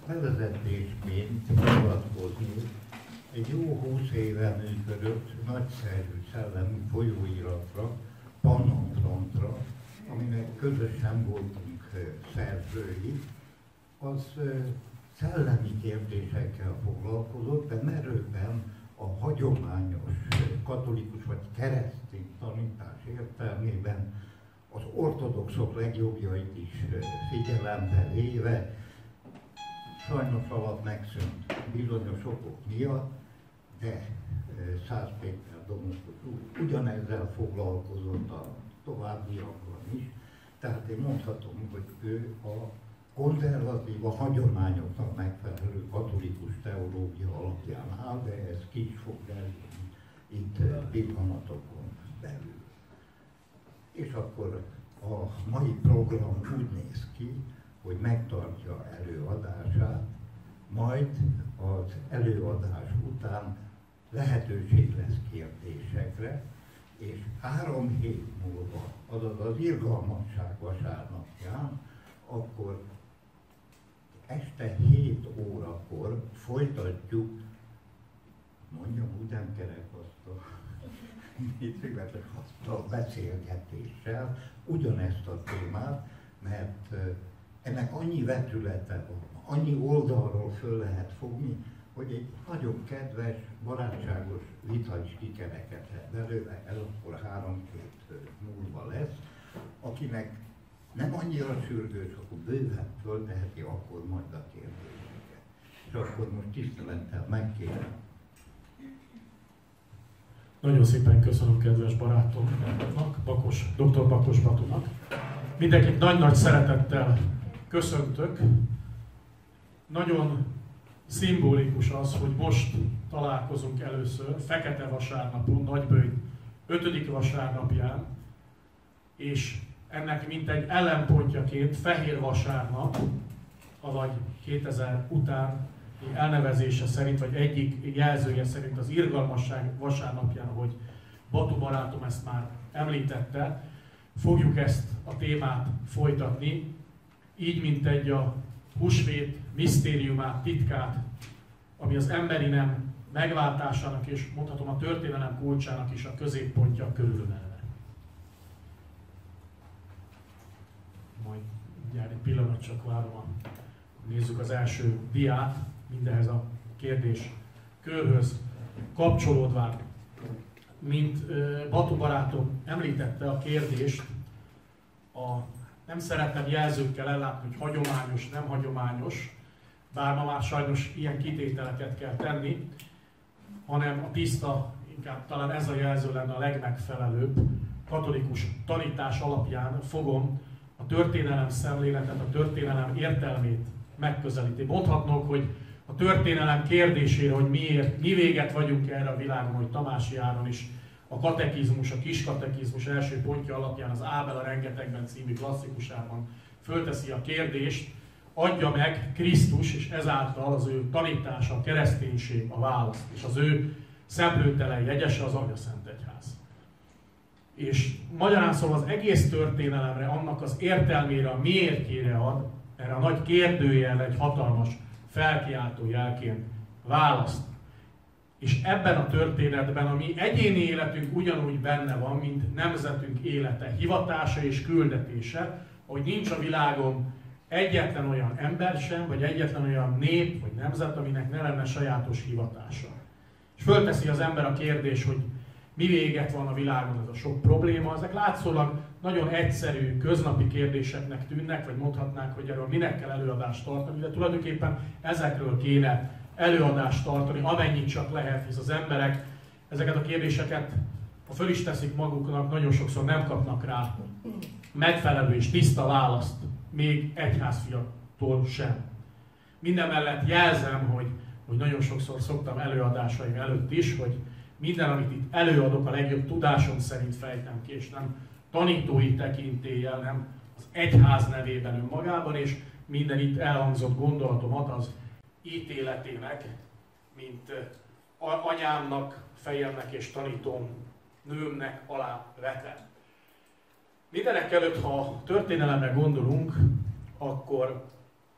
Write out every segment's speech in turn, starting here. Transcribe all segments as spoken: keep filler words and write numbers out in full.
bevezetésként mutatkozni egy jó húsz éve működött, nagyszerű szellemi folyóiratra, Pannonfrontra, aminek közösen voltunk szerzői, az szellemi kérdésekkel foglalkozott, de merőben a hagyományos katolikus vagy keresztény tanítás értelmében az ortodoxok legjobbjait is figyelembe véve, sajnos alatt megszűnt bizonyos okok miatt, de Szász Péter Domoszos úr ugyanezzel foglalkozott a továbbiakban is, tehát én mondhatom, hogy ő a konzervatív, a hagyományoknak megfelelő katolikus teológia alapján áll, de ez ki is fog derülni itt pillanatokon belül. És akkor a mai program úgy néz ki, hogy megtartja előadását, majd az előadás után lehetőség lesz kérdésekre, és három hét múlva, azaz az irgalmasság vasárnapján, akkor este hét órakor folytatjuk, mondjam úgy, nem kerekasztal, azt a beszélgetéssel, ugyanezt a témát, mert ennek annyi vetülete van, annyi oldalról föl lehet fogni, hogy egy nagyon kedves, barátságos vita is kikerekedhet belőle, ez akkor három hét múlva lesz, akinek nem annyira sürgős, akkor bőven fölteheti akkor majd a kérdéseket. És akkor most tisztelettel megkérem. Nagyon szépen köszönöm kedves barátomnak, Bakos, doktor Bakos Batunak. Mindenkit nagy-nagy szeretettel köszöntök. Nagyon szimbolikus az, hogy most találkozunk először, Fekete vasárnapon, Nagyböjt ötödik vasárnapján, és ennek mintegy ellenpontjaként Fehér vasárnap, avagy kétezer után elnevezése szerint, vagy egyik jelzője szerint az irgalmasság vasárnapján, ahogy Batu barátom ezt már említette, fogjuk ezt a témát folytatni, így mint egy a húsvét misztériumát, titkát, ami az emberi nem megváltásának és mondhatom a történelem kulcsának is a középpontja körülölelve. Majd mindjárt egy pillanat csak várom, nézzük az első diát, mindenhez a kérdés körhöz kapcsolódván. Mint Batu barátom említette a kérdést, a, nem szeretném jelzőkkel ellátni, hogy hagyományos, nem hagyományos, bár ma már sajnos ilyen kitételeket kell tenni, hanem a tiszta, inkább talán ez a jelző lenne a legmegfelelőbb, katolikus tanítás alapján fogom a történelem szemléletet, a történelem értelmét megközelíti. Mondhatnok, hogy a történelem kérdésére, hogy miért, mi véget vagyunk erre a világon, hogy Tamási Áron is a katekizmus, a kiskatekizmus első pontja alapján az Ábel a rengetegben című klasszikusában fölteszi a kérdést, adja meg Krisztus, és ezáltal az ő tanítása, a kereszténység a választ, és az ő szemlőtelen jegyese az Atyaszent Egyház. És magyarán szóval az egész történelemre, annak az értelmére, a miértjére ad, erre a nagy kérdőjelre egy hatalmas felkiáltó jelként választ. És ebben a történetben a mi egyéni életünk ugyanúgy benne van, mint nemzetünk élete, hivatása és küldetése, hogy nincs a világon egyetlen olyan ember sem, vagy egyetlen olyan nép, vagy nemzet, aminek ne lenne sajátos hivatása. És fölteszi az ember a kérdés, hogy mi véget van a világon ez a sok probléma. Ezek látszólag nagyon egyszerű, köznapi kérdéseknek tűnnek, vagy mondhatnánk, hogy erről minek kell előadást tartani, de tulajdonképpen ezekről kéne előadást tartani, amennyit csak lehet, hisz az emberek ezeket a kérdéseket, ha föl is teszik maguknak, nagyon sokszor nem kapnak rá megfelelő és tiszta választ, még egyházfiaktól sem. Mindemellett jelzem, hogy, hogy nagyon sokszor szoktam előadásaim előtt is, hogy minden, amit itt előadok, a legjobb tudásom szerint fejtem ki, és nem tanítói tekintéllyel, nem az egyház nevében önmagában, és minden itt elhangzott gondolatomat az ítéletének, mint anyámnak, fejemnek és tanítóm nőmnek alá vetem. Mindenek előtt, ha történelemre gondolunk, akkor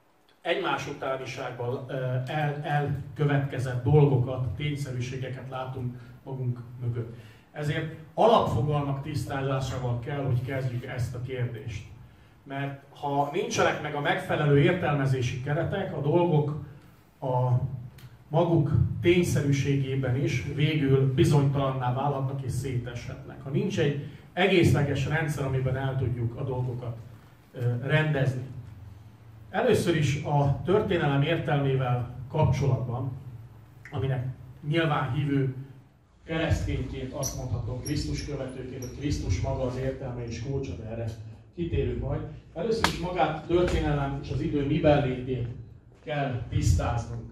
egymás utániságban el, elkövetkezett dolgokat, tényszerűségeket látunk magunk mögött. Ezért alapfogalmak tisztázásával kell, hogy kezdjük ezt a kérdést. Mert ha nincsenek meg a megfelelő értelmezési keretek, a dolgok a maguk tényszerűségében is végül bizonytalanná válhatnak és széteshetnek. Ha nincs egy egészleges rendszer, amiben el tudjuk a dolgokat rendezni. Először is a történelem értelmével kapcsolatban, aminek nyilván hívő keresztényként azt mondhatom, Krisztus követőként, hogy Krisztus maga az értelme és kulcsa, de erre kitérünk majd. Először is magát a történelem és az idő miben létét kell tisztáznunk.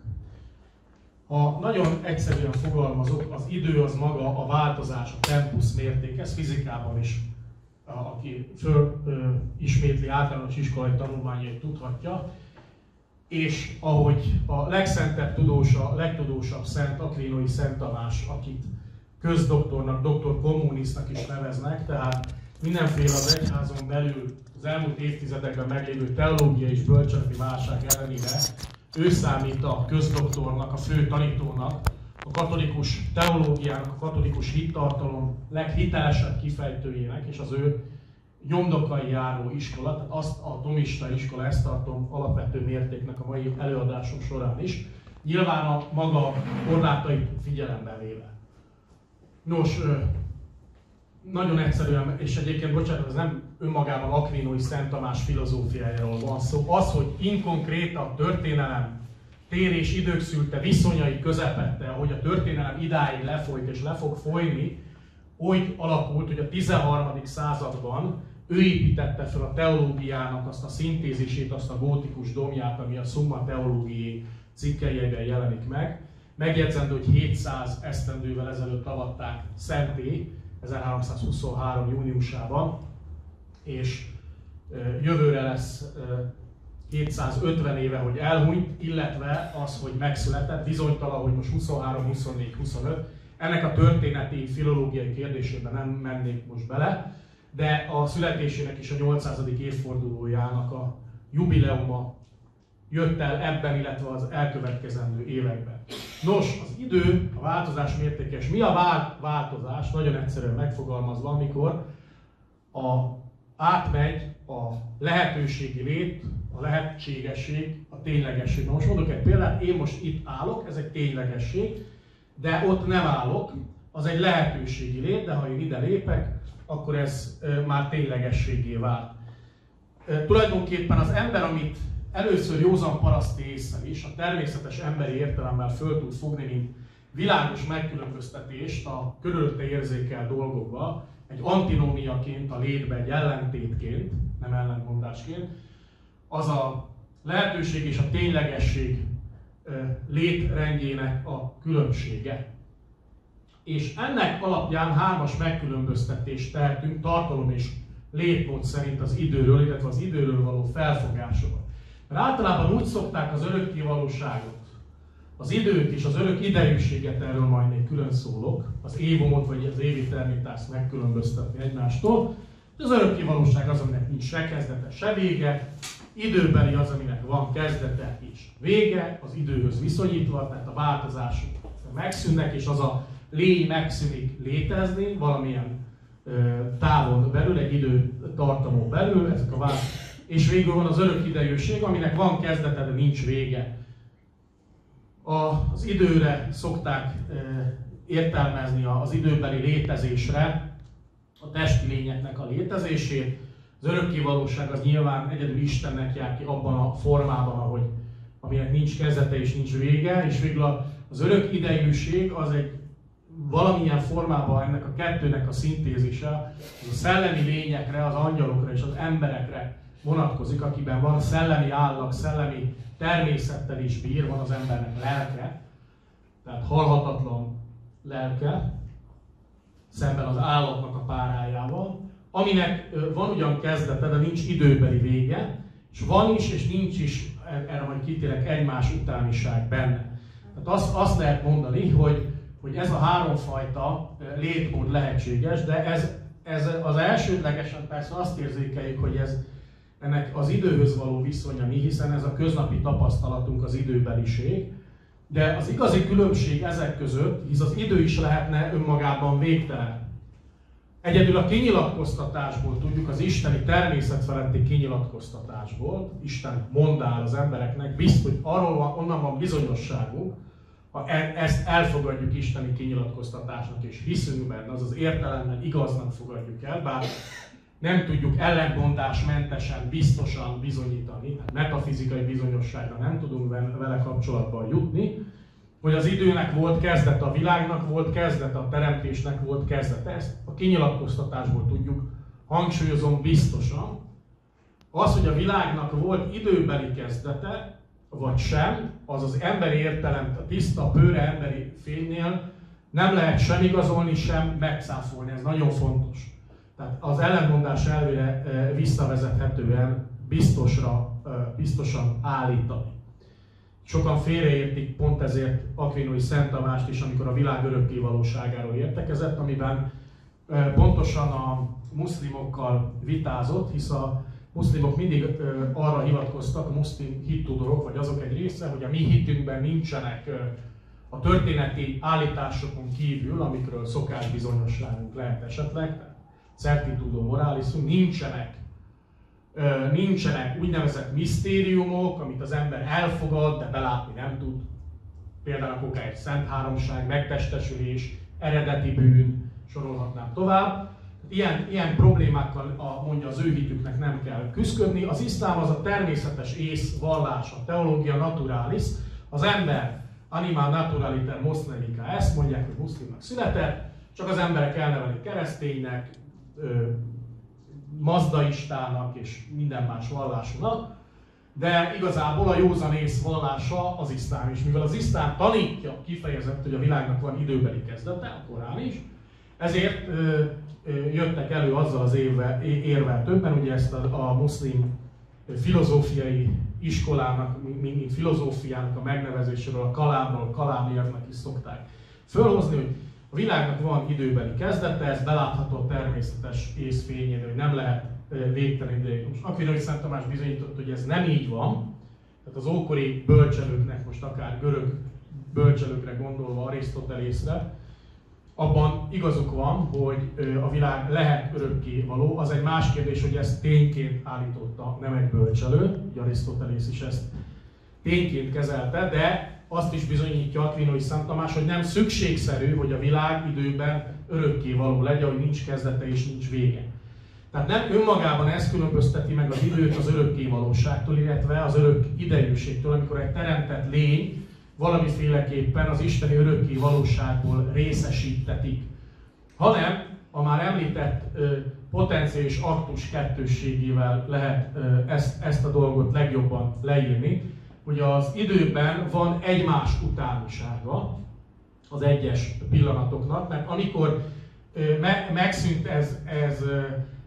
Ha nagyon egyszerűen fogalmazok, az idő az maga a változás, a tempus mérték, ez fizikában is, aki fölismétli általános iskolai tanulmányait tudhatja, és ahogy a legszentebb tudósa, a legtudósabb Szent Akvinói Szent Tamás, akit közdoktornak, doktor communisnak is neveznek, tehát mindenféle az egyházon belül az elmúlt évtizedekben meglévő teológiai és bölcseleti válság ellenére ő számít a közdoktornak, a fő tanítónak, a katolikus teológiának, a katolikus hittartalom leghitelesebb kifejtőjének, és az ő nyomdokai járó iskola, tehát azt a tomista iskola, ezt tartom alapvető mértéknek a mai előadásom során is, nyilván a maga korlátait figyelembe véve. Nos, nagyon egyszerűen, és egyébként, bocsánat, ez nem önmagában Akvinói Szent Tamás filozófiájáról van szó, az, hogy inkonkréta a történelem tér és idők szülte viszonyai közepette, ahogy a történelem idáig lefolyt és le fog folyni, úgy alakult, hogy a tizenharmadik században ő építette fel a teológiának azt a szintézisét, azt a gótikus domját, ami a Summa Theologiae cikkeiben jelenik meg. Megjegyzendő, hogy hétszáz esztendővel ezelőtt avatták szenté, ezerháromszázhuszonhárom júniusában, és jövőre lesz hétszázötven éve, hogy elhunyt, illetve az, hogy megszületett, bizonytalan, hogy most huszonhárom, huszonnégy, huszonöt. Ennek a történeti, filológiai kérdésében nem mennék most bele, de a születésének is a nyolcszázadik évfordulójának a jubileuma jött el ebben, illetve az elkövetkezendő években. Nos, az idő, a változás mértéke, és mi a változás, nagyon egyszerűen megfogalmazva, amikor a, átmegy a lehetőségi lét, a lehetségesség, a ténylegesség. Na most mondok egy példát, én most itt állok, ez egy ténylegesség, de ott nem állok, az egy lehetőségi lét, de ha én ide lépek, akkor ez e, már ténylegességé vált. E, tulajdonképpen az ember, amit először józan paraszti ésszel is, a természetes emberi értelemmel föl tud fogni, mint világos megkülönböztetést a körülötte érzékel dolgokba, egy antinómiaként, a létbe, egy ellentétként, nem ellentmondásként, az a lehetőség és a ténylegesség létrendjének a különbsége. És ennek alapján hármas megkülönböztetést tehetünk tartalom és létmód szerint az időről, illetve az időről való felfogásról. Mert általában úgy szokták az örökké valóságot, az időt és az örök idejűséget, erről majd még külön szólok, az évomot vagy az éviternitást megkülönböztetni egymástól. Az örökké valóság az, aminek nincs se kezdete, se vége, időbeli az, aminek van kezdete és vége, az időhöz viszonyítva, tehát a változások megszűnnek, és az a lény megszűnik létezni valamilyen ö, távon belül, egy időtartamon belül, ezek a változások. És végül van az örök idejűség, aminek van kezdete, de nincs vége. A, az időre szokták e, értelmezni az időbeli létezésre a testi lényeknek a létezését. Az örökké valóság az nyilván egyedül Istennek jár ki abban a formában, ahogy, aminek nincs kezdete és nincs vége, és végül az örök idejűség az egy valamilyen formában ennek a kettőnek a szintézise, az a szellemi lényekre, az angyalokra és az emberekre vonatkozik, akiben van szellemi állag, szellemi természettel is bír, van az embernek lelke, tehát halhatatlan lelke, szemben az állatnak a párájával, aminek van ugyan kezdete, de nincs időbeli vége, és van is, és nincs is, erre majd kitérek, egymás utániság benne. Tehát azt, azt lehet mondani, hogy, hogy ez a háromfajta létmód lehetséges, de ez, ez az elsődlegesen persze azt érzékeljük, hogy ez ennek az időhöz való viszonya mi, hiszen ez a köznapi tapasztalatunk az időbeliség, de az igazi különbség ezek között, hisz az idő is lehetne önmagában végtelen. Egyedül a kinyilatkoztatásból tudjuk, az isteni természetfeletti kinyilatkoztatásból, Isten mondál az embereknek, biztos, hogy arról van, onnan van bizonyosságunk, ha ezt elfogadjuk isteni kinyilatkoztatásnak és hiszünk benne, az az értelemben igaznak fogadjuk el, bár nem tudjuk ellentmondásmentesen, biztosan bizonyítani, hát metafizikai bizonyosságra nem tudunk vele kapcsolatban jutni, hogy az időnek volt kezdete, a világnak volt kezdete, a teremtésnek volt kezdete. Ezt a kinyilatkoztatásból tudjuk, hangsúlyozom biztosan. Az, hogy a világnak volt időbeli kezdete, vagy sem, az az emberi értelem, a tiszta, bőre emberi fénynél nem lehet sem igazolni, sem megcáfolni. Ez nagyon fontos. Tehát az ellentmondás elvére visszavezethetően biztosra, biztosan állítani. Sokan félreértik pont ezért Aquinói Szent Tamást is, amikor a világ örökké valóságáról értekezett, amiben pontosan a muszlimokkal vitázott, hisz a muszlimok mindig arra hivatkoztak, a muszlim hittudorok, vagy azok egy része, hogy a mi hitünkben nincsenek a történeti állításokon kívül, amikről szokásbizonyosságunk lehet esetleg, certitudo moralisum, nincsenek, nincsenek úgynevezett misztériumok, amit az ember elfogad, de belátni nem tud. Például akár egy szent háromság, megtestesülés, eredeti bűn, sorolhatnám tovább. Ilyen, ilyen problémákkal a, mondja az ő hitüknek nem kell küszködni. Az iszlám az a természetes ész vallása, teológia naturalis. Az ember anima naturaliter moslevica, ezt mondják, hogy muszlimnak született, csak az emberek elnevelik kereszténynek, mazdaistának és minden más vallásúnak, de igazából a józanész vallása az iszlám is. Mivel az iszlám tanítja kifejezett, hogy a világnak van időbeli kezdete, a Korán is, ezért ö, ö, jöttek elő azzal az érvel, érvel többen, ugye ezt a, a muszlim filozófiai iskolának, mint filozófiának a megnevezéséről, a kalámról, kalámérnek is szokták fölhozni, hogy a világnak van időbeli kezdete, ez belátható a természetes észfényén, hogy nem lehet végtelen ideig. Most Aquinói Szent Tamás bizonyított, hogy ez nem így van. Tehát az ókori bölcselőknek, most akár görög bölcselőkre gondolva, Arisztotelészre, abban igazuk van, hogy a világ lehet örökké való. Az egy más kérdés, hogy ezt tényként állította, nem egy bölcselő, Arisztotelész is ezt tényként kezelte, de azt is bizonyítja Aquinói Szent Tamás, hogy nem szükségszerű, hogy a világ időben örökké való legyen, hogy nincs kezdete és nincs vége. Tehát nem önmagában ez különbözteti meg az időt az örökké valóságtól, illetve az örök idejűségtől, amikor egy teremtett lény valamiféleképpen az isteni örökké valóságból részesítetik. Hanem a már említett ö, potencia és aktus kettősségével lehet ö, ezt, ezt a dolgot legjobban leírni, hogy az időben van egymás utánisága az egyes pillanatoknak, mert amikor ö, me, megszűnt ez, ez ö,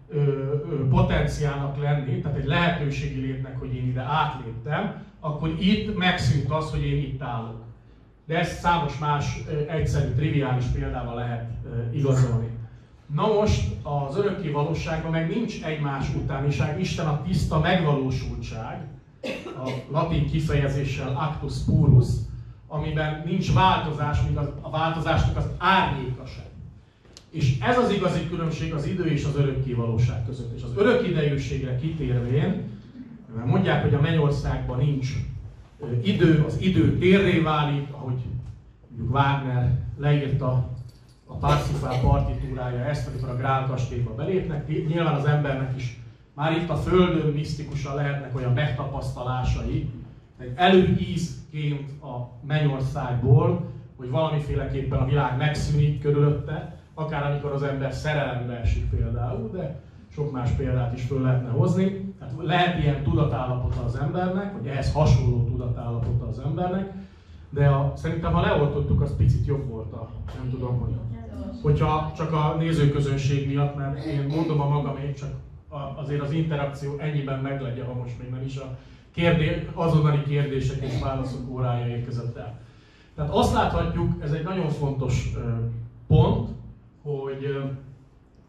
ö, potenciálnak lenni, tehát egy lehetőségi létnek, hogy én ide átléptem, akkor itt megszűnt az, hogy én itt állok. De ezt számos más ö, egyszerű, triviális példával lehet ö, igazolni. Na most az örökké valóságban meg nincs egymás utániság, Isten a tiszta megvalósultság, a latin kifejezéssel actus purus, amiben nincs változás, míg a változásnak az árnyéka sem. És ez az igazi különbség az idő és az örökké valóság között. És az örökidejűségre kitérvén, mert mondják, hogy a mennyországban nincs idő, az idő térré válik, ahogy mondjuk Wagner leírta a Parsifal partitúrája ezt, amikor a Grál kastélyba belépnek. Nyilván az embernek is már itt a Földön misztikusan lehetnek olyan megtapasztalásai, egy előízként a mennyországból, hogy valamiféleképpen a világ megszűnik körülötte, akár amikor az ember szerelembe esik például, de sok más példát is föl lehetne hozni. Tehát lehet ilyen tudatállapota az embernek, vagy ehhez hasonló tudatállapota az embernek, de a, szerintem ha leoltottuk, az picit jobb volt a, nem tudom, hogy hogyha csak a nézőközönség miatt, mert én mondom a magamét, csak azért az interakció ennyiben meglegyen, ha most még nem is a kérdés, azonnali kérdések és válaszok órája érkezett el. Tehát azt láthatjuk, ez egy nagyon fontos pont, hogy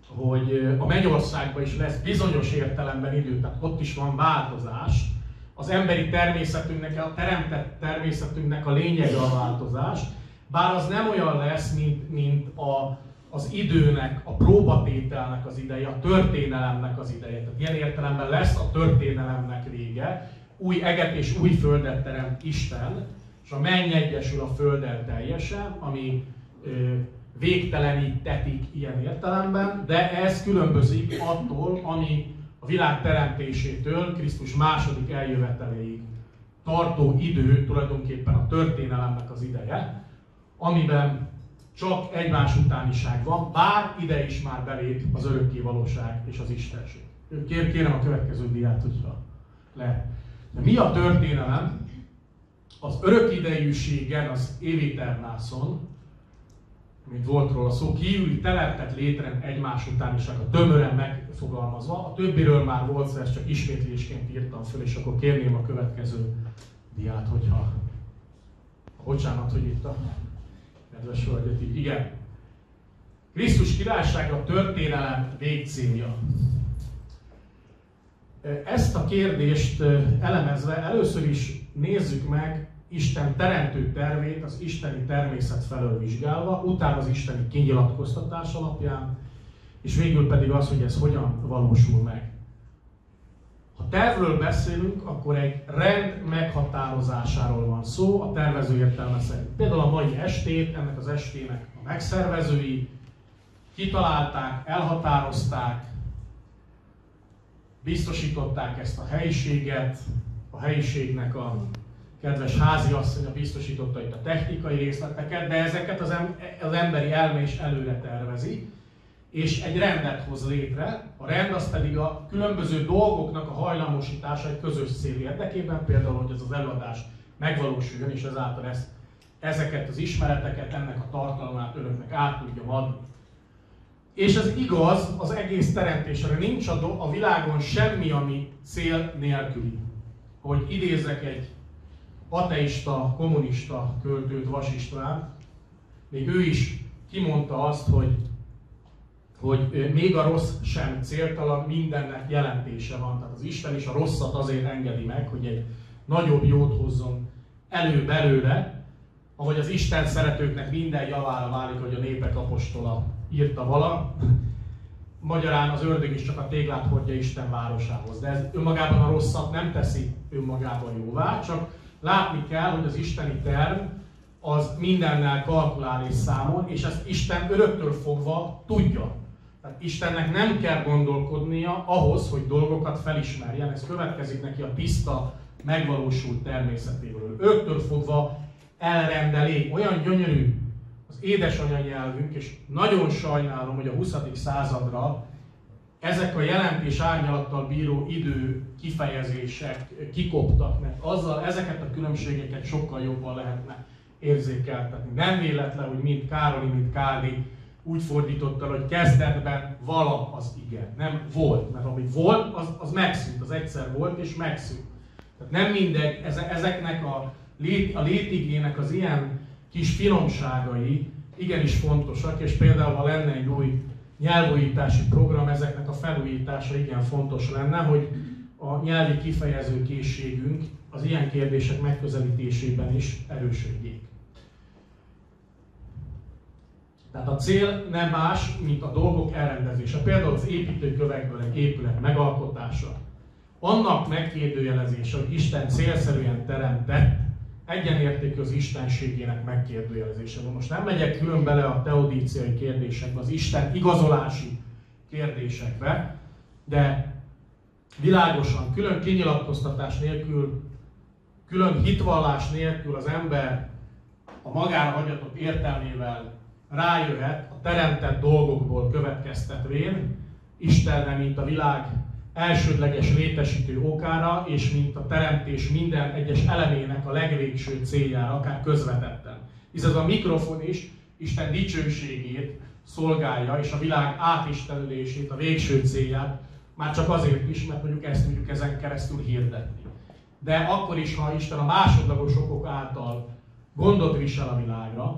hogy a mennyországban is lesz bizonyos értelemben idő, tehát ott is van változás. Az emberi természetünknek, a teremtett természetünknek a lényege a változás, bár az nem olyan lesz, mint, mint a, az időnek, a próbatételnek az ideje, a történelemnek az ideje. Tehát ilyen értelemben lesz a történelemnek vége, új eget és új földet teremt Isten, és a menny egyesül a földdel teljesen, ami ö, végtelenítetik ilyen értelemben, de ez különbözik attól, ami a világ teremtésétől Krisztus második eljöveteléig tartó idő, tulajdonképpen a történelemnek az ideje, amiben csak egymás utániság van, bár ide is már belép az örökkévalóság és az istenség. Kér, kérem a következő diát, hogyha lehet. De mi a történelem? Az örökidejűségen, az éviternászon, mint volt róla szó, kívüli teremtett létren egymás utániság, a tömören megfogalmazva. A többiről már volt szó, ezt csak ismétlésként írtam föl, és akkor kérném a következő diát, hogyha... Bocsánat, hogy itt a kedves hölgyet így. Igen. Krisztus királysága a történelem végcélja. Ezt a kérdést elemezve először is nézzük meg Isten teremtő tervét, az isteni természet felől vizsgálva, utána az isteni kinyilatkoztatás alapján, és végül pedig az, hogy ez hogyan valósul meg. Ha tervről beszélünk, akkor egy rend meghatározásáról van szó, a tervező értelme szerint. Például a mai estét, ennek az estének a megszervezői kitalálták, elhatározták, biztosították ezt a helyiséget, a helyiségnek a kedves háziasszonya biztosította itt a technikai részleteket, de ezeket az, em az emberi elme is előre tervezi, és egy rendet hoz létre. A rend az pedig a különböző dolgoknak a hajlamosítása egy közös cél érdekében, például, hogy ez az előadás megvalósuljon, és ezáltal ezt, ezeket az ismereteket, ennek a tartalmát önöknek át tudjam adni. És ez igaz az egész teremtésre. Nincs a, a világon semmi, ami cél nélküli. Hogy idézzek egy ateista, kommunista költőt, Vas István, még ő is kimondta azt, hogy, hogy még a rossz sem céltalan, mindennek jelentése van. Tehát az Isten is a rosszat azért engedi meg, hogy egy nagyobb jót hozzon elő belőle, ahogy az Isten szeretőknek minden javára válik, hogy a Népek apostola írta vala. Magyarán az ördög is csak a téglát hordja Isten városához. De ez önmagában a rosszat nem teszi önmagában jóvá, csak látni kell, hogy az isteni terv az mindennel kalkulál és számol, és ezt Isten öröktől fogva tudja. Tehát Istennek nem kell gondolkodnia ahhoz, hogy dolgokat felismerjen, ez következik neki a tiszta, megvalósult természetéből. Öröktől fogva elrendeli, olyan gyönyörű az édesanyanyelvünk, és nagyon sajnálom, hogy a huszadik századra ezek a jelentés árnyalattal bíró idő kifejezések kikoptak, mert azzal ezeket a különbségeket sokkal jobban lehetne érzékeltetni. Nem véletlen, hogy mind Károli, mind Káldi úgy fordította, hogy kezdetben vala az ige. Nem volt, mert ami volt, az, az megszűnt, az egyszer volt és megszűnt. Tehát nem mindegy, ezeknek a, lét, a létigének az ilyen kis finomságai igenis fontosak, és például ha lenne egy új nyelvújítási program, ezeknek a felújítása igen fontos lenne, hogy a nyelvi kifejező készségünk az ilyen kérdések megközelítésében is erősödjék. Tehát a cél nem más, mint a dolgok elrendezése. Például az építőkövekből egy épület megalkotása. Annak megkérdőjelezése, hogy Isten célszerűen teremtett, egyenértékű az istenségének megkérdőjelezése. Most nem megyek külön bele a teodíciai kérdésekbe, az Isten igazolási kérdésekbe, de világosan, külön kinyilatkoztatás nélkül, külön hitvallás nélkül az ember a magára hagyatott értelmével rájöhet a teremtett dolgokból következtetvén Istenre, mint a világ elsődleges létesítő okára, és mint a teremtés minden egyes elemének a legvégső céljára, akár közvetetten. Hisz ez a mikrofon is Isten dicsőségét szolgálja, és a világ átistenülését, a végső célját, már csak azért is, mert mondjuk ezt tudjuk ezen keresztül hirdetni. De akkor is, ha Isten a másodlagos okok által gondot visel a világra,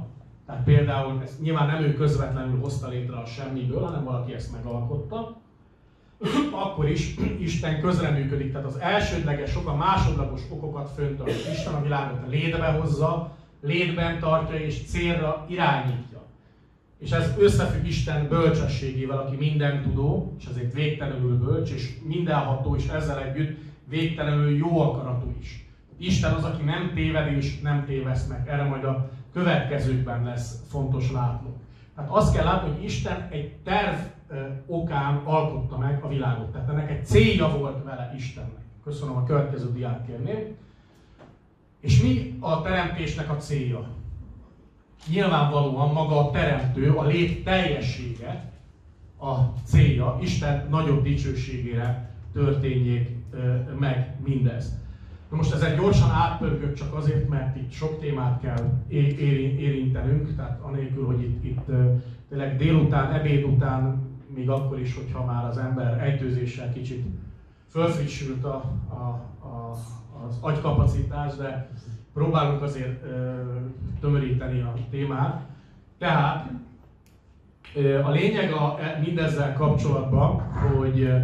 Tehát például ezt nyilván nem ő közvetlenül hozta létre a semmiből, hanem valaki ezt megalkotta. Akkor is Isten közreműködik, tehát az elsődleges ok, a másodlagos okokat föntart. Isten a világot létbe hozza, létben tartja és célra irányítja. És ez összefügg Isten bölcsességével, aki mindentudó, és ezért végtelenül bölcs, és mindenható, és ezzel együtt végtelenül jó akaratú is. Isten az, aki nem téved és nem téveszt meg. Erre majd a következőkben lesz fontos látnunk. Tehát azt kell látni, hogy Isten egy terv okán alkotta meg a világot. Tehát ennek egy célja volt vele Istennek. Köszönöm, a következő diát kérném. És mi a teremtésnek a célja? Nyilvánvalóan maga a teremtő, a lét teljessége a célja, Isten nagyobb dicsőségére történjék meg mindez. Na most ezen gyorsan átpörgök csak azért, mert itt sok témát kell érintenünk, tehát anélkül, hogy itt, itt tényleg délután, ebéd után, még akkor is, hogyha már az ember ejtőzéssel kicsit fölfrissült a, a, a, az agykapacitás, de próbálunk azért ö, tömöríteni a témát. Tehát ö, a lényeg a, mindezzel kapcsolatban, hogy ö,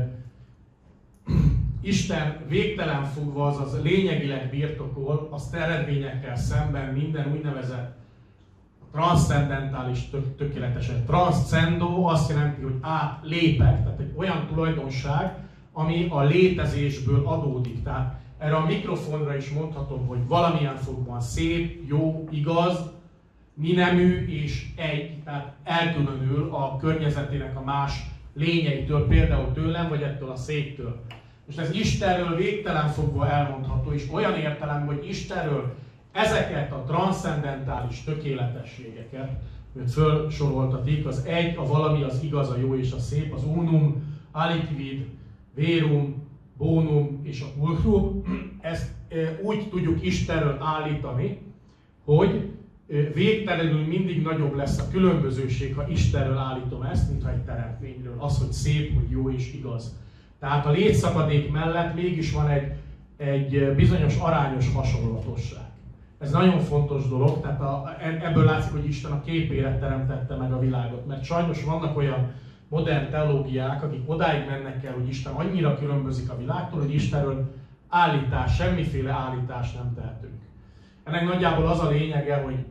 Isten végtelen fogva, azaz lényegileg birtokol, az eredményekkel szemben minden úgynevezett transzcendentális tök, tökéleteset. Transzcendó azt jelenti, hogy átlépek, tehát egy olyan tulajdonság, ami a létezésből adódik. Tehát erre a mikrofonra is mondhatom, hogy valamilyen fogban szép, jó, igaz, minemű és egy, tehát elkülönül a környezetének a más lényeitől, például tőlem, vagy ettől a széktől. Most ez Istenről végtelen fogva elmondható, és olyan értelemben, hogy Istenről ezeket a transzcendentális tökéletességeket, amit felsoroltatik, az egy, a valami, az igaz, a jó és a szép, az unum, aliquid, verum, bonum és a pulchrum, ezt úgy tudjuk Istenről állítani, hogy végtelenül mindig nagyobb lesz a különbözőség, ha Istenről állítom ezt, mintha egy teremtményről. Az, hogy szép, hogy jó és igaz. Tehát a létszakadék mellett mégis van egy, egy bizonyos arányos hasonlatosság. Ez nagyon fontos dolog, tehát a, ebből látszik, hogy Isten a képére teremtette meg a világot. Mert sajnos vannak olyan modern teológiák, akik odáig mennek el, hogy Isten annyira különbözik a világtól, hogy Istenről állítás, semmiféle állítást nem tehetünk. Ennek nagyjából az a lényege, hogy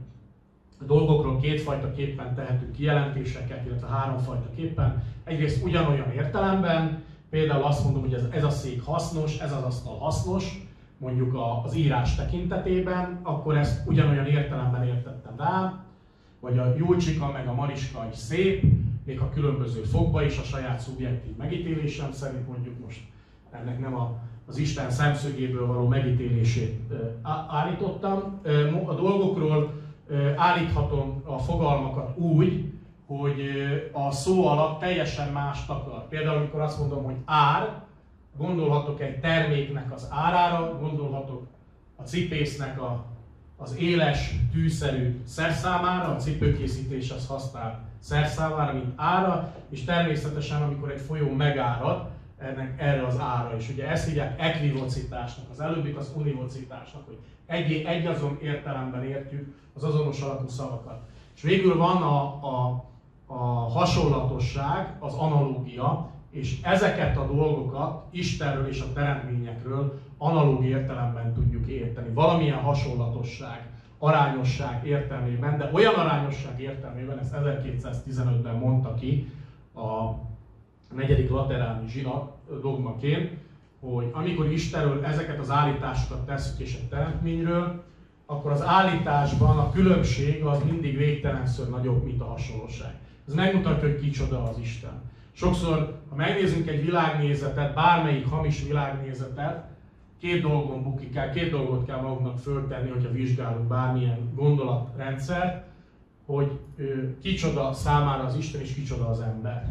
a dolgokról kétfajta képpen tehetünk kijelentéseket, illetve háromfajta képpen. Egyrészt ugyanolyan értelemben, például azt mondom, hogy ez, ez a szék hasznos, ez az asztal hasznos, mondjuk az írás tekintetében, akkor ezt ugyanolyan értelemben értettem rá, vagy a Júlcsika meg a Mariska is szép, még a különböző fogba is, a saját szubjektív megítélésem szerint, mondjuk most ennek nem a, az Isten szemszögéből való megítélését állítottam. A dolgokról állíthatom a fogalmakat úgy, hogy a szó alatt teljesen mást akar. Például, amikor azt mondom, hogy ár, gondolhatok egy terméknek az árára, gondolhatok a cipésznek a, az éles, tűszerű szerszámára, a cipőkészítés az használ szerszámára, mint ára, és természetesen, amikor egy folyó megárad, ennek erre az ára is. Ugye ezt hívják ekvivocitásnak, az előbbit az univocitásnak, hogy egy, egy azon értelemben értjük az azonos alakú szavakat. És végül van a, a, a hasonlatosság, az analógia, és ezeket a dolgokat Istenről és a teremtményekről analóg értelemben tudjuk érteni. Valamilyen hasonlatosság, arányosság értelmében, de olyan arányosság értelmében, ezt ezerkétszáztizenötben mondta ki a negyedik lateráni zsinat dogmaként, hogy amikor Istenről ezeket az állításokat tesszük és egy teremtményről, akkor az állításban a különbség az mindig végtelenször nagyobb, mint a hasonlóság. Ez megmutatja, hogy kicsoda az Isten. Sokszor, ha megnézzünk egy világnézetet, bármelyik hamis világnézetet, két dolgon bukik el, két dolgot kell magunknak föltenni, hogyha vizsgálunk bármilyen gondolatrendszert, hogy kicsoda számára az Isten és kicsoda az ember.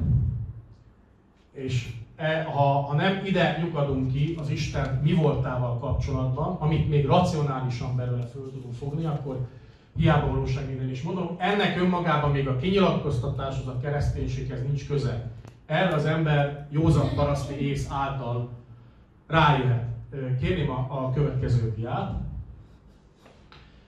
És e, ha, ha nem ide lyukadunk ki az Isten mi voltával kapcsolatban, amit még racionálisan belőle föl tudunk fogni, akkor hiába valóság minden is mondom. Ennek önmagában még a kinyilatkoztatáshoz, a kereszténységhez nincs köze. Erre az ember józan paraszti ész által rájöhet. Kérném a, a következő diát.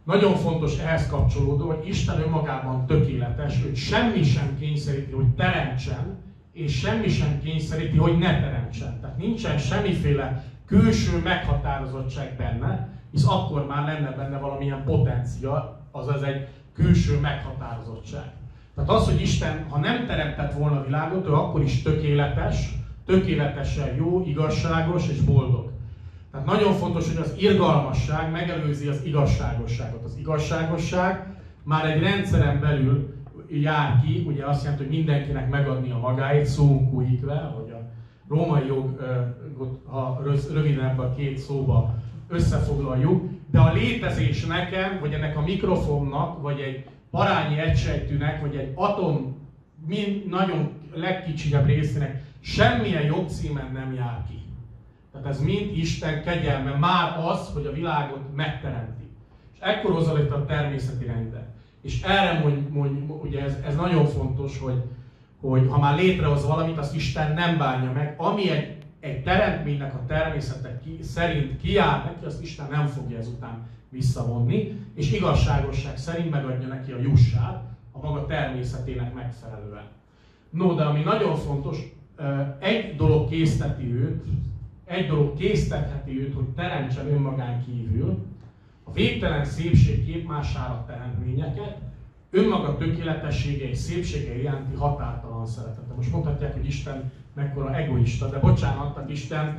Nagyon fontos ehhez kapcsolódó, hogy Isten önmagában tökéletes, hogy semmi sem kényszeríti, hogy teremtsen, és semmi sem kényszeríti, hogy ne teremtsen. Tehát nincsen semmiféle külső meghatározottság benne, hisz akkor már lenne benne valamilyen potencia, azaz egy külső meghatározottság. Tehát az, hogy Isten, ha nem teremtett volna a világot, ő akkor is tökéletes, tökéletesen jó, igazságos és boldog. Tehát nagyon fontos, hogy az irgalmasság megelőzi az igazságosságot. Az igazságosság már egy rendszeren belül jár ki, ugye azt jelenti, hogy mindenkinek megadni a magáit, szóunk kuikve, hogy a római jogot, ha röviden ebben a két szóba összefoglaljuk, de a létezés nekem, vagy ennek a mikrofonnak, vagy egy parányi egysejtűnek, vagy egy atom mind, nagyon legkicsiebb részének semmilyen jogcímen nem jár ki. Tehát ez mind Isten kegyelme, már az, hogy a világot megteremti. És ekkor hozza létre a természeti rendet. És erre mond, mond, ugye ez, ez nagyon fontos, hogy, hogy ha már létrehoz valamit, azt Isten nem bánja meg. Ami egy, egy teremtménynek a természete ki, szerint kijár neki, azt Isten nem fogja ezután visszavonni, és igazságosság szerint megadja neki a jussát a maga természetének megfelelően. No, de ami nagyon fontos, egy dolog készteti őt, egy dolog késztetheti őt, hogy teremtsen önmagán kívül, a végtelen szépség képmására teremtményeket, önmaga tökéletessége és szépsége iránti határtalan szeretete. Most mondhatják, hogy Isten mekkora egoista, de bocsánat, tehát Isten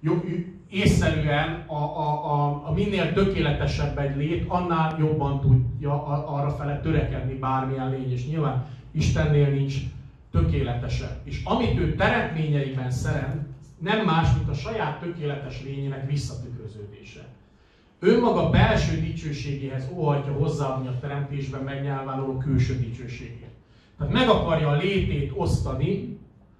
észszerűen a, a, a, a minél tökéletesebb egy lét, annál jobban tudja arra fele törekedni bármilyen lény, és nyilván Istennél nincs tökéletesebb. És amit ő teremtményeiben szeret, nem más, mint a saját tökéletes lényének visszatükröződése. Önmaga belső dicsőségéhez óhajtja hozzáadni a teremtésben megnyilvánuló külső dicsőségét. Tehát meg akarja a létét osztani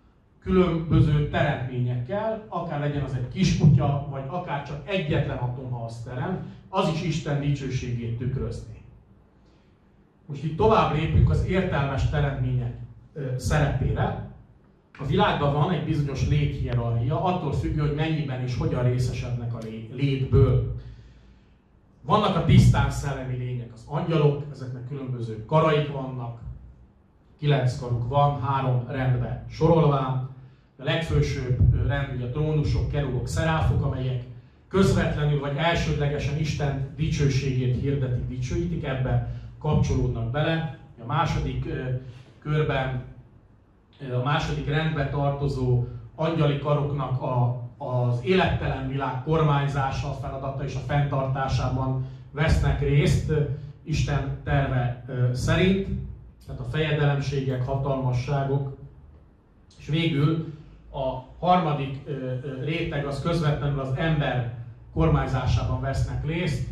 különböző teremtményekkel, akár legyen az egy kiskutya, vagy akár csak egyetlen atom, ha azt teremt, az is Isten dicsőségét tükrözni. Most itt tovább lépünk az értelmes teremtmények szerepére. A világban van egy bizonyos léthierarchia, attól függő, hogy mennyiben és hogyan részesednek a létből. Vannak a tisztán szellemi lények, az angyalok, ezeknek különböző karaik vannak, kilenc karuk van, három rendbe sorolván. A legfelsőbb rend ugye a trónusok, kerubok, szeráfok, amelyek közvetlenül vagy elsődlegesen Isten dicsőségét hirdetik, dicsőítik, ebbe kapcsolódnak bele. A második körben, a második rendbe tartozó angyali karoknak a, az élettelen világ kormányzása, a feladata és a fenntartásában vesznek részt Isten terve szerint, tehát a fejedelemségek, hatalmasságok, és végül a harmadik réteg az közvetlenül az ember kormányzásában vesznek részt,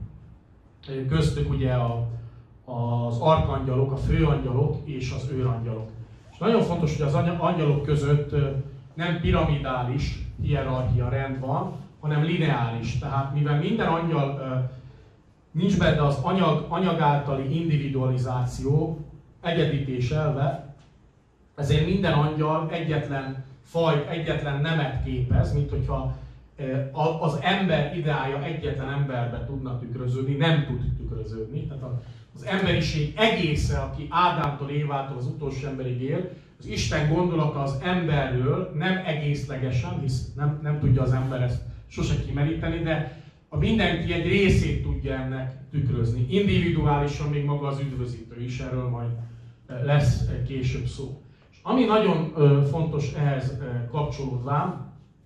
köztük ugye a, az arkangyalok, a főangyalok és az őrangyalok. És nagyon fontos, hogy az angyalok között nem piramidális hierarchia rend van, hanem lineáris. Tehát mivel minden angyal nincs benne az anyag, anyag általi individualizáció, egyedítés elve, ezért minden angyal egyetlen fajt, egyetlen nemet képez, mint hogyha az ember ideája egyetlen emberbe tudna tükröződni, nem tud tükröződni. Tehát az emberiség egésze, aki Ádámtól Évától az utolsó emberig él, az Isten gondolata az emberről nem egészlegesen, hisz nem, nem tudja az ember ezt sose kimeríteni, de a mindenki egy részét tudja ennek tükrözni. Individuálisan még maga az üdvözítő is, erről majd lesz később szó. És ami nagyon fontos ehhez kapcsolódván,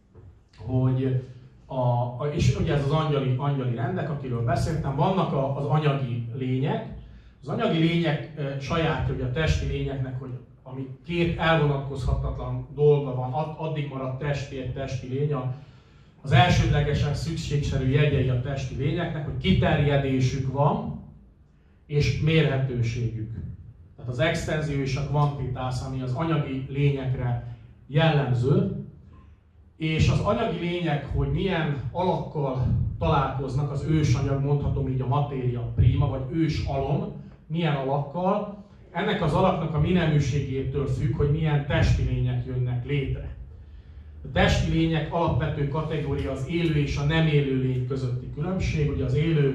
hogy a, és ugye ez az angyali, angyali rendek, akiről beszéltem, vannak a, az anyagi lények. Az anyagi lények sajátja, hogy a testi lényeknek, hogy ami két elvonatkozhatatlan dolga van, addig marad testi egy testi lény, az elsődlegesen szükségszerű jegyei a testi lényeknek, hogy kiterjedésük van, és mérhetőségük. Tehát az extenzió és a kvantitás, ami az anyagi lényekre jellemző, és az anyagi lények, hogy milyen alakkal találkoznak, az ősanyag, mondhatom így a matéria prima, vagy ős alom, milyen alakkal, ennek az alaknak a minőségétől függ, hogy milyen testi lények jönnek létre. A testi lények alapvető kategória az élő és a nem élő lény közötti különbség. Ugye az élő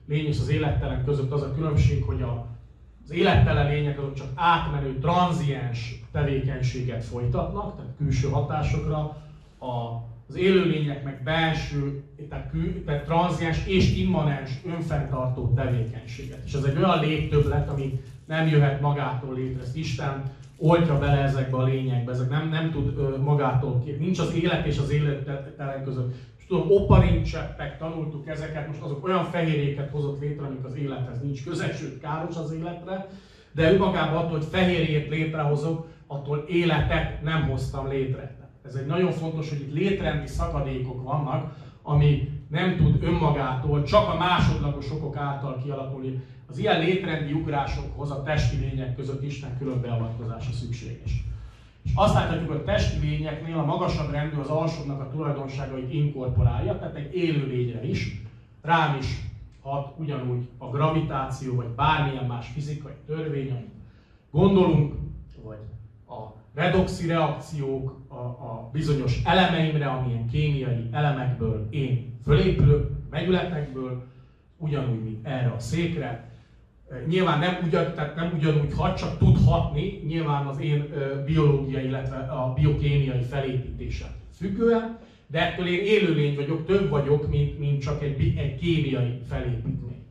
lény és az élettelen között az a különbség, hogy a, az élettelen lények azok csak átmenő, tranziens tevékenységet folytatnak, tehát külső hatásokra, a, az élőlények meg belső, tehát, kül, tehát tranziens és immanens, önfenntartó tevékenységet. És ez egy olyan légtöbblet, ami nem jöhet magától létre, ezt Isten oltja bele ezekbe a lényekbe, ezek nem, nem tud ö, magától ki. Nincs az élet és az élettelen között. És tudom, oparincsseppek, tanultuk ezeket, most azok olyan fehérjéket hozott létre, amik az élethez nincs köze, sőt káros az életre, de önmagában attól, hogy fehérjét létrehozok, attól életet nem hoztam létre. Ez egy nagyon fontos, hogy itt létrendi szakadékok vannak, ami nem tud önmagától, csak a másodlagos okok által kialakulni. Az ilyen létrendi ugrásokhoz a testi lények között Isten külön beavatkozása szükséges. És azt láthatjuk, hogy a testi lényeknél a magasabb rendű az alsóbbnak a tulajdonságait inkorporálja, tehát egy élő lényre is, rám is hat ugyanúgy a gravitáció, vagy bármilyen más fizikai törvény, amit gondolunk, vagy a redoxi reakciók, a, a bizonyos elemeimre, amilyen kémiai elemekből én fölépülök, vegyületekből, ugyanúgy, mint erre a székre. Nyilván nem, ugyan, tehát nem ugyanúgy hat, csak tud hatni, nyilván az én biológiai, illetve a biokémiai felépítésem függően, de ettől én élőlény vagyok, több vagyok, mint, mint csak egy, egy kémiai felépítmény.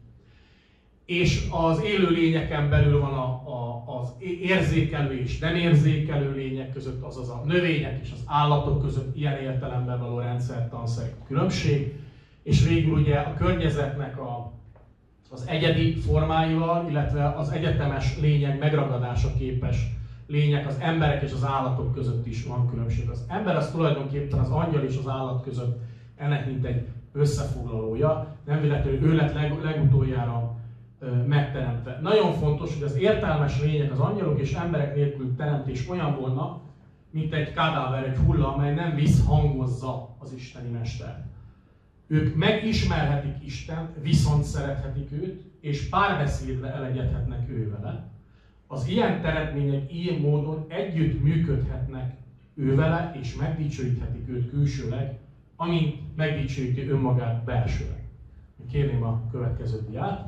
És az élőlényeken belül van a, a, az érzékelő és nem érzékelő lények között, azaz a növények és az állatok között ilyen értelemben való rendszertanszerű különbség. És végül ugye a környezetnek a, az egyedi formáival, illetve az egyetemes lények megragadása képes lények, az emberek és az állatok között is van különbség. Az ember az tulajdonképpen az angyal és az állat között ennek mint egy összefoglalója, nem véletlenül ő lett leg, legutoljára ö, megteremtve. Nagyon fontos, hogy az értelmes lények, az angyalok és emberek nélkül teremtés olyan volna, mint egy kadáver, egy hulla, amely nem visszhangozza az isteni mestert. Ők megismerhetik Istent, viszont szerethetik őt, és párbeszédre elegyedhetnek ő vele. Az ilyen teremtmények ilyen módon együtt működhetnek ő vele, és megdicsőíthetik őt külsőleg, amint megdicsőíti önmagát belsőleg. Kérném a következő diát.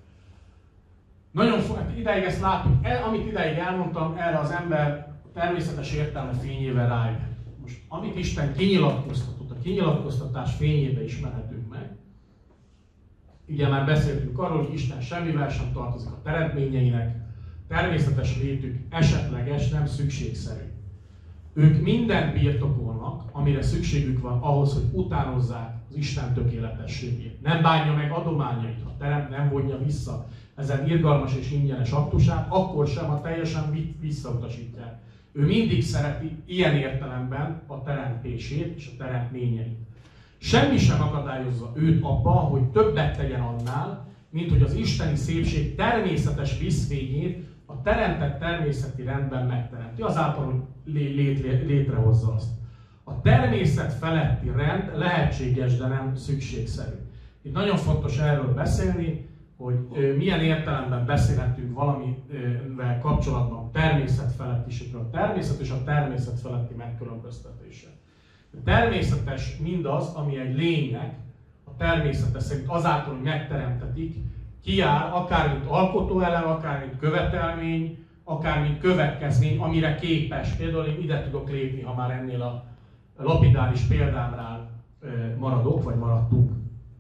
Nagyon fontos, ideig ezt láttuk, amit ideig elmondtam, erre az ember természetes értelme fényével rájön. Most, amit Isten kinyilatkoztatott, a kinyilatkoztatás fényébe ismerhetünk meg. Ugye már beszéltünk arról, hogy Isten semmivel sem tartozik a teremtményeinek, természetes létük esetleges, nem szükségszerű. Ők mindent birtokolnak, amire szükségük van ahhoz, hogy utánozzák az Isten tökéletességét. Nem bánja meg adományait, ha teremt, nem vonja vissza ezen irgalmas és ingyenes aktusát, akkor sem, ha teljesen visszautasítják. Ő mindig szereti ilyen értelemben a teremtését és a teremtményeit. Semmi sem akadályozza őt abban, hogy többet tegyen annál, mint hogy az isteni szépség természetes vízfényét a teremtett természeti rendben megteremti, azáltal, hogy lé- lé- létrehozza azt. A természet feletti rend lehetséges, de nem szükségszerű. Itt nagyon fontos erről beszélni, hogy milyen értelemben beszélhetünk valamivel kapcsolatban természet felettiségről. A természet és a természet feletti megkülönböztetése. Természetes mindaz, ami egy lénynek a természete szerint azáltal, hogy megteremtetik, kijár akár mint alkotóelem, akár mint követelmény, akár mint következmény, amire képes. Például én ide tudok lépni, ha már ennél a lapidáris példámnál maradok, vagy maradtunk.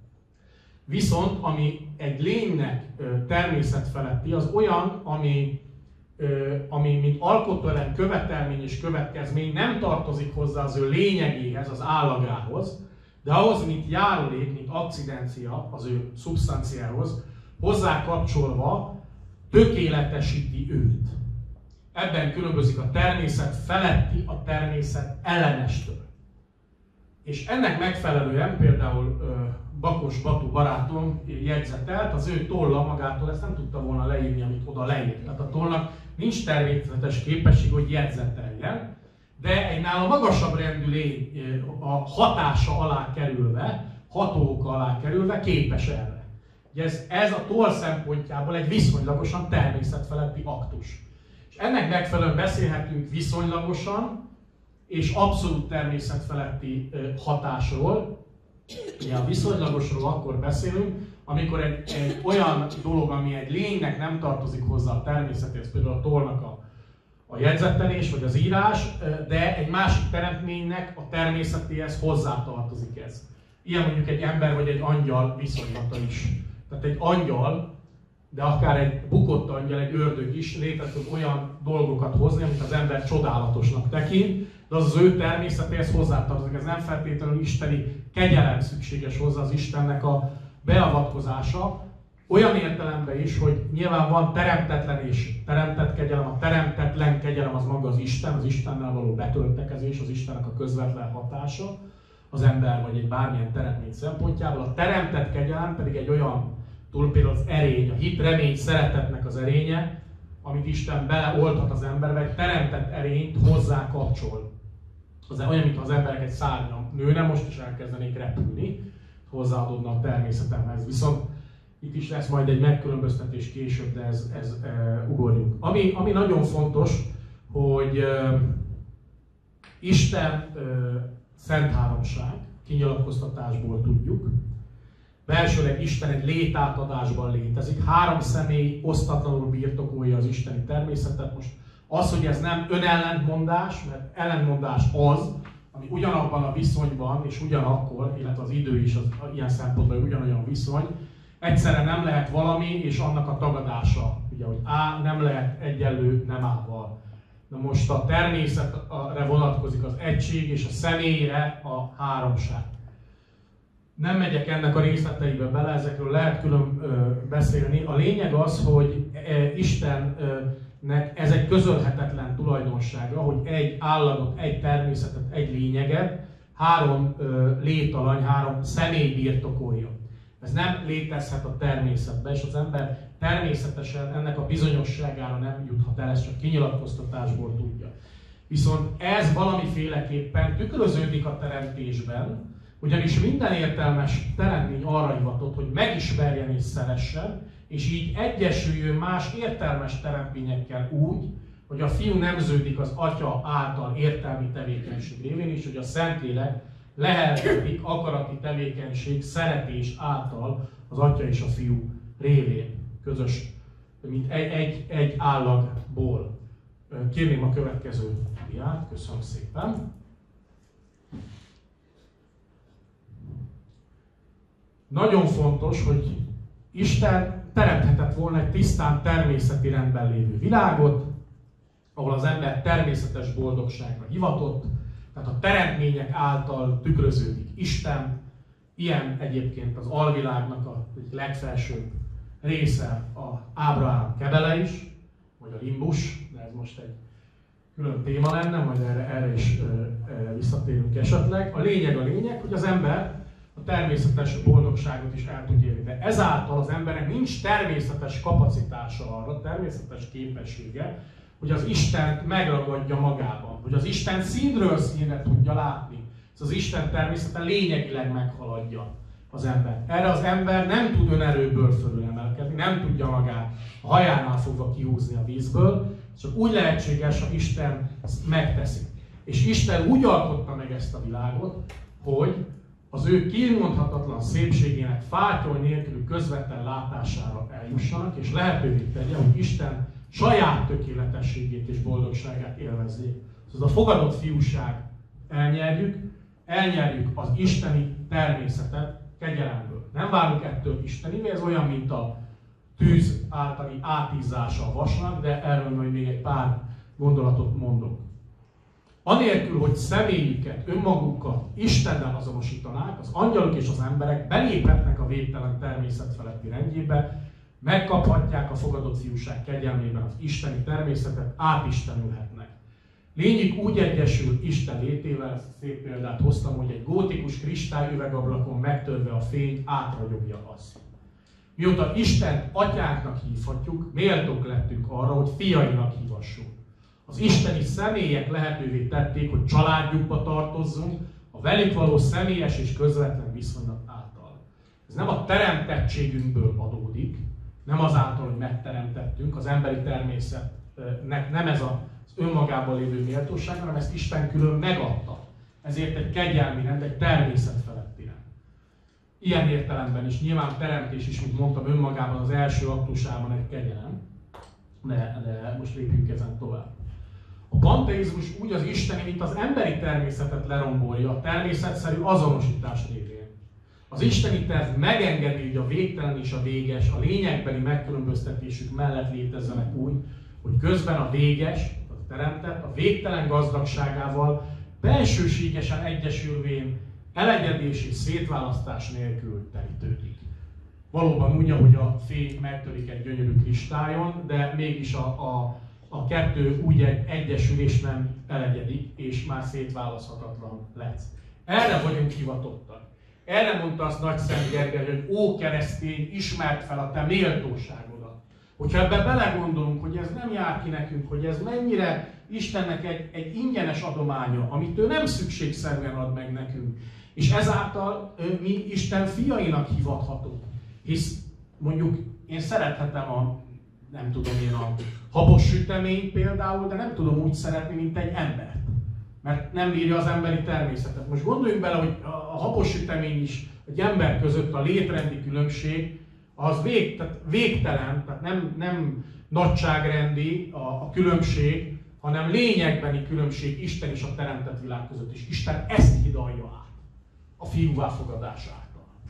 Viszont ami egy lénynek természet feletti, az olyan, ami, ami mint alkotóelem, követelmény és következmény nem tartozik hozzá az ő lényegéhez, az állagához, de ahhoz, mint járulék, mint akcidencia az ő szubstanciához, hozzá kapcsolva tökéletesíti őt. Ebben különbözik a természet feletti a természet ellenestől. És ennek megfelelően például Bakos Batu barátom jegyzetelt, az ő tolla magától ezt nem tudta volna leírni, amit oda leírt. Tehát a tollnak nincs természetes képesség, hogy jegyzeteljen, de egy nála magasabb rendű lény a hatása alá kerülve, hatóoka alá kerülve képes erre. Ugye ez, ez a toll szempontjából egy viszonylagosan természetfeletti aktus. És ennek megfelelően beszélhetünk viszonylagosan és abszolút természetfeletti hatásról. Ugye a viszonylagosról akkor beszélünk, amikor egy, egy olyan dolog, ami egy lénynek nem tartozik hozzá a természetéhez, például a tollnak a, a jegyzettelés vagy az írás, de egy másik teremtménynek a természetéhez hozzátartozik ez. Ilyen mondjuk egy ember vagy egy angyal viszonylata is. Tehát egy angyal, de akár egy bukott angyal, egy ördög is létre tud olyan dolgokat hozni, amit az ember csodálatosnak tekint, de az az ő természetéhez hozzátartozik. Ez nem feltétlenül isteni kegyelem szükséges hozzá, az Istennek a beavatkozása. Olyan értelemben is, hogy nyilván van teremtetlen és teremtett kegyelem, a teremtetlen kegyelem az maga az Isten, az Istennel való betöltekezés, az Istennek a közvetlen hatása, az ember vagy egy bármilyen teremtmény szempontjából. A teremtett kegyelem pedig egy olyan, túl például az erény, a hit, remény, szeretetnek az erénye, amit Isten beleolthat az emberbe, egy teremtett erényt hozzá kapcsol. Az olyan, mintha az emberek egy szárnyam nőne, most is elkezdenék repülni, hozzáadódna a természetemhez. Viszont itt is lesz majd egy megkülönböztetés később, de ez, ez e, ugorjunk. Ami, ami nagyon fontos, hogy e, Isten e, szent háromság, kinyilatkoztatásból tudjuk. Belsőleg Isten egy létátadásban létezik. Három személy osztatlanul birtokolja az isteni természetet. Most az, hogy ez nem önellentmondás, mert ellentmondás az, ami ugyanabban a viszonyban és ugyanakkor, illetve az idő is az, ilyen szempontból ugyanolyan viszony, egyszerre nem lehet valami és annak a tagadása. Ugye, hogy A nem lehet egyenlő nem A-val. Na most a természetre vonatkozik az egység és a személyre a háromság. Nem megyek ennek a részleteibe bele, ezekről lehet külön ö, beszélni. A lényeg az, hogy e, Istennek ez egy közölhetetlen tulajdonsága, hogy egy állatot, egy természetet, egy lényeget három ö, létalany, három személy birtokolja. Ez nem létezhet a természetben, és az ember természetesen ennek a bizonyosságára nem juthat el, ezt csak kinyilatkoztatásból tudja. Viszont ez valamiféleképpen tükröződik a teremtésben, ugyanis minden értelmes teremtmény arra hivatott, hogy megismerjen és szeressen, és így egyesüljön más értelmes teremtményekkel úgy, hogy a fiú nemződik az atya által értelmi tevékenység révén is, hogy a Szentlélek lehelkedik akarati tevékenység, szeretés által az atya és a fiú révén, közös, mint egy, egy, egy állagból. Kérném a következő diát, köszönöm szépen. Nagyon fontos, hogy Isten teremthetett volna egy tisztán természeti rendben lévő világot, ahol az ember természetes boldogságra hivatott, tehát a teremtmények által tükröződik Isten, ilyen egyébként az alvilágnak a legfelsőbb része a Ábrahám kebele is, vagy a limbus, de ez most egy külön téma lenne, majd erre, erre is ö, ö, visszatérünk esetleg. A lényeg a lényeg, hogy az ember a természetes boldogságot is el tud érni. De ezáltal az embernek nincs természetes kapacitása arra, természetes képessége, hogy az Istent megragadja magában, hogy az Isten színről színre tudja látni. Ez az Isten természete lényegileg meghaladja az ember. Erre az ember nem tud önerőből fölülemelkedni, nem tudja magát a hajánál fogva kihúzni a vízből, csak úgy lehetséges, ha Isten megteszi. És Isten úgy alkotta meg ezt a világot, hogy az ő kimondhatatlan szépségének fátyoly nélküli közvetlen látására eljussanak, és lehetővé tegye, hogy Isten saját tökéletességét és boldogságát élvezzék. Szóval a fogadott fiúság elnyerjük, elnyerjük az isteni természetet kegyelemből. Nem várunk ettől isteni, ez olyan, mint a tűz általi átízása a vasnak, de erről majd még egy pár gondolatot mondok. Anélkül, hogy személyüket, önmagukat Istennel azonosítanák, az angyalok és az emberek beléphetnek a végtelen természet feletti rendjébe, megkaphatják a fogadott fiúság kegyelmében az isteni természetet, átistenülhetnek. Lényük úgy egyesül Isten létével, ezt a szép példát hoztam, hogy egy gótikus kristályüvegablakon megtörve a fény átragyogja azt. Mióta Istent atyánknak hívhatjuk, méltók lettünk arra, hogy fiainak hívassunk. Az isteni személyek lehetővé tették, hogy családjukba tartozzunk, a velük való személyes és közvetlen viszonylat által. Ez nem a teremtettségünkből adódik, nem azáltal, hogy megteremtettünk, az emberi természetnek nem ez az önmagában lévő méltóság, hanem ezt Isten külön megadta. Ezért egy kegyelmi rend, egy természet feletti rend. ilyen értelemben is, nyilván teremtés is, mint mondtam, önmagában az első aktusában egy kegyelem, de, de most lépjünk ezen tovább. A panteizmus úgy az isteni, mint az emberi természetet lerombolja a természetszerű azonosítás révén. Az isteni terv megengedi, hogy a végtelen és a véges, a lényegbeli megkülönböztetésük mellett létezzenek úgy, hogy közben a véges, a teremtett, a végtelen gazdagságával belsőségesen egyesülvén elegyedés és szétválasztás nélkül terítődik. Valóban úgy, ahogy a fény megtörik egy gyönyörű kristályon, de mégis a, a, a kettő úgy egy egyesül és nem elegyedik, és már szétválaszthatatlan lesz. Erre vagyunk hivatottak. Erre mondta azt Nagy Szent Gergely, hogy ó keresztény, ismerd fel a te méltóságodat. Hogyha ebbe belegondolunk, hogy ez nem jár ki nekünk, hogy ez mennyire Istennek egy, egy ingyenes adománya, amit ő nem szükségszerűen ad meg nekünk, és ezáltal mi Isten fiainak hivathatunk. Hisz mondjuk én szerethetem a, nem tudom én, a habos süteményt például, de nem tudom úgy szeretni, mint egy embert. Mert nem bírja az emberi természetet. Most gondoljunk bele, hogy a habos sütemény is egy ember között a létrendi különbség, az vég, tehát végtelen, tehát nem, nem nagyságrendi a, a különbség, hanem lényegbeni különbség Isten és a teremtett világ között is. Isten ezt hidalja át a fiúvá fogadás által.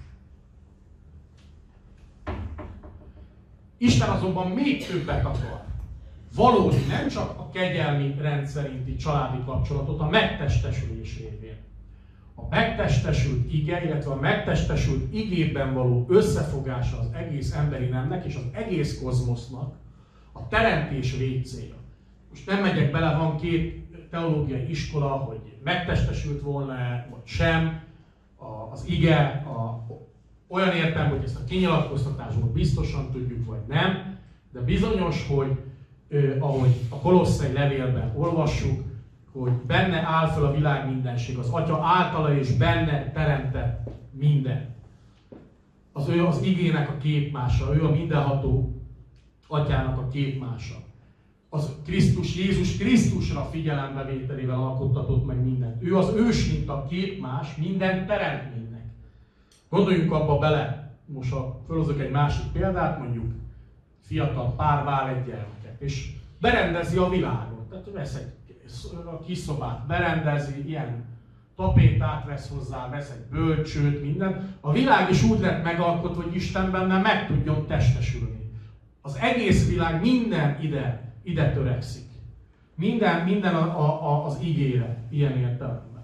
Isten azonban még többet akar. Valódi, nem csak a kegyelmi rendszerinti családi kapcsolatot, a megtestesülés révén. A megtestesült ige, illetve a megtestesült igében való összefogása az egész emberi nemnek és az egész kozmosznak a teremtés végcélja. Most nem megyek bele, van két teológiai iskola, hogy megtestesült volna-e, vagy sem. Az ige a, olyan értelme, hogy ezt a kinyilatkoztatásból biztosan tudjuk, vagy nem, de bizonyos, hogy eh, ahogy a Kolosszai levélben olvassuk, hogy benne áll fel a világ mindenség, az Atya általa és benne teremtett minden. Az ő az igének a képmása, ő a mindenható Atyának a képmása. Az Krisztus, Jézus Krisztusra figyelembevételével alkottatott meg mindent. Ő az ős, mint a képmás minden teremtménynek. Gondoljunk abba bele, most ha felhozok egy másik példát, mondjuk fiatal pár vál egy gyermeket, és berendezi a világot. Tehát vesz egy a kis szobát, berendezi, ilyen tapétát vesz hozzá, vesz egy bölcsőt, minden. A világ is úgy lett megalkotva, hogy Isten benne meg tudjon testesülni. Az egész világ minden ide, ide törekszik. Minden, minden a, a, az igére, ilyen értelemben.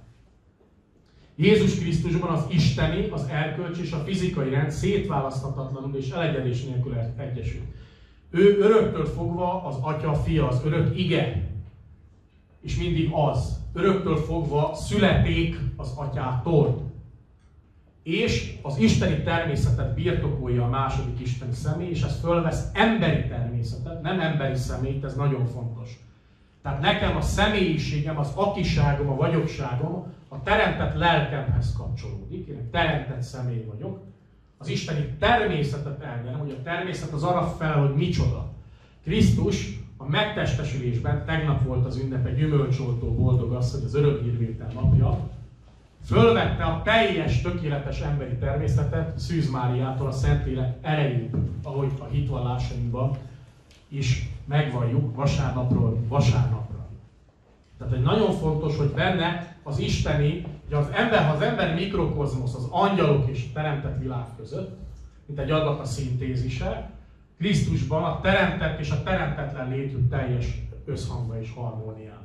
Jézus Krisztusban az isteni, az erkölcsi és a fizikai rend szétválaszthatatlanul és elegyedés nélkül egyesül. Ő öröktől fogva az Atya, a Fia, az örök ige, és mindig az, öröktől fogva születék az Atyától. És az isteni természetet birtokolja a második isteni személy, és ez fölvesz emberi természetet, nem emberi személyt, ez nagyon fontos. Tehát nekem a személyiségem, az akiságom, a vagyokságom a teremtett lelkemhez kapcsolódik. Én egy teremtett személy vagyok. Az isteni természetet elnyerem, hogy a természet az arra fel, hogy micsoda. Krisztus a megtestesülésben, tegnap volt az ünnepe, gyümölcsoltó boldog az, hogy az örök hírvétel napja, fölvette a teljes, tökéletes emberi természetet Szűz Máriától, a Szentlélek erejéből, ahogy a hitvallásainkban is megvalljuk vasárnapról vasárnapra. Tehát egy nagyon fontos, hogy benne az isteni, hogy az ember, ha az emberi mikrokozmosz, az angyalok és a teremtett világ között, mint egy adat a szintézise, Krisztusban a teremtett és a teremtetlen létük teljes összhangban és harmóniában.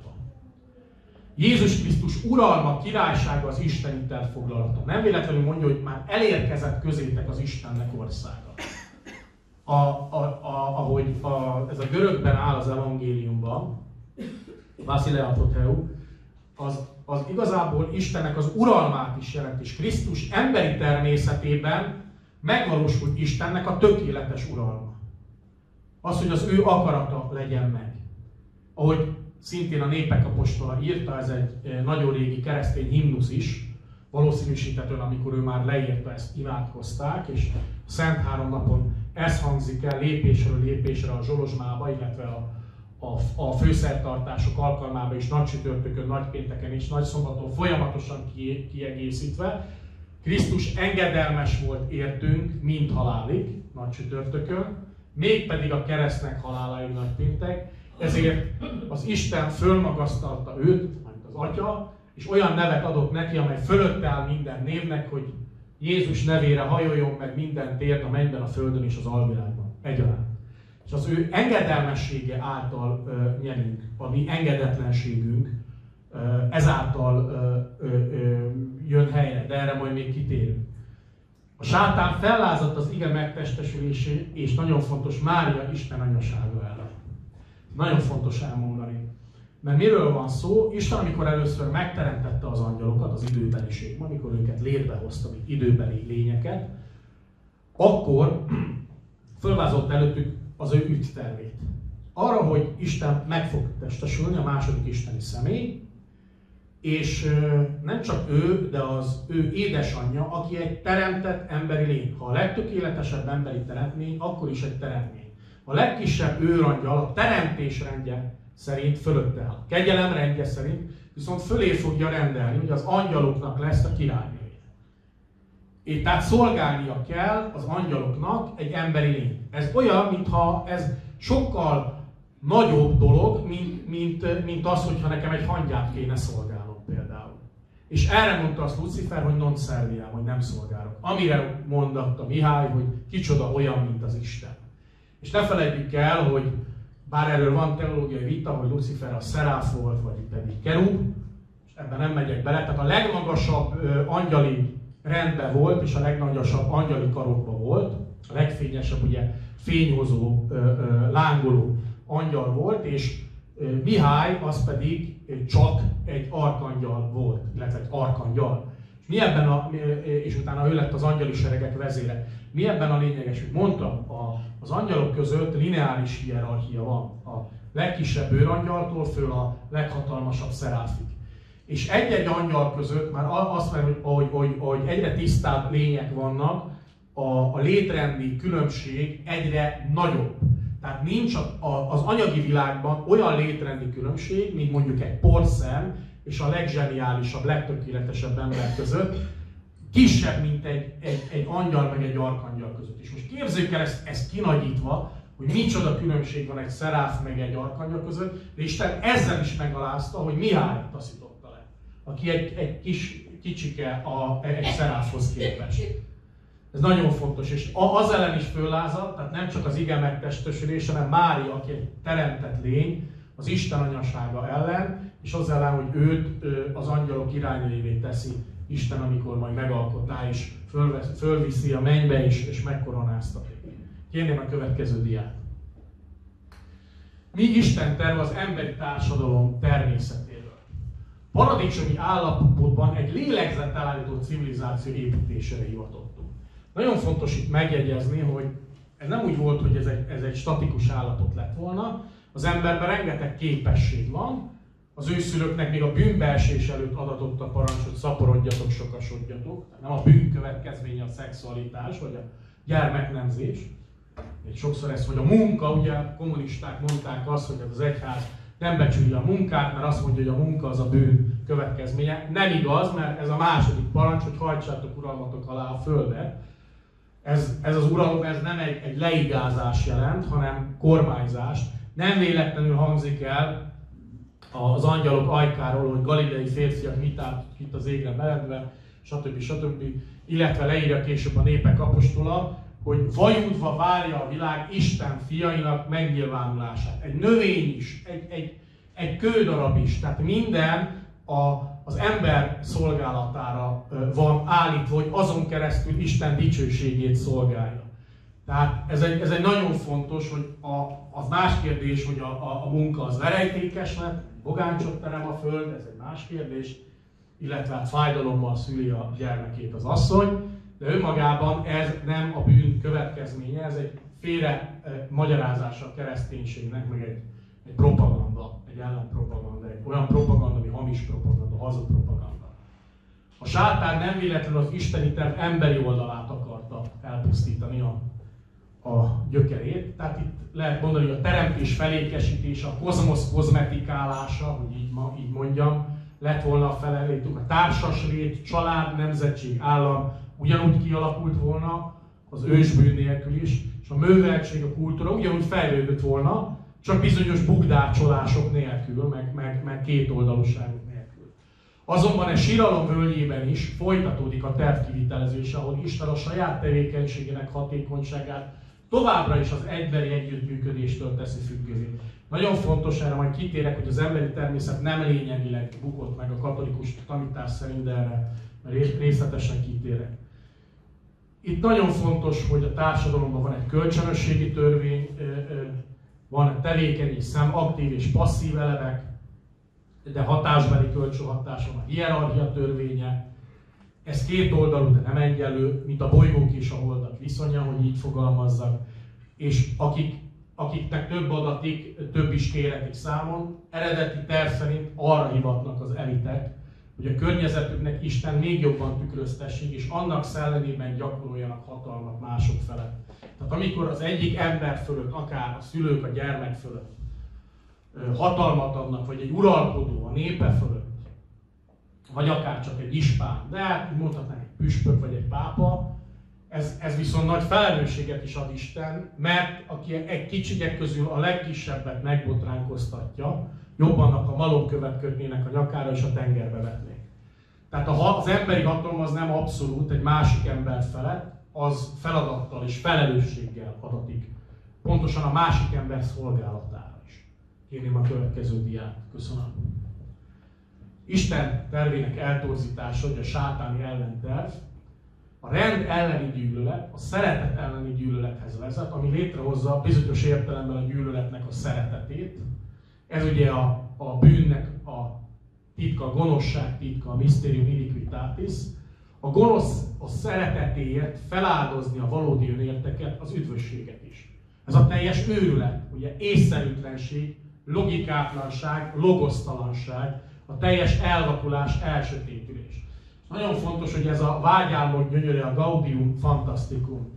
Jézus Krisztus uralma, királysága az isteni terv foglalata. Nem véletlenül mondja, hogy már elérkezett közétek az Istennek országa. A, a, a, ahogy a, ez a görögben áll az evangéliumban, Vasilea Apotheu, az, az igazából Istennek az uralmát is jelent, és Krisztus emberi természetében megvalósult Istennek a tökéletes uralma. Az, hogy az ő akarata legyen meg. Ahogy szintén a Népek Apostola írta, ez egy nagyon régi keresztény himnusz is, valószínűsítetően, amikor ő már leírta, ezt imádkozták, és a Szent Három napon ez hangzik el lépésről lépésre a Zsolozsmába, illetve a, a, a főszertartások alkalmában is, nagy csütörtökön, nagy pénteken és nagy szombaton folyamatosan kiegészítve, Krisztus engedelmes volt értünk, mint halálig, nagy csütörtökön, mégpedig a keresztnek haláláig nagypéntek, ezért az Isten fölmagasztalta őt, mint az Atya, és olyan nevet adott neki, amely fölött áll minden névnek, hogy Jézus nevére hajoljon meg minden térd a mennyben, a földön és az alvilágban egyaránt. És az ő engedelmessége által uh, nyerünk, a mi engedetlenségünk uh, ezáltal uh, uh, uh, jön helyre, de erre majd még kitérünk. A sátán fellázadt az ige megtestesülésé, és nagyon fontos, Mária Isten anyasága ellen. Nagyon fontos elmondani. Mert miről van szó? Isten, amikor először megteremtette az angyalokat, az időbeliségben, amikor őket létrehozta, mint időbeli lényeket, akkor fölvázolt előttük az ő ügytervét. Arra, hogy Isten meg fog testesülni, a második isteni személy, és nem csak ő, de az ő édesanyja, aki egy teremtett emberi lény. Ha a legtökéletesebb emberi teremtmény, akkor is egy teremtmény. A legkisebb őrangyal a teremtés rendje szerint fölötte áll. A kegyelem rendje szerint viszont fölé fogja rendelni, hogy az angyaloknak lesz a királynője. És tehát szolgálnia kell az angyaloknak egy emberi lény. Ez olyan, mintha ez sokkal nagyobb dolog, mint, mint, mint az, hogyha nekem egy hangyát kéne szolgálnom például. És erre mondta azt Lucifer, hogy non serviam, hogy nem szolgálok. Amire mondatta Mihály, hogy kicsoda olyan, mint az Isten. És ne felejtjük el, hogy bár erről van teológiai vita, hogy Lucifer a szeráf volt, vagy pedig kerub, és ebben nem megyek bele, tehát a legmagasabb ö, angyali rendben volt, és a legnagyosabb angyali karokban volt, a legfényesebb, ugye fényhozó, ö, ö, lángoló angyal volt, és ö, Mihály az pedig csak egy arkangyal volt, illetve egy arkangyal. És mi ebben a, és utána ő lett az angyali seregek vezére. Mi ebben a lényeges, hogy mondtam, a, az angyalok között lineáris hierarchia van. A legkisebb őrangyaltól föl a leghatalmasabb szeráfig. És egy-egy angyal között már azt mondja, hogy, hogy, hogy egyre tisztább lények vannak, a, a létrendi különbség egyre nagyobb. Tehát nincs a, a, az anyagi világban olyan létrendi különbség, mint mondjuk egy porszem és a legzseniálisabb, legtökéletesebb ember között, kisebb, mint egy, egy, egy angyal meg egy arkangyal között. És most képzeljük el ezt, ezt kinagyítva, hogy micsoda különbség van egy szeráf meg egy arkangyal között, de Isten ezzel is megalázta, hogy Mihály taszította le, aki egy, egy kis, kicsike a, egy szeráfhoz képest. Ez nagyon fontos, és az ellen is föllázadt, tehát nem csak az ige megtestesülése, hanem Mária, aki egy teremtett lény, az Isten anyasága ellen, és az ellen, hogy őt az angyalok királynőjévé teszi Isten, amikor majd megalkotná, és fölviszi a mennybe, és, és megkoronáztatja. Kérném a következő diát. Mi Isten terve az emberi társadalom természetéről? Paradicsomi állapotban egy lélegzettelállító civilizáció építésére hivatottunk. Nagyon fontos itt megjegyezni, hogy ez nem úgy volt, hogy ez egy, ez egy statikus állapot lett volna. Az emberben rengeteg képesség van. Az őszülőknek még a bűnbeesés előtt adatott a parancs, hogy szaporodjatok, sokasodjatok. Nem a bűn következménye a szexualitás, vagy a gyermeknemzés. Még sokszor ez, hogy a munka, ugye a kommunisták mondták azt, hogy az egyház nem becsüli a munkát, mert azt mondja, hogy a munka az a bűn következménye. Nem igaz, mert ez a második parancs, hogy hajtsátok uralmatok alá a földet. Ez, ez az uralom, ez nem egy, egy leigázás jelent, hanem kormányzást. Nem véletlenül hangzik el az angyalok ajkáról, hogy galileai férfiak mit állt itt az égre meredve, stb. stb. Illetve leírja később a népek apostola, hogy vajudva várja a világ Isten fiainak megnyilvánulását. Egy növény is, egy, egy, egy kődarab is, tehát minden a, az ember szolgálatára van állítva, hogy azon keresztül Isten dicsőségét szolgálja. Tehát ez egy, ez egy nagyon fontos, hogy a, az más kérdés, hogy a, a, a munka az verejtékes lett, bogáncsot terem a föld, ez egy más kérdés, illetve hát fájdalommal szüli a gyermekét az asszony, de önmagában ez nem a bűn következménye, ez egy félre eh, magyarázása a kereszténységnek, meg egy, egy propaganda, egy ellenpropaganda, egy olyan propaganda, ami hamis propaganda, hazug propaganda. A sátán nem véletlenül az isteni terv emberi oldalát akarta elpusztítani a, a gyökerét, tehát itt lehet mondani, hogy a teremtés felékesítése, a kozmosz kozmetikálása, hogy így, ma, így mondjam, lett volna a felállítók, a társas lét, család, nemzetség, állam ugyanúgy kialakult volna az ősbűn nélkül is, és a műveltség, a kultúra ugyanúgy fejlődött volna, csak bizonyos bugdácsolások nélkül, meg, meg, meg kétoldalúságok nélkül. Azonban a síralom völgyében is folytatódik a tervkivitelezés, ahol Isten a saját tevékenységének hatékonyságát továbbra is az emberi együttműködéstől teszi függővé. Nagyon fontos, erre majd kitérek, hogy az emberi természet nem lényegileg bukott meg a katolikus tanítás szerint, de erre részletesen kitérek. Itt nagyon fontos, hogy a társadalomban van egy kölcsönösségi törvény, van tevékeny és szem, aktív és passzív elemek, de hatásbeli kölcsönhatáson a hierarchia törvénye. Ez két oldalú, de nem egyenlő, mint a bolygók és a holdak viszonya, hogy így fogalmazzak. És akik, akiknek több adatik, több is kéretik számon, eredeti terv szerint arra hivatnak az elitek, hogy a környezetüknek Isten még jobban tükröztessék, és annak szellemében gyakoroljanak hatalmat mások felett. Tehát amikor az egyik ember fölött, akár a szülők a gyermek fölött hatalmat adnak, vagy egy uralkodó a népe fölött, vagy akár csak egy ispán, de hát mondhatnánk egy püspök vagy egy pápa, ez, ez viszont nagy felelősséget is ad Isten, mert aki egy kicsikek közül a legkisebbet megbotránkoztatja, jobban a malomkövet kötnének a nyakára és a tengerbe vetnék. Tehát az emberi hatalom az nem abszolút egy másik ember felett, az feladattal és felelősséggel adatik. Pontosan a másik ember szolgálatára is. Kérném a következő diát. Köszönöm. Isten tervének eltorzítása, hogy a sátáni ellenterv, a rend elleni gyűlölet, a szeretet elleni gyűlölethez vezet, ami létrehozza bizonyos értelemben a gyűlöletnek a szeretetét. Ez ugye a, a bűnnek a titka, a gonoszság titka, a mysterium iniquitatis. A gonosz a szeretetéért feláldozni a valódi önérteket, az üdvösséget is. Ez a teljes őrület, ugye észszerűtlenség, logikátlanság, logosztalanság, a teljes elvakulás, elsötétülés. Nagyon fontos, hogy ez a vágyálmod gyönyöre, a gaudium fantasticum.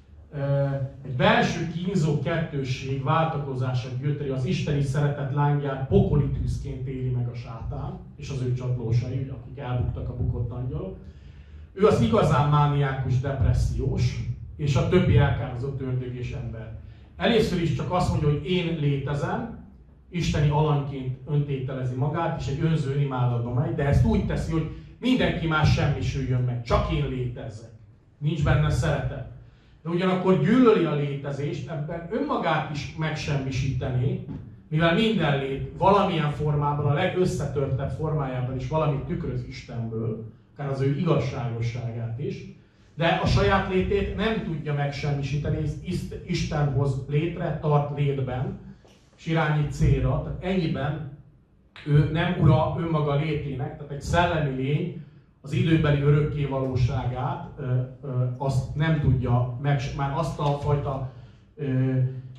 Egy belső kínzó kettősség váltakozása gyötri, az isteni szeretet lángját pokoli tűzként éli meg a sátán, és az ő csatlósai, akik elbuktak a bukott angyalok. Ő az igazán mániákus, depressziós, és a többi elkározott ördögés ember. Először is csak azt mondja, hogy én létezem, isteni alanyként öntételezi magát, és egy önző önimádatba megy, de ezt úgy teszi, hogy mindenki más semmisüljön meg, csak én létezzek. Nincs benne szeretet. De ugyanakkor gyűlöli a létezést, ebben önmagát is megsemmisítené, mivel minden lét valamilyen formában, a legösszetörtebb formájában is valamit tükröz Istenből, akár az ő igazságosságát is, de a saját létét nem tudja megsemmisíteni, Isten hoz létre, tart létben, és irányít célra, tehát ennyiben ő nem ura önmaga létének, tehát egy szellemi lény az időbeli örökké valóságát, ö, ö, azt nem tudja meg, már azt a fajta ö,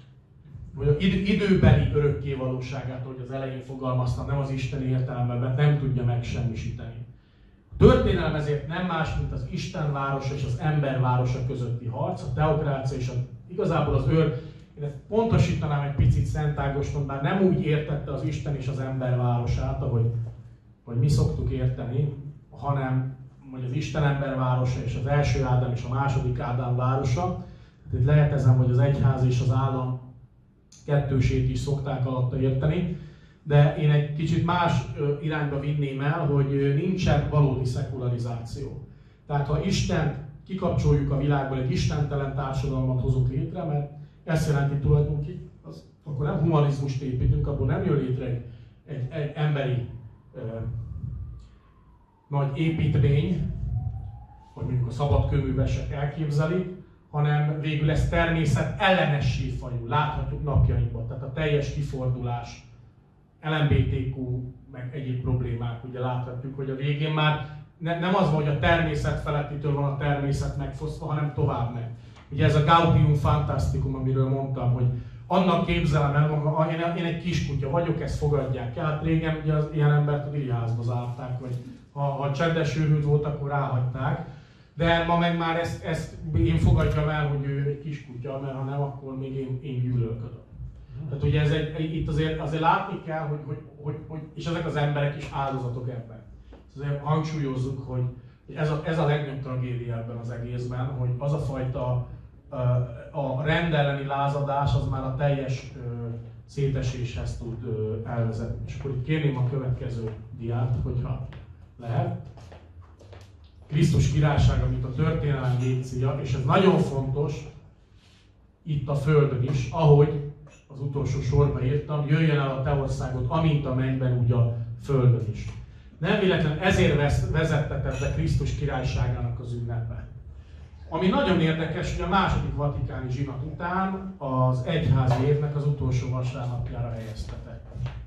vagy az időbeli örökké valóságát, hogy az elején fogalmaztam, nem az isteni értelemben, nem tudja megsemmisíteni. A történelem ezért nem más, mint az Isten városa és az ember városa közötti harc, a teokrácia és a, igazából az őr. Én ezt pontosítanám egy picit Szent Ágoston, bár nem úgy értette az Isten és az ember városát, ahogy, ahogy mi szoktuk érteni, hanem hogy az Isten ember városa és az első Ádám és a második Ádám városa. Tehát itt lehet ezen, hogy az egyház és az állam kettősét is szokták alatta érteni, de én egy kicsit más irányba vinném el, hogy nincsen valódi szekularizáció. Tehát ha Istent kikapcsoljuk a világból, egy istentelen társadalmat hozunk létre, mert ezt jelenti tulajdonképpen, az, akkor nem humanizmust építünk, abból nem jön létre egy, egy, egy emberi ö, nagy építmény, hogy mondjuk a szabadkőművesek elképzelik, hanem végül ez természet ellenessé fajul. Láthatjuk napjainkban, tehát a teljes kifordulás, el em bé té kú, meg egyéb problémák, ugye láthatjuk, hogy a végén már ne, nem az van, hogy a természet felettitől van a természet megfosztva, hanem tovább megy. Ugye ez a gaudium fantasticum, amiről mondtam, hogy annak képzelem el magam, én, én egy kiskutya vagyok, ezt fogadják el. Hát régen ugye az ilyen embert a diriházba zárták, vagy ha, ha csendes őrült volt, akkor ráhagyták. De ma meg már ezt, ezt én fogadjam el, hogy ő egy kiskutya, mert ha nem, akkor még én, én gyűlölködöm. Tehát ugye ez egy, itt azért, azért látni kell, hogy, hogy, hogy, hogy, és ezek az emberek is áldozatok ebben. Azért hangsúlyozzuk, hogy ez a, ez a legnagyobb tragédia ebben az egészben, hogy az a fajta a rend elleni lázadás az már a teljes széteséshez tud elvezetni. És akkor itt kérném a következő diát, hogyha lehet. Krisztus királysága, mint a történelem végcélja, és ez nagyon fontos itt a Földön is, ahogy az utolsó sorba írtam, jöjjön el a te országod, amint a mennyben, úgy a Földön is. Nem véletlen ezért vezetteted be Krisztus királyságának az ünnepe. Ami nagyon érdekes, hogy a második vatikáni zsinat után az egyházi évnek az utolsó vasárnapjára helyeztetek.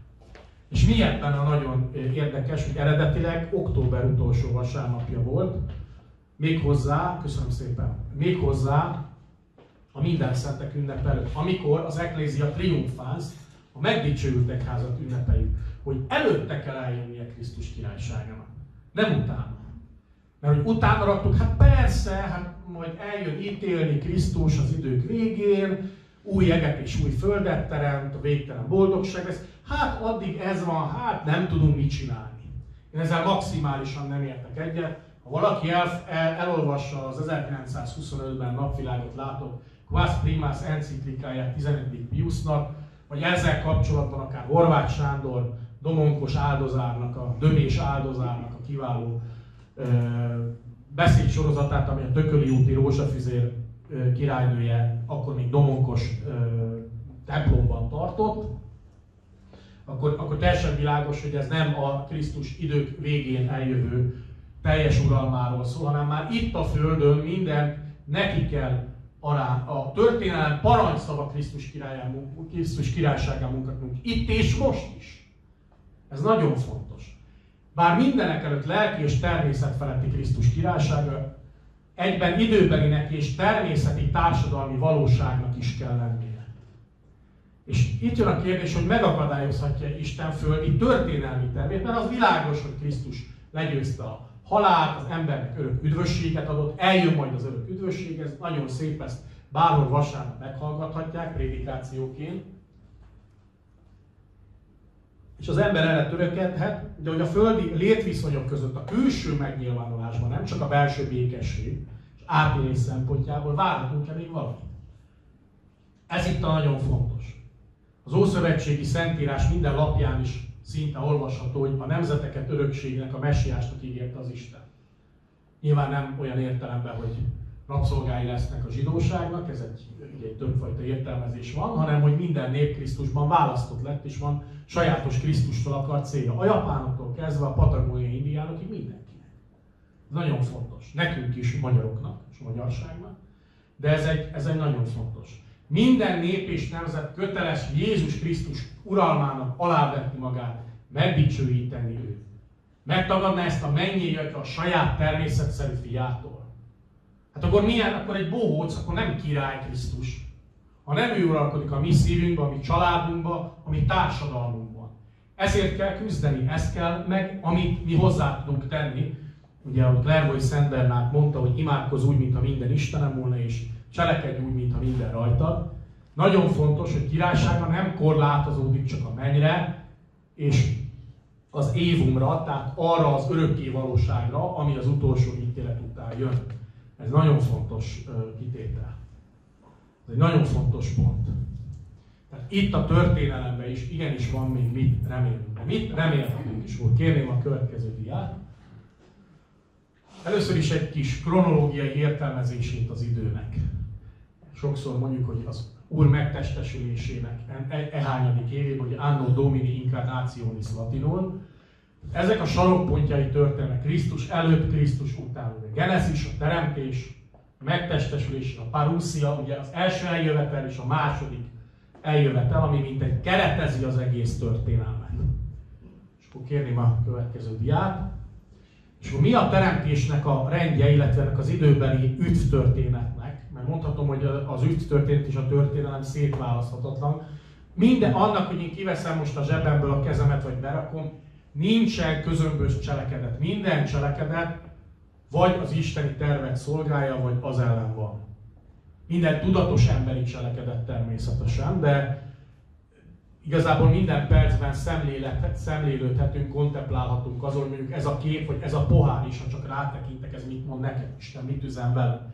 És mi ebben a nagyon érdekes, hogy eredetileg október utolsó vasárnapja volt, méghozzá, köszönöm szépen, méghozzá a minden szentek ünnep előtt, amikor az Ecclesia Triumphans, a megdicsőült egyházat ünnepeljük, hogy előtte kell eljönnie Krisztus királyságának, nem utána. Mert hogy utána raktuk, hát persze, hát majd eljön ítélni Krisztus az idők végén, új eget és új földet teremt, a végtelen boldogság lesz. Hát addig ez van, hát nem tudunk mit csinálni. Én ezzel maximálisan nem értek egyet. Ha valaki el, el, elolvassa az ezerkilencszázhuszonötben napvilágot látott Quas Primas enciklikáját tizenegyedik Piusnak, vagy ezzel kapcsolatban akár Horváth Sándor Domonkos áldozárnak, a Dömés áldozárnak a kiváló ö, beszédsorozatát, ami a Tököli úti Rózsafüzér ö, királynője, akkor még Domonkos ö, templomban tartott, akkor, akkor teljesen világos, hogy ez nem a Krisztus idők végén eljövő teljes uralmáról szól, hanem már itt a Földön mindent neki kell arán, a történelem parancsszava Krisztus, Krisztus királyságán munkatnunk. Itt és most is. Ez nagyon fontos. Bár mindenek előtt lelki és természetfeletti Krisztus királysága, egyben időbelinek és természeti társadalmi valóságnak is kell lennie. És itt jön a kérdés, hogy megakadályozhatja Isten földi történelmi tervét, mert az világos, hogy Krisztus legyőzte a halált, az embernek örök üdvösséget adott, eljön majd az örök üdvösség, ez nagyon szép, ezt bárhol vasárnap meghallgathatják prédikációként. És az ember erre törekedhet, de hogy a földi létviszonyok között a külső megnyilvánulásban, nem csak a belső békesség és átélés szempontjából várhatunk-e még valamit. Ez itt a nagyon fontos. Az Ószövetségi Szentírás minden lapján is szinte olvasható, hogy a nemzeteket örökségnek, a messiásnak ígérte az Isten. Nyilván nem olyan értelemben, hogy rabszolgái lesznek a zsidóságnak, ez egy, egy többfajta értelmezés van, hanem hogy minden nép Krisztusban választott lett, és van sajátos Krisztustól akart célja. A japánoktól kezdve a patagóniai indiánokig mindenkinek. Ez nagyon fontos. Nekünk is, magyaroknak és magyarságnak, de ez egy, ez egy nagyon fontos. Minden nép és nemzet köteles Jézus Krisztus uralmának alávetni magát, megdicsőíteni őt. Megtagadná ezt a mennyei a saját természetszerű fiától. Hát akkor milyen? Akkor egy bohóc, akkor nem király Krisztus. Ha nem ő uralkodik a mi szívünkben, a mi családunkban, a mi társadalmunkban. Ezért kell küzdeni, ezt kell meg, amit mi hozzá tudunk tenni. Ugye a Clairvoy Szent Bernát mondta, hogy imádkozz úgy, mintha minden Istenem volna, és cselekedj úgy, mintha minden rajtad. Nagyon fontos, hogy királysága nem korlátozódik csak a mennyre, és az évumra, tehát arra az örökké valóságra, ami az utolsó ítélet után jön. Ez nagyon fontos uh, kitétel. Ez egy nagyon fontos pont. Tehát itt a történelemben is igenis van még mit remélünk. De mit remélhetünk is volt. Kérném a következő diát. Először is egy kis kronológiai értelmezését az időnek. Sokszor mondjuk, hogy az Úr megtestesülésének ehányadik évében, hogy Anno Domini Incarnationis latinul. Ezek a sarokpontjai történnek Krisztus előtt, Krisztus után. A Genezis, a teremtés, a megtestesülés, a parousia, ugye az első eljövetel és a második eljövetel, ami mintegy keretezi az egész történelmet. És akkor kérném a következő diát. És akkor mi a teremtésnek a rendje, illetve ennek az időbeli üdvtörténetnek, mert mondhatom, hogy az üdvtörténet és a történelem szétválaszthatatlan. Minden annak, hogy én kiveszem most a zsebemből a kezemet, vagy berakom, nincsen közömbös cselekedet. Minden cselekedet vagy az isteni tervet szolgálja, vagy az ellen van. Minden tudatos emberi cselekedet természetesen, de igazából minden percben szemlélődhetünk, kontemplálhatunk azon, hogy mondjuk ez a kép, vagy ez a pohár is, ha csak rátekintek, ez mit mond nekem, Isten mit üzen vele.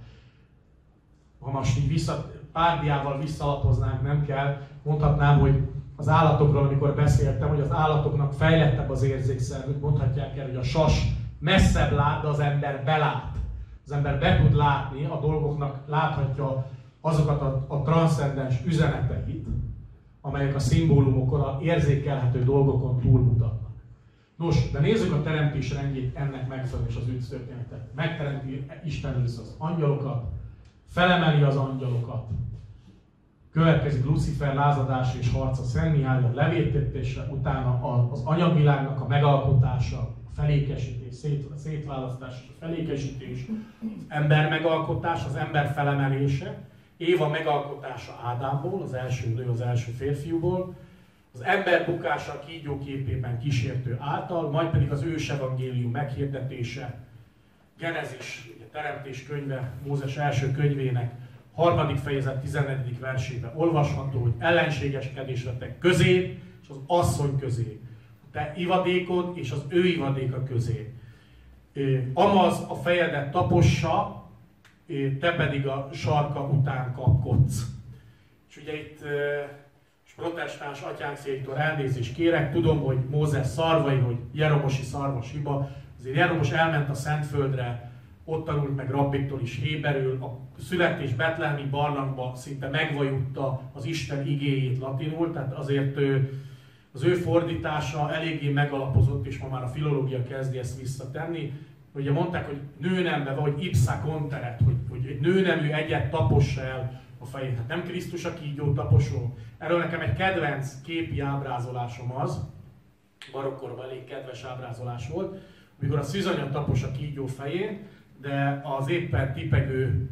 Ha most így vissza, pár diával visszalapoznánk, nem kell, mondhatnám, hogy az állatokról, amikor beszéltem, hogy az állatoknak fejlettebb az érzékszervük, mondhatják el, hogy a sas messzebb lát, de az ember belát. Az ember be tud látni, a dolgoknak láthatja azokat a, a transzcendens üzeneteit, amelyek a szimbólumokon, a érzékelhető dolgokon túlmutatnak. Nos, de nézzük a teremtés rendjét ennek megfelelően és az üdvtörténetet. Megteremti Isten először az angyalokat, felemeli az angyalokat, következik Lucifer lázadása és harca Szent Mihály levétetésre, utána az anyagvilágnak a megalkotása, a felékesítés, szét, a szétválasztás és a felékesítés, az ember megalkotás, az ember felemelése, Éva megalkotása Ádámból, az első nő az első férfiúból, az ember bukása a kígyó képében kísértő által, majd pedig az ősevangélium meghirdetése, Genezis, a teremtés könyve, Mózes első könyvének harmadik fejezet tizennegyedik versében olvasható, hogy ellenségeskedésletek közé és az asszony közé, a te ivadékod és az ő ivadéka közé. Amaz a fejedet tapossa, te pedig a sarka után kapkodsz. És ugye itt és protestáns atyánkszéktől elnézést kérek, tudom, hogy Mózes szarvai, hogy Jeromosi szarvas hiba, azért Jeromos elment a Szentföldre, ott tanult meg rabbiktól is héberül, a születés betlehemi barlangba szinte megvajutta az Isten igéjét latinul, tehát azért ő, az ő fordítása eléggé megalapozott, és ma már a filológia kezdi ezt visszatenni. Ugye mondták, hogy nőnembe, vagy ipsa conteret, hogy, hogy egy nőnemű egyet tapossa el a fejét. Hát nem Krisztus a kígyó taposó. Erről nekem egy kedvenc képi ábrázolásom az, barokkorban elég kedves ábrázolás volt, amikor a szűzanya tapos a kígyó fején, de az éppen tipegő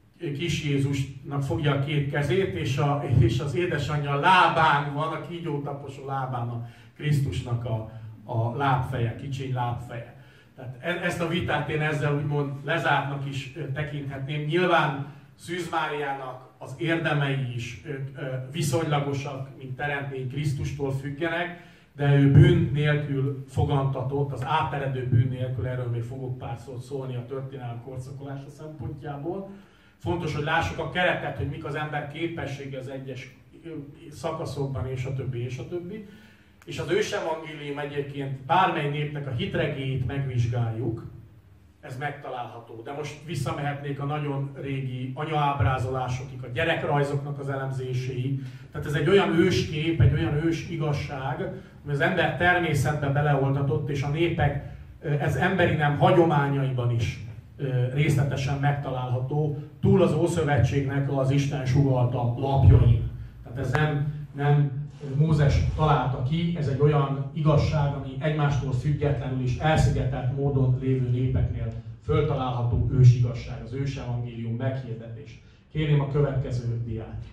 kis Jézusnak fogja a két kezét, és, a, és az édesanyja lábán van, a kígyó taposó lábán a Krisztusnak a, a lábfeje, kicsiny lábfeje. Tehát ezt a vitát én ezzel úgymond lezártnak is tekinthetném. Nyilván Szűz Máriának az érdemei is viszonylagosak, mint teremtmény Krisztustól függenek, de ő bűn nélkül fogantatott, az áteredő bűn nélkül, erről még fogok pár szót szólni a történelem korszakolása szempontjából. Fontos, hogy lássuk a keretet, hogy mik az ember képessége az egyes szakaszokban, és a többi, és a többi. És az ősevangélium egyébként bármely népnek a hitregélyét megvizsgáljuk, ez megtalálható. De most visszamehetnék a nagyon régi anyaábrázolásokig, a gyerekrajzoknak az elemzéséig. Tehát ez egy olyan őskép, egy olyan ős igazság, ami az ember természetbe beleoltatott, és a népek ez emberi nem hagyományaiban is részletesen megtalálható, túl az Ószövetségnek az Isten sugallta lapjain. Tehát ez nem, nem Mózes találta ki, ez egy olyan igazság, ami egymástól függetlenül és elszigetelt módon lévő népeknél föltalálható ősigazság, az ősevangélium meghirdetés. Kérném a következő diát.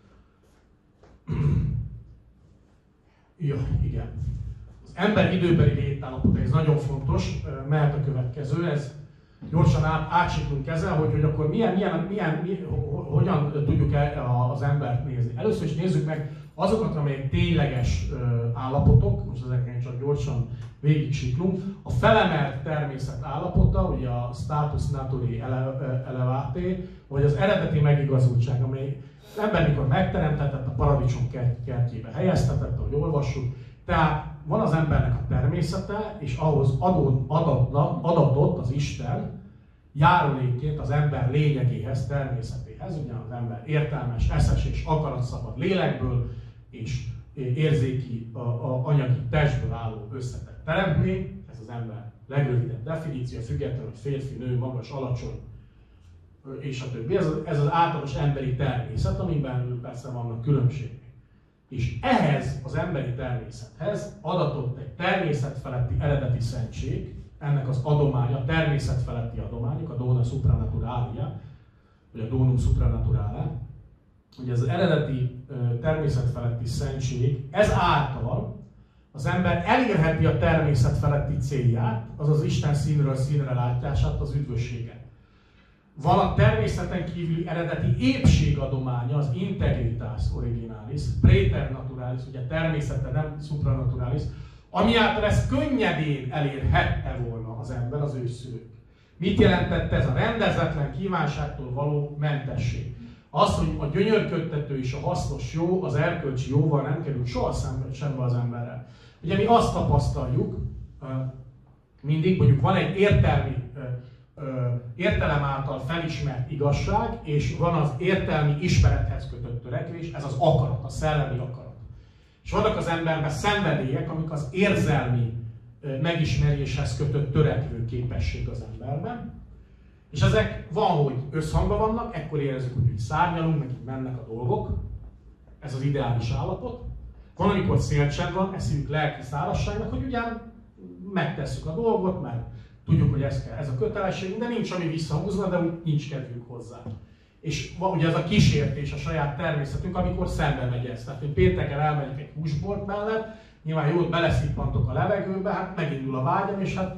Ja, igen. Az ember időbeli létállapota, ez nagyon fontos, mehet a következő, ez gyorsan át, átsiklunk ezzel, hogy, hogy akkor milyen, milyen, milyen, milyen, hogyan tudjuk az embert nézni. Először is nézzük meg azokat, amelyek tényleges állapotok, most ezeken csak gyorsan végig siklunk. A felemelt természet állapota, ugye a status naturae elevate, vagy az eredeti megigazultság, amely az ember mikor megteremtetett, a paradicsom kertjébe helyeztetett, ahogy olvassuk. Tehát van az embernek a természete, és ahhoz adott, adatnak, adatott az Isten járulékként az ember lényegéhez, természetéhez. Ugye az ember értelmes, eszes és akaratszabad lélekből, és érzéki, a, a anyagi testből álló összetett teremtmény. Ez az ember legrövidebb definíció, függetlenül, hogy férfi, nő, magas, alacsony, és a többi. Ez, ez az általános emberi természet, amiben persze vannak különbségek. És ehhez az emberi természethez adatott egy természetfeletti eredeti szentség, ennek az adománya, természetfeletti adományok, a dona supranaturalia, vagy a donum supranaturale. Ugye az eredeti természetfeletti szentség, ez által az ember elérheti a természetfeletti célját, azaz Isten színről színre látását, az üdvösséget. Van a természeten kívüli eredeti épségadománya, az integritas originalis, preternaturalis, ugye természete, nem supranaturalis, ami által ezt könnyedén elérhette volna az ember, az őszülők. Mit jelentett ez? A rendezetlen kívánságtól való mentesség. Az, hogy a gyönyörködtető és a hasznos jó, az erkölcsi jóval nem került soha szembe, sembe az emberrel. Ugye mi azt tapasztaljuk, mindig mondjuk van egy értelmi, értelem által felismert igazság, és van az értelmi ismerethez kötött törekvés, ez az akarat, a szellemi akarat. És vannak az emberben szenvedélyek, amik az érzelmi megismeréshez kötött törekvő képesség az emberben. És ezek van, hogy összhangban vannak, ekkor érezzük, hogy szárnyalunk, meg mennek a dolgok. Ez az ideális állapot. Van, amikor szélcsend van, ezt hívjuk lelki szárazságnak, hogy ugyan megtesszük a dolgot, mert tudjuk, hogy ez, kell, ez a kötelességünk, de nincs ami visszahúzva, de úgy nincs kedvünk hozzá. És van ugye ez a kísértés a saját természetünk, amikor szembe megy ez. Tehát, hogy pénteken elmegyek egy húsbort mellett, nyilván jót beleszippantok a levegőbe, hát megindul a vágyam, és hát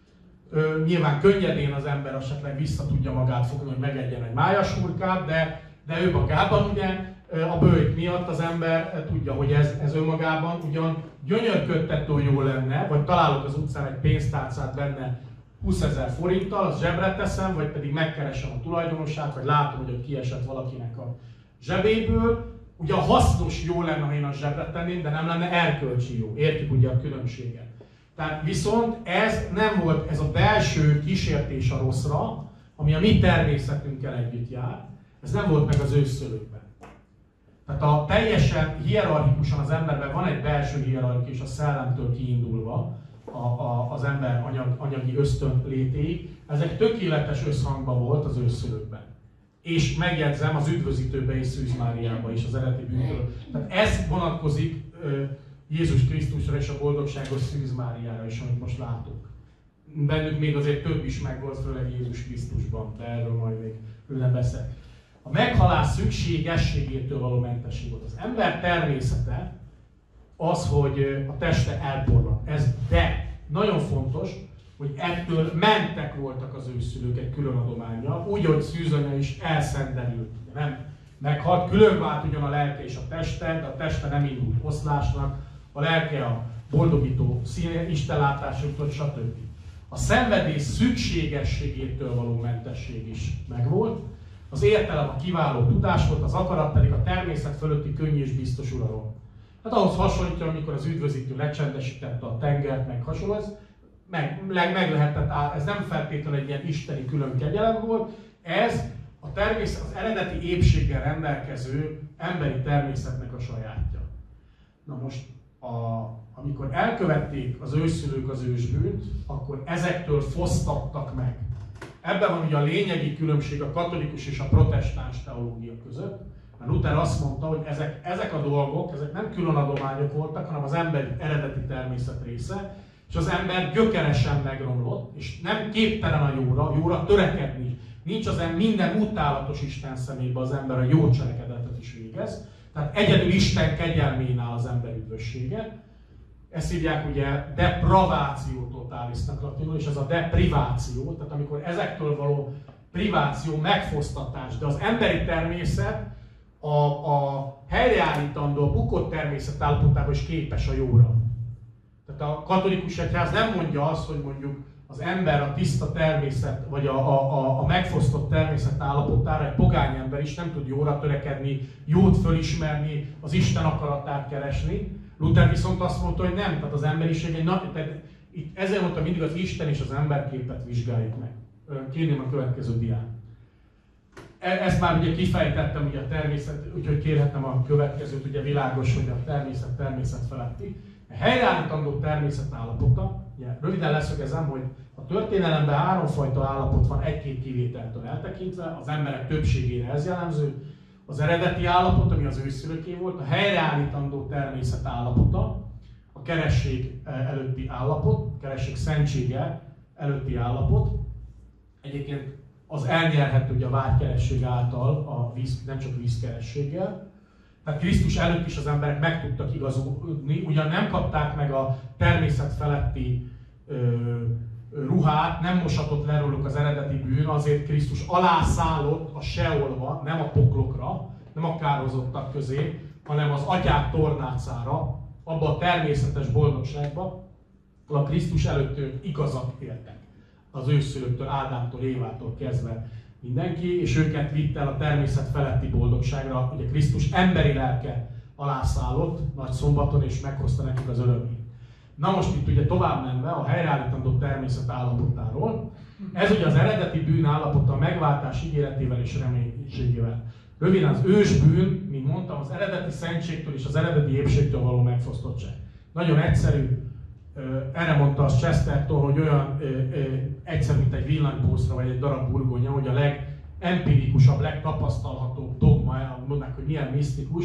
ö, nyilván könnyedén az ember esetleg vissza tudja magát fogni, hogy megegyen egy májashurkát, de, de ő magában ugye a bőjt miatt az ember tudja, hogy ez, ez önmagában ugyan gyönyörködtető jó lenne, vagy találok az utcán egy pénztárcát benne húszezer forinttal, az zsebre teszem, vagy pedig megkeresem a tulajdonosát, vagy látom, hogy ott kiesett valakinek a zsebéből. Ugye a hasznos jó lenne, ha én a zsebre tenném, de nem lenne erkölcsi jó. Értjük ugye a különbséget. Tehát viszont ez nem volt, ez a belső kísértés a rosszra, ami a mi természetünkkel együtt jár, ez nem volt meg az ősszülőkben. Tehát a teljesen hierarchikusan az emberben van egy belső hierarchia, és a szellemtől kiindulva a, a, az ember anyag, anyagi ösztön létéig, ezek tökéletes összhangban volt az ősszülőkben. És megjegyzem, az üdvözítőbe és Szűz Máriába is az eredeti bűntől. Tehát ez vonatkozik ö, Jézus Krisztusra és a boldogságos Szűz Máriára is, amit most látunk. Bennük még azért több is megvolt, főleg Jézus Krisztusban, de erről majd még külön beszél. A meghalás szükségességétől való mentesség volt. Az ember természete az, hogy a teste elporlad. Ez de nagyon fontos, hogy ettől mentek voltak az őszülők egy külön adománnyal, úgy, hogy Szűz anya is elszenderült. Nem meghalt, külön vált ugyan a lelke és a teste, de a teste nem indult oszlásnak, a lelke a boldogító istenlátásunktól, stb. A szenvedés szükségességétől való mentesség is megvolt, az értelem a kiváló tudás volt, az akarat pedig a természet fölötti könnyű és biztos uralom. Hát ahhoz hasonlítja, amikor az üdvözítő lecsendesítette a tengert, meg hasonló, ez meg, meg lehetett áll, ez nem feltétlenül egy ilyen isteni külön kegyelem volt, ez a természet, az eredeti épséggel rendelkező emberi természetnek a sajátja. Na most, a, amikor elkövették az ősszülők az ősbűnt, akkor ezektől fosztattak meg. Ebben van ugye a lényegi különbség a katolikus és a protestáns teológia között, mert Luther azt mondta, hogy ezek, ezek a dolgok, ezek nem külön adományok voltak, hanem az emberi eredeti természet része, és az ember gyökeresen megromlott, és nem képtelen a jóra, jóra törekedni. Nincs az ember minden utálatos Isten szemében az ember a jó cselekedetet is végez, tehát egyedül Isten kegyelmén áll az ember üdvössége. Ezt hívják ugye depraváció totálisnak latinul, és ez a depriváció, tehát amikor ezektől való priváció, megfosztatás, de az emberi természet a, a helyreállítandó, a bukott természet állapotában is képes a jóra. Tehát a katolikus egyház nem mondja azt, hogy mondjuk az ember a tiszta természet, vagy a, a, a megfosztott természet állapotára, egy pogány ember is nem tud jóra törekedni, jót fölismerni, az Isten akaratát keresni. Luther viszont azt mondta, hogy nem, tehát az emberiség egy nagy, tehát itt ezért mondta mindig az Isten és az emberképet vizsgáljuk meg. Kérném a következő diát. Ezt már ugye kifejtettem, ugye a természet, úgyhogy kérhetem a következőt, ugye világos, hogy a természet természet feletti. A helyreállítandó természet állapota, ugye röviden leszögezem, hogy a történelemben háromfajta állapot van egy-két kivételtől eltekintve, az emberek többségére ez jellemző. Az eredeti állapot, ami az őszülőké volt, a helyreállítandó természet állapota, a keresség előtti állapot, a keresség szentsége előtti állapot. Egyébként az elnyerhető ugye a vágykeresség által, a víz, nem csak vízkerességgel. Tehát Krisztus előtt is az emberek meg tudtak igazodni, ugyan nem kapták meg a természet feletti ö, ruhát nem mosatott le róluk az eredeti bűn, azért Krisztus alászállott a Seolba, nem a poklokra, nem a kárhozottak közé, hanem az atyák tornácára, abba a természetes boldogságba, ahol a Krisztus előtt ők igazat éltek. Az őszülőktől, Ádámtól, Évától kezdve mindenki, és őket vitt el a természet feletti boldogságra. Ugye Krisztus emberi lelke alászállott nagy szombaton, és meghozta nekik az örömét. Na most itt ugye tovább menve a helyreállítandó természet állapotáról, ez ugye az eredeti bűn állapota a megváltás ígéretével és reménységével. Röviden az ősbűn, mint mondtam, az eredeti szentségtől és az eredeti épségtől való megfosztottság. Nagyon egyszerű, erre mondta az Chesterton, hogy olyan egyszerű, mint egy villanypószra vagy egy darab burgonya, hogy a legempirikusabb, legtapasztalhatóbb dogma, mondják, hogy milyen misztikus,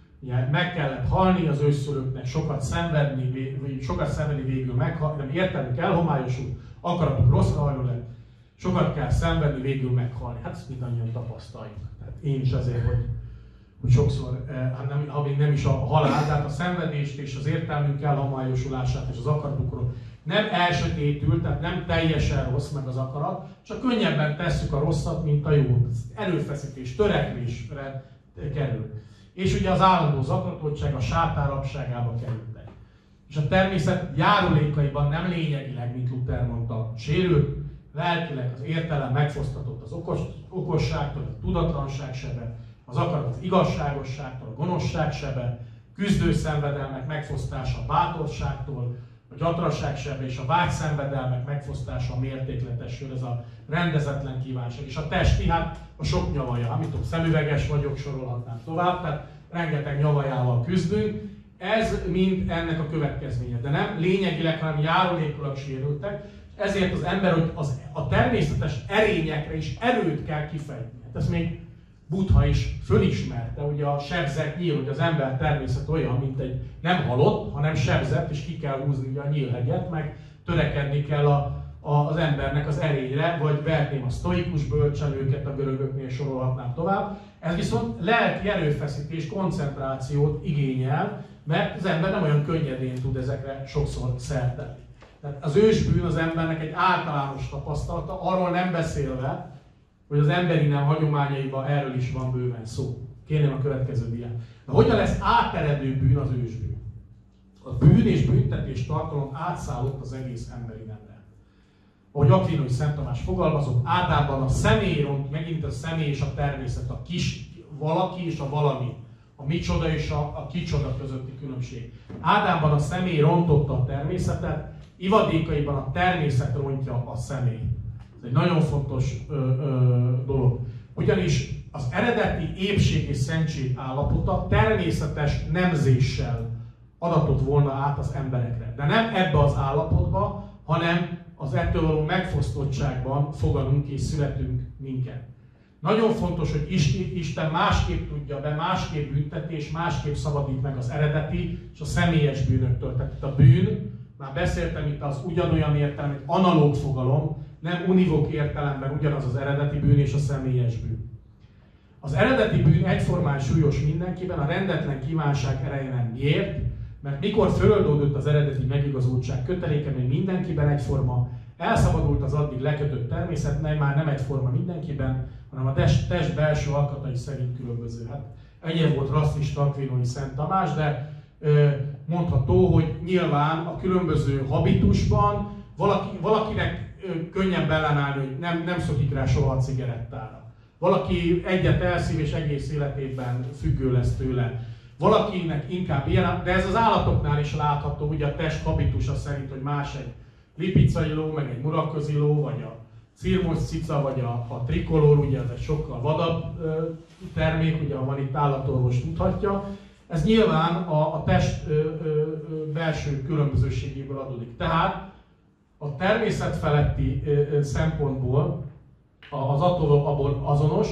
meg kellett halni az őszülőknek, sokat szenvedni, vagy sokat szenvedni végül meghalni, nem értelmük elhomályosult, akaratuk rosszra hajló lett, sokat kell szenvedni, végül meghalni. Hát ezt mindannyian tapasztaljuk. Tehát én is azért, hogy, hogy sokszor, hát nem, ha még nem is a halál, tehát a szenvedést és az értelmünk elhomályosulását és az akaratukról nem elsötétül, tehát nem teljesen rossz meg az akarat, csak könnyebben tesszük a rosszat, mint a jót. Erőfeszítés, törekvésre kerül. És ugye az állandó zaklatottság a sátán rabságába kerültek. És a természet járulékaiban nem lényegileg, mint Luther mondta, sérült, lelkileg az értelem megfosztatott az okos, okosságtól, a tudatlanság sebe, az akarat az igazságosságtól, a gonoszság sebe, küzdő szenvedelmek megfosztása a bátorságtól, a gyatraság sebe és a vágyszenvedelmek megfosztása a mértékletesről, ez a rendezetlen kívánság. És a testi, hát a sok nyavaja, amit tudom, szemüveges vagyok, sorolhatnám tovább, tehát rengeteg nyavajával küzdünk. Ez mind ennek a következménye, de nem lényegileg, hanem járulékulag sérültek. Ezért az ember, hogy az, a természetes erényekre is erőt kell kifejteni. Hát ezt még Buddha is fölismerte, ugye a sebzett nyíl, hogy az ember természet olyan, mint egy nem halott, hanem sebzett, és ki kell húzni ugye a nyílhegyet, meg törekedni kell a, a, az embernek az erényre, vagy vertném a sztoikus bölcselőket, a görögöknél sorolhatnám tovább. Ez viszont lelki erőfeszítés, koncentrációt igényel, mert az ember nem olyan könnyedén tud ezekre sokszor szert tenni. Tehát az ősbűn az embernek egy általános tapasztalata, arról nem beszélve, hogy az emberi nem hagyományaiban erről is van bőven szó. Kérném a következő diát. De hogyan lesz áteredő bűn az ősbűn? A bűn és büntetés tartalom átszállott az egész emberi nemre. Ahogy Akvinói Szent Tamás fogalmazott, Ádámban a személy ront, megint a személy és a természet, a kis valaki és a valami, a micsoda és a, a kicsoda közötti különbség. Ádámban a személy rontotta a természetet, ivadékaiban a természet rontja a személy. Ez egy nagyon fontos ö, ö, dolog. Ugyanis az eredeti épség és szentség állapota természetes nemzéssel adatott volna át az emberekre. De nem ebbe az állapotba, hanem az ettől való megfosztottságban fogadunk és születünk minket. Nagyon fontos, hogy Isten másképp tudja be, másképp bünteti és másképp szabadít meg az eredeti és a személyes bűnöktől. Tehát itt a bűn, már beszéltem itt az ugyanolyan értelmet, analóg fogalom, nem univok értelemben ugyanaz az eredeti bűn és a személyes bűn. Az eredeti bűn egyformán súlyos mindenkiben, a rendetlen kívánság ereje nem. Miért? Mert mikor föloldódott az eredeti megigazultság köteléke, még mindenkiben egyforma, elszabadult az addig lekötött természet, mely már nem egyforma mindenkiben, hanem a test, test belső alkatai szerint különböző. Hát ennyi volt rasszista Akvinói Szent Tamás, de ö, mondható, hogy nyilván a különböző habitusban valaki, valakinek ö, könnyen ellenállni, hogy nem, nem szokik rá soha a cigarettára. Valaki egyet elszív és egész életében függő lesz tőle. Valakinek inkább ilyen, de ez az állatoknál is látható, ugye a test habitusa szerint, hogy más egy lipicai ló, meg egy muraközi ló, vagy a cirmos cica, vagy a, a trikolór, ugye ez egy sokkal vadabb ö, termék, ugye ha van itt állatorvos tudhatja. Ez nyilván a, a test ö, ö, belső különbözőségéből adódik. Tehát a természet feletti ö, ö, szempontból az attól abból azonos,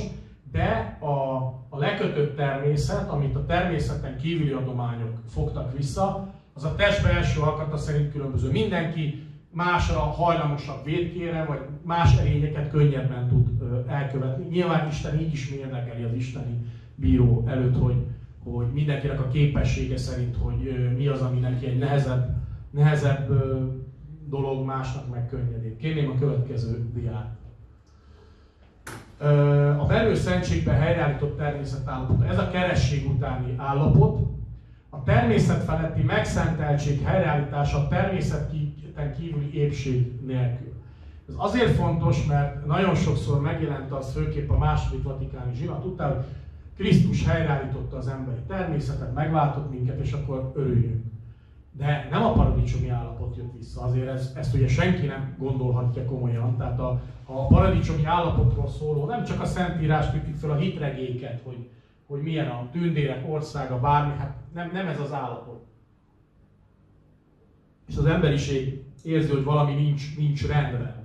de a, a lekötött természet, amit a természeten kívüli adományok fogtak vissza, az a test belső alkata szerint különböző. Mindenki másra hajlamosabb vétkére, vagy más erényeket könnyebben tud elkövetni. Nyilván Isten így is mérlegeli az isteni bíró előtt, hogy, hogy mindenkinek a képessége szerint, hogy mi az, ami neki egy nehezebb, nehezebb dolog, másnak meg könnyedén. Kérném a következő diát. A belül szentségben helyreállított természetállapot, ez a keresség utáni állapot, a természet feletti megszenteltség helyreállítása a természeten kívüli épség nélkül. Ez azért fontos, mert nagyon sokszor megjelent az, főképp a második vatikáni zsinat tudtál, hogy Krisztus helyreállította az emberi természetet, megváltott minket, és akkor örüljünk. De nem a paradicsomi állapot jött vissza, azért ezt, ezt ugye senki nem gondolhatja komolyan. Tehát a, a paradicsomi állapotról szóló, nem csak a Szentírást ütjük fel, a hitregéket, hogy, hogy milyen a tündérek országa, bármi, hát nem, nem ez az állapot. És az emberiség érzi, hogy valami nincs, nincs rendben.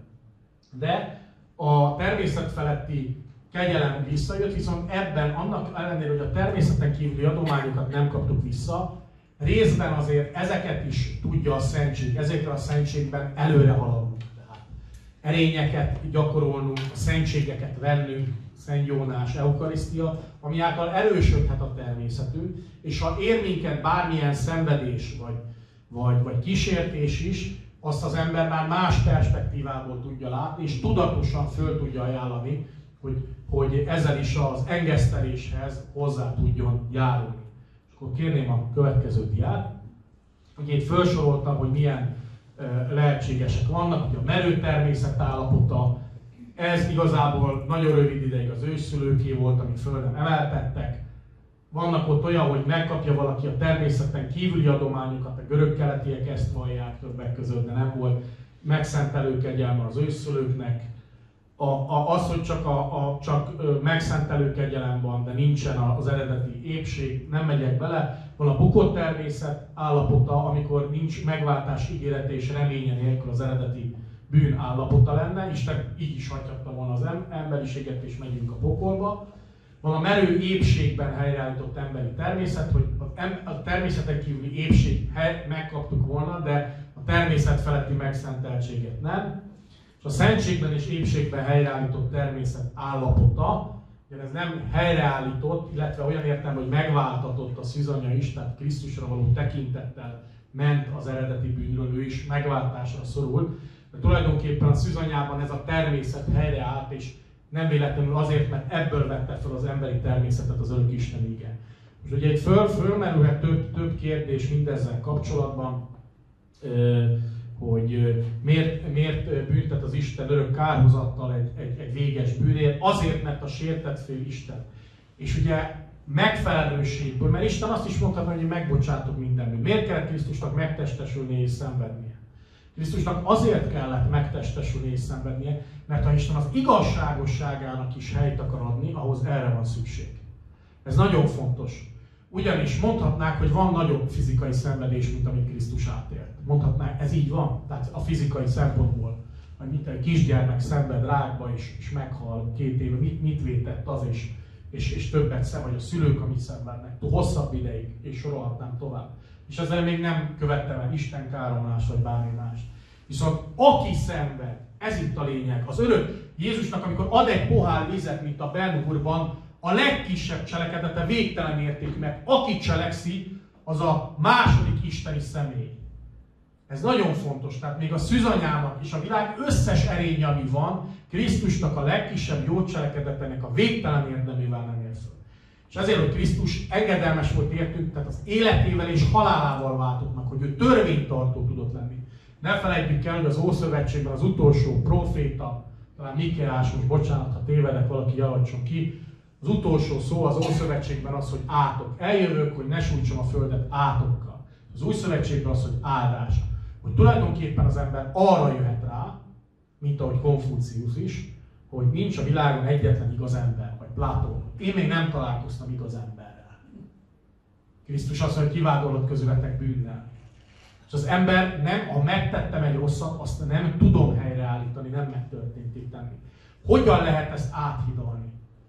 De a természet feletti kegyelem visszajött, viszont ebben annak ellenére, hogy a természeten kívüli adományokat nem kaptuk vissza, részben azért ezeket is tudja a szentség, ezekre a szentségben előre haladnunk. Tehát erényeket gyakorolnunk, a szentségeket vennünk, Szent Jónás, Eukarisztia, ami által erősödhet a természetünk, és ha ér minket bármilyen szenvedés vagy, vagy, vagy kísértés is, azt az ember már más perspektívából tudja látni, és tudatosan föl tudja ajánlani, hogy, hogy ezzel is az engeszteléshez hozzá tudjon járulni. És akkor kérném a következő diát. Ugye itt felsoroltam, hogy milyen uh, lehetségesek vannak, hogy a merő természet állapota, ez igazából nagyon rövid ideig az ősszülőké volt, amit föl nem emeltettek. Vannak ott olyan, hogy megkapja valaki a természeten kívüli adományokat, a görög-keletiek ezt vallják többek között, de nem volt megszentelő kegyelme az ősszülőknek. A, a, az, hogy csak, a, a, csak megszentelő kegyelem van, de nincsen az eredeti épség, nem megyek bele. Van a bukott természet állapota, amikor nincs megváltás ígérete és reménye nélkül az eredeti bűn állapota lenne. Isten így is hagyhatta volna az emberiséget, és megyünk a pokolba. Van a merő épségben helyreállított emberi természet, hogy a természeten kívüli épség megkaptuk volna, de a természet feletti megszenteltséget nem. És a szentségben és épségben helyreállított természet állapota, ugye ez nem helyreállított, illetve olyan értelemben, hogy megváltatott a szűzanya is, tehát Krisztusra való tekintettel ment az eredeti bűnről, ő is megváltásra szorult. De tulajdonképpen a szűzanyában ez a természet helyreállt, és nem véletlenül azért, mert ebből vette fel az emberi természetet az Örök Isten íge. Most ugye itt föl, fölmerülhet több, több kérdés mindezzel kapcsolatban, hogy miért, miért büntet az Isten örök kárhozattal egy, egy, egy véges bűnért, azért, mert a sértett fél Isten. És ugye megfelelőségből, mert Isten azt is mondhatna, hogy megbocsátok mindenből. Miért kellett Krisztusnak megtestesülni és szenvednie? Krisztusnak azért kellett megtestesülni és szenvednie, mert ha Isten az igazságosságának is helyt akar adni, ahhoz erre van szükség. Ez nagyon fontos. Ugyanis mondhatnák, hogy van nagyobb fizikai szenvedés, mint amit Krisztus átélt. Mondhatnák, ez így van. Tehát a fizikai szempontból, hogy mint egy kisgyermek szenved rákba és, és meghal két éve, mit, mit vétett az, és, és, és többet szem, vagy a szülők, amit szenvednek, hosszabb ideig, és sorolhatnám tovább. És ezzel még nem követtem el Isten káromlás, vagy bármi más. Viszont aki szenved, ez itt a lényeg. Az örök Jézusnak, amikor ad egy pohár vizet, mint a Ben Hurban, a legkisebb cselekedete végtelen érték, mert aki cselekszi, az a második isteni személy. Ez nagyon fontos, tehát még a szűzanyának és a világ összes erénye, ami van, Krisztusnak a legkisebb jó cselekedetének a végtelen érdemével nem ér föl. És ezért, hogy Krisztus engedelmes volt értünk, tehát az életével és halálával váltott meg, hogy ő törvénytartó tudott lenni. Ne felejtjük el, hogy az Ószövetségben az utolsó próféta, talán Mikéás, most bocsánat, ha tévedek, valaki javítson ki, az utolsó szó az Ószövetségben az, hogy átok. Eljövök, hogy ne sújtsam a földet átokkal. Az Új Szövetségben az, hogy áldás. Hogy tulajdonképpen az ember arra jöhet rá, mint ahogy Konfuciusz is, hogy nincs a világon egyetlen igaz ember, vagy Platón. Én még nem találkoztam igaz emberrel. Krisztus azt mondja, hogy kivádolott közületek bűnnel. És az ember nem, ha megtettem egy rosszat, azt nem tudom helyreállítani, nem megtörténté tenni. Hogyan lehet ezt áthidalni?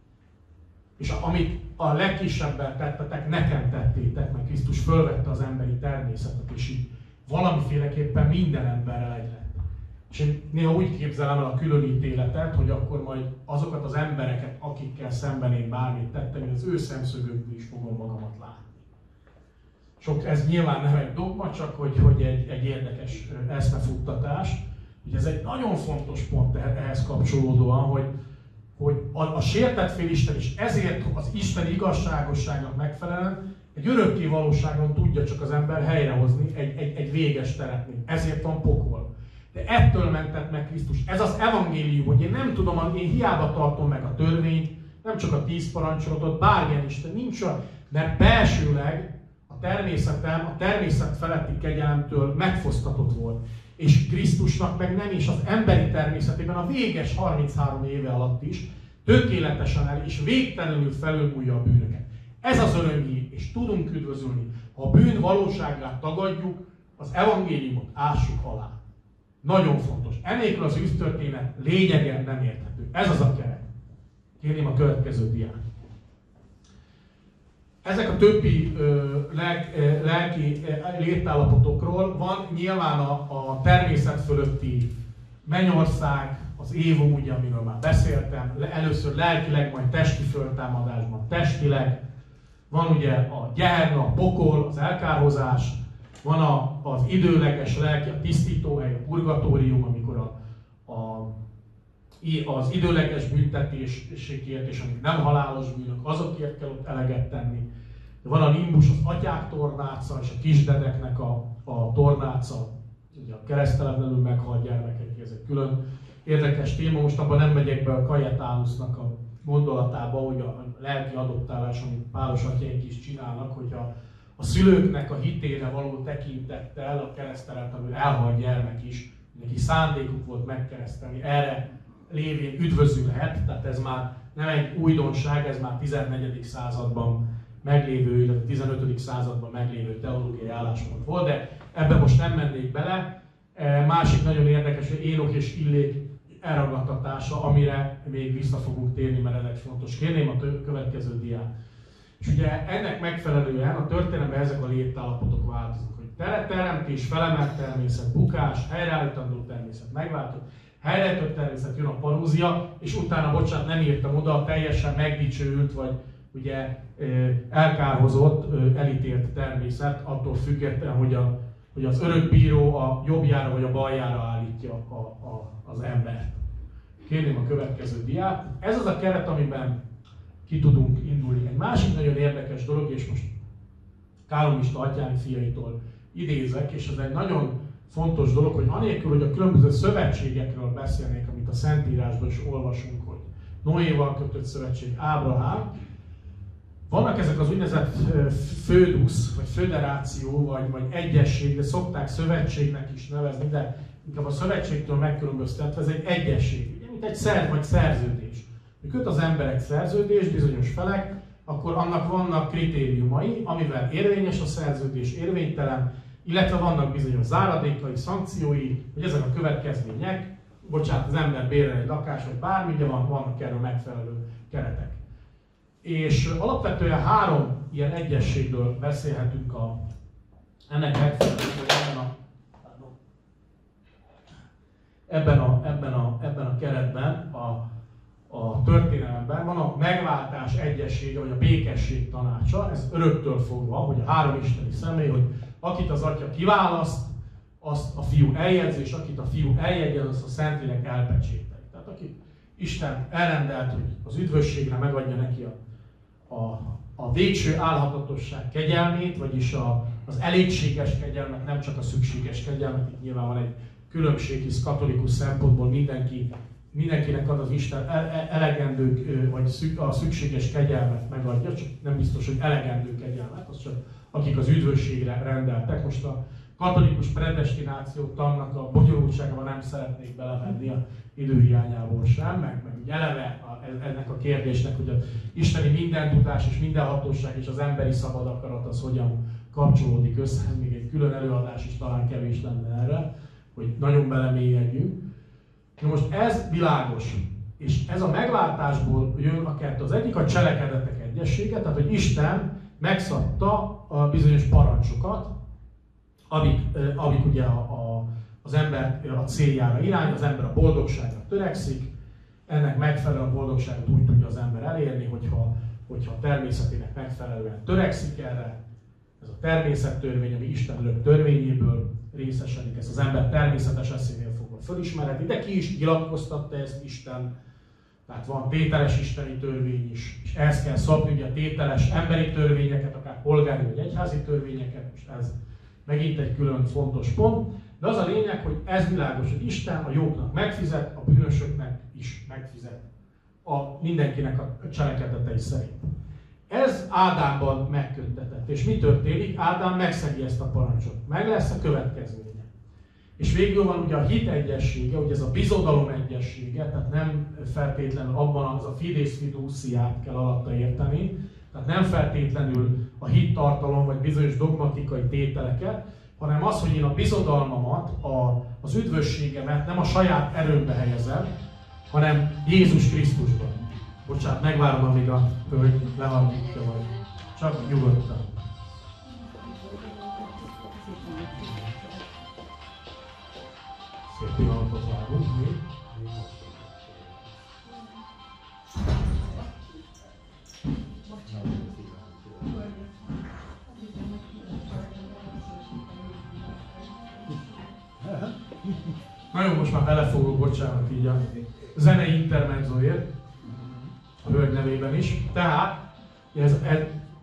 És amit a legkisebbel tettetek, nekem tettétek, mert Krisztus fölvette az emberi természetet, és így valamiféleképpen minden emberrel egy lett. És én néha úgy képzelem el a különítéletet, hogy akkor majd azokat az embereket, akikkel szemben én bármit tettem, én az ő szemszögükből is fogom magamat látni. Sok, ez nyilván nem egy dogma, csak hogy, hogy egy, egy érdekes eszmefuttatás. Ugye ez egy nagyon fontos pont ehhez kapcsolódóan, hogy, hogy a, a sértett félisten is ezért az isteni igazságosságnak megfelelően egy örökké valóságon tudja csak az ember helyrehozni egy, egy, egy véges teremtményt. Ezért van pokol. De ettől mentett meg Krisztus. Ez az evangélium, hogy én nem tudom, én hiába tartom meg a törvényt, nem csak a tíz parancsolatot, bármilyen Isten nincs olyan, mert belsőleg a természetem, a természet feletti kegyelemtől megfosztatott volt. És Krisztusnak meg nem is, az emberi természetében a véges harminchárom éve alatt is tökéletesen el és végtelenül felülmúlja a bűnöket. Ez az örömhír, és tudunk üdvözülni. Ha a bűn valóságát tagadjuk, az evangéliumot ássuk alá. Nagyon fontos. Enélkül az üzdtörténet lényegen nem érthető. Ez az a keret. Kérném a következő diát. Ezek a többi ö, lelk, ö, lelki ö, létállapotokról van nyilván a, a természet fölötti mennyország, az évum, ugye, amiről már beszéltem, először lelkileg, majd testi föltámadásban testileg. Van ugye a gyerna, a pokol, az elkárhozás, van a, az időleges lelki, a tisztítóhely, a purgatórium, amikor a, a, az időleges büntetésért, és amik nem halálos bűnök, azokért kell ott eleget tenni. Van a nimbus, az atyák tornáca, és a kisdedeknek a, a tornáca, ugye a keresztelen belül meghalt gyermekek, ez egy külön érdekes téma. Most abban nem megyek be a Cajetanusnak a gondolatába, hogy a lelki adoptálás, amit páros atyaink is csinálnak, hogy a, a szülőknek a hitére való tekintettel a kereszteletlenül elhalt gyermek is, neki szándékuk volt megkeresztelni, erre lévén üdvözülhet, tehát ez már nem egy újdonság, ez már tizennegyedik században meglévő, illetve tizenötödik században meglévő teológiai álláspont volt, de ebben most nem mennék bele. Másik nagyon érdekes, hogy Énok és Illék elragadtatása, amire még vissza fogunk térni, mert ez egy fontos. Kérném a következő diát. És ugye ennek megfelelően a történelemben ezek a létállapotok változnak, hogy teremtés, felemelt természet, bukás, helyreállítandó természet, megváltott, helyreállított természet, jön a parózia, és utána, bocsánat, nem írtam oda, teljesen megdicsőült, vagy ugye elkárhozott, elítélt természet, attól függetlenül, hogy, a, hogy az örökbíró a jobbjára vagy a baljára állítja a, a, az embert. Kérném a következő diát. Ez az a keret, amiben ki tudunk indulni. Egy másik nagyon érdekes dolog, és most kálomista atyánk fiaitól idézek, és ez egy nagyon fontos dolog, hogy anélkül, hogy a különböző szövetségekről beszélnék, amit a Szentírásban is olvasunk, hogy Noéval kötött szövetség, Ábrahám, vannak ezek az úgynevezett födusz, vagy föderáció, vagy, vagy egyesség, de szokták szövetségnek is nevezni, de inkább a szövetségtől megkülönböztetve ez egy egyesség, ugye, mint egy szerv vagy szerződés. Köt az ember egy szerződést, bizonyos felek, akkor annak vannak kritériumai, amivel érvényes a szerződés, érvénytelen, illetve vannak bizonyos záradékai, szankciói, hogy ezek a következmények, bocsánat, az ember bérel egy lakást, vagy bármi, ugye van, vannak erről megfelelő keretek. És alapvetően három ilyen egyességről beszélhetünk a, ennek megfelelően, hogy ebben a, ebben a, ebben a, ebben a keretben, a, a történelemben van a megváltás egyessége, vagy a békesség tanácsa, ez öröktől fogva, hogy a három isteni személy, hogy akit az atya kiválaszt, azt a fiú eljegyz, és akit a fiú eljegyez, azt a Szentlélek elpecsételi. Tehát akit Isten elrendelt, hogy az üdvösségre megadja neki a, a, a végső álhatatosság kegyelmét, vagyis a, az elégséges kegyelmet, nem csak a szükséges kegyelmet. Itt nyilván van egy különbség, hisz katolikus szempontból mindenki, mindenkinek ad az Isten elegendő, vagy a szükséges kegyelmet megadja, csak nem biztos, hogy elegendő kegyelmet, az csak akik az üdvösségre rendeltek. Most a katolikus predestináció tannak a bonyolultságában nem szeretnék belemenni a időhiányából sem, meg, meg eleve a, ennek a kérdésnek, hogy az isteni mindentudás és mindenhatóság és az emberi szabad akarat az hogyan kapcsolódik össze. Még egy külön előadás is talán kevés lenne erre, hogy nagyon belemélyedjünk. Na most ez világos, és ez a megváltásból jön a kettő. Az egyik a cselekedetek egyessége, tehát hogy Isten megszabta a bizonyos parancsokat, amik, amik ugye a, a, az ember a céljára irány, az ember a boldogságra törekszik, ennek megfelelően a boldogságot úgy tudja az ember elérni, hogyha, hogyha a természetének megfelelően törekszik erre, Ez a természettörvény, ami Isten örök törvényéből részesedik, ezt az ember természetes eszénél fogva fölismerheti, de ki is nyilatkoztatta ezt Isten. Tehát van tételes isteni törvény is, és ehhez kell szabni ugye a tételes emberi törvényeket, akár polgári vagy egyházi törvényeket, és ez megint egy külön fontos pont. De az a lényeg, hogy ez világos, hogy Isten a jóknak megfizet, a bűnösöknek is megfizet. A mindenkinek a cselekedetei szerint. Ez Ádámban megköttetett. És mi történik? Ádám megszegi ezt a parancsot. Meg lesz a következménye. És végül van ugye a hit egyessége, ugye ez a bizodalom egyessége, tehát nem feltétlenül abban az a fides fiduciát kell alatta érteni, tehát nem feltétlenül a hittartalom vagy bizonyos dogmatikai tételeket, hanem az, hogy én a bizodalmamat, a, az üdvösségemet nem a saját erőmbe helyezem, hanem Jézus Krisztusban. Bocsánat, megvárom, amíg a hölgy lehallgatja, vagy csak nyugodtan. Szép pillanatot várunk még. Na jó, most már belefogok, bocsánat, így a zenei intermezzoért, a hölgy nevében is. Tehát, ez, ez,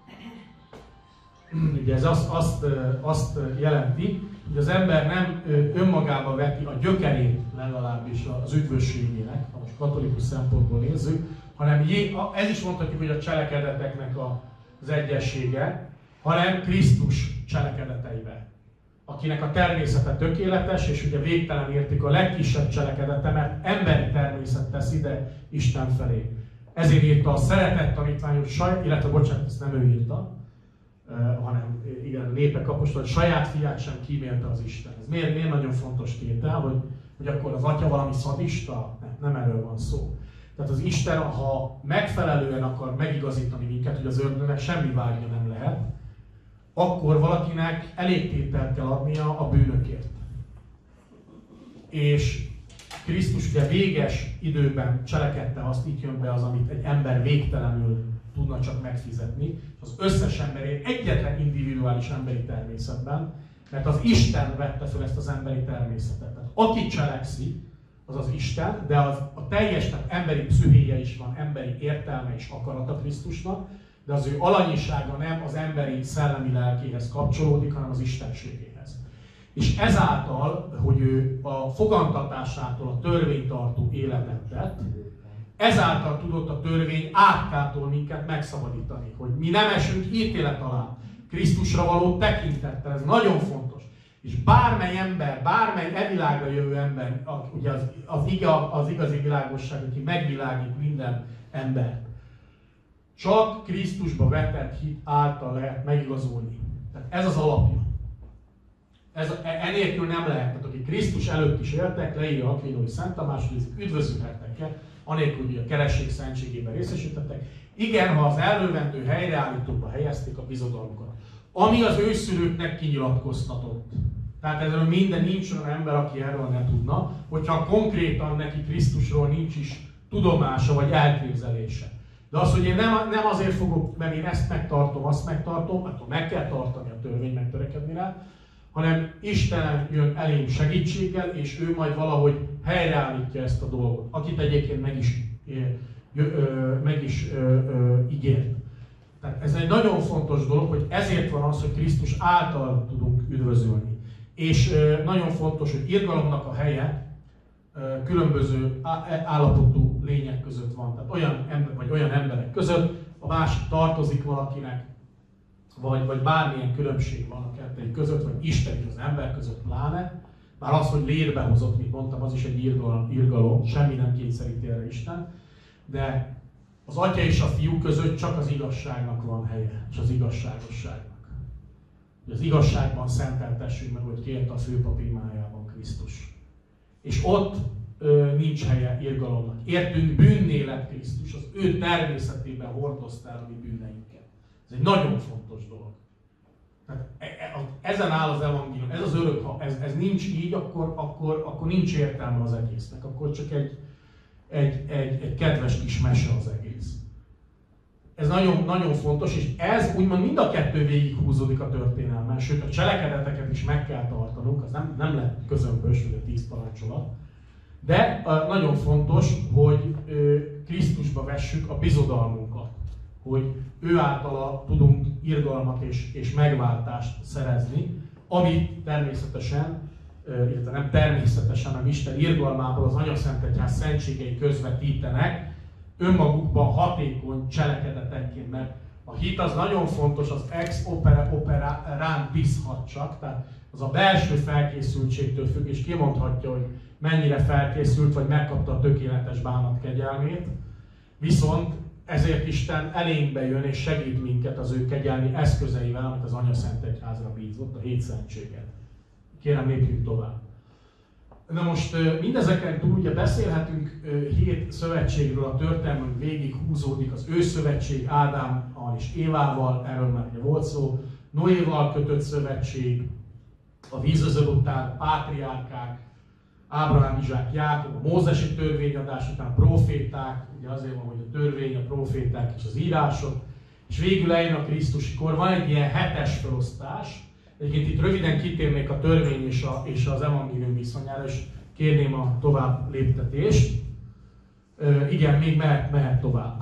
ugye ez azt, azt, azt jelenti, hogy az ember nem önmagába veti a gyökerét legalábbis az üdvösségének, ha most katolikus szempontból nézzük, hanem ez is mondhatjuk, hogy a cselekedeteknek az egyessége, hanem Krisztus cselekedeteivel, akinek a természete tökéletes, és ugye végtelen érték a legkisebb cselekedete, mert emberi természet tesz ide Isten felé. Ezért írta a szeretett tanítványos saját, illetve bocsánat, ezt nem ő írta, uh, hanem igen, népek apostol, hogy saját fiát sem kímélte az Isten. Ez miért, miért nagyon fontos tétel, hogy, hogy akkor az atya valami szadista? Nem, nem erről van szó. Tehát az Isten, ha megfelelően akar megigazítani minket, hogy az ördögnek semmi vágya nem lehet, akkor valakinek elégtételt kell adnia a bűnökért. És Krisztus ugye véges időben cselekedte azt, így jön be az, amit egy ember végtelenül tudna csak megfizetni, az összes emberért, egyetlen individuális emberi természetben, mert az Isten vette fel ezt az emberi természetet. Tehát aki cselekszik, az az Isten, de az, a teljes, tehát emberi pszichéje is van, emberi értelme és akarata Krisztusnak, de az ő alanyisága nem az emberi szellemi lelkéhez kapcsolódik, hanem az istenségéhez. És ezáltal, hogy ő a fogantatásától a törvénytartó életet tett, ezáltal tudott a törvény átkától minket megszabadítani, hogy mi nem esünk ítélet alá, Krisztusra való tekintettel, ez nagyon fontos. És bármely ember, bármely e világra jövő ember, ugye az, az, iga, az igazi világosság, aki megvilágít minden embert, csak Krisztusba vetett hit által lehet megigazolni. Tehát ez az alapja. Ez, enélkül nem lehet. Tehát akik Krisztus előtt is éltek, leírja Akvinói Szent Tamás, hogy ezek üdvözülhetnek-e, anélkül, hogy a keresség szentségében részesítettek. Igen, ha az elrövendő helyreállítóba helyezték a bizodalmukat. Ami az őszülőknek kinyilatkoztatott. Tehát ezzel minden nincs olyan ember, aki erről ne tudna, hogyha konkrétan neki Krisztusról nincs is tudomása vagy elképzelése. De az, hogy én nem, nem azért fogok, mert én ezt megtartom, azt megtartom, akkor meg kell tartani a törvény, megtörekedni rá, hanem Isten jön elém segítséggel, és ő majd valahogy helyreállítja ezt a dolgot, akit egyébként meg is, ö, ö, meg is ö, ö, ígért. Tehát ez egy nagyon fontos dolog, hogy ezért van az, hogy Krisztus által tudunk üdvözölni. És ö, nagyon fontos, hogy irgalomnak a helye ö, különböző állapotú lények között van. Tehát olyan, ember, vagy olyan emberek között, a másik tartozik valakinek, vagy, vagy bármilyen különbség van a kettőjük között, vagy Isten és az ember között pláne. Bár az, hogy lérbe hozott, mint mondtam, az is egy irgalom, irgalom, semmi nem kényszeríti erre Isten. De az Atya és a Fiú között csak az igazságnak van helye, és az igazságosságnak. Az igazságban szenteltessünk meg, hogy kérte a főpap imájában Krisztus. És ott ö, nincs helye irgalomnak. Értünk bűnné lett Krisztus, az ő természetében hordozta el a mi bűneinket. Ez egy nagyon fontos dolog. Tehát ezen áll az evangélium, ez az örök, ha ez, ez nincs így, akkor, akkor, akkor nincs értelme az egésznek, akkor csak egy, egy, egy, egy kedves kis mese az egész. Ez nagyon, nagyon fontos, és ez úgymond mind a kettő végighúzódik a történelmen, sőt a cselekedeteket is meg kell tartanunk, az nem, nem lett közömbös, vagy a tíz parancsolat. De nagyon fontos, hogy Krisztusba vessük a bizodalmunkat, hogy ő általa tudunk irgalmat és, és megváltást szerezni, amit természetesen, illetve nem természetesen, hanem Isten irgalmából az Anyaszentegyház szentségei közvetítenek, önmagukban hatékony cselekedetekként, mert a hit az nagyon fontos, az ex opere operán bízhat csak, tehát az a belső felkészültségtől függ, és kimondhatja, hogy mennyire felkészült, vagy megkapta a tökéletes bánat kegyelmét. Viszont ezért Isten elénkbe jön és segít minket az ő kegyelmi eszközeivel, amit az Anyaszentegyházra bízott, a hét szentséget. Kérem, lépjünk tovább. Na most mindezeken túl ugye beszélhetünk hét szövetségről, a történelmünk végig húzódik, az ősszövetség Ádámmal és Évával, erről már ugye volt szó, Noéval kötött szövetség, a vízözöl után pátriárkák, Ábrahám, Izsák, Jákob, a mózesi törvényadás után a proféták, ugye azért van, hogy a törvény, a proféták és az írások, és végül eljön a Krisztusi kor. Van egy ilyen hetes felosztás. Egyébként itt röviden kitérnék a törvény és, a, és az evangélium viszonyára, és kérném a tovább léptetést. E, igen, még mehet, mehet tovább.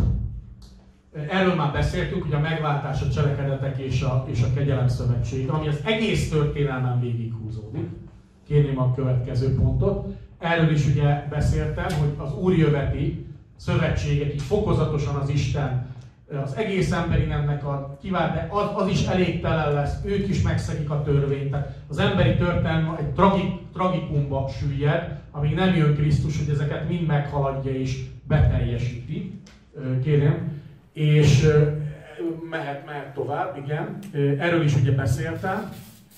Erről már beszéltünk, hogy a megváltás, a cselekedetek és a, és a kegyelem szövetség, ami az egész történelmen végighúzódik. Kérném a következő pontot. Erről is ugye beszéltem, hogy az úrjöveti szövetséget így fokozatosan az Isten az egész emberi nemnek a kivált, de az, az is elégtelen lesz, ők is megszegik a törvényt. Tehát az emberi történelem egy tragik, tragikumba süllyed, amíg nem jön Krisztus, hogy ezeket mind meghaladja és beteljesíti. Kérem. És mehet, mehet tovább, igen. Erről is ugye beszéltem.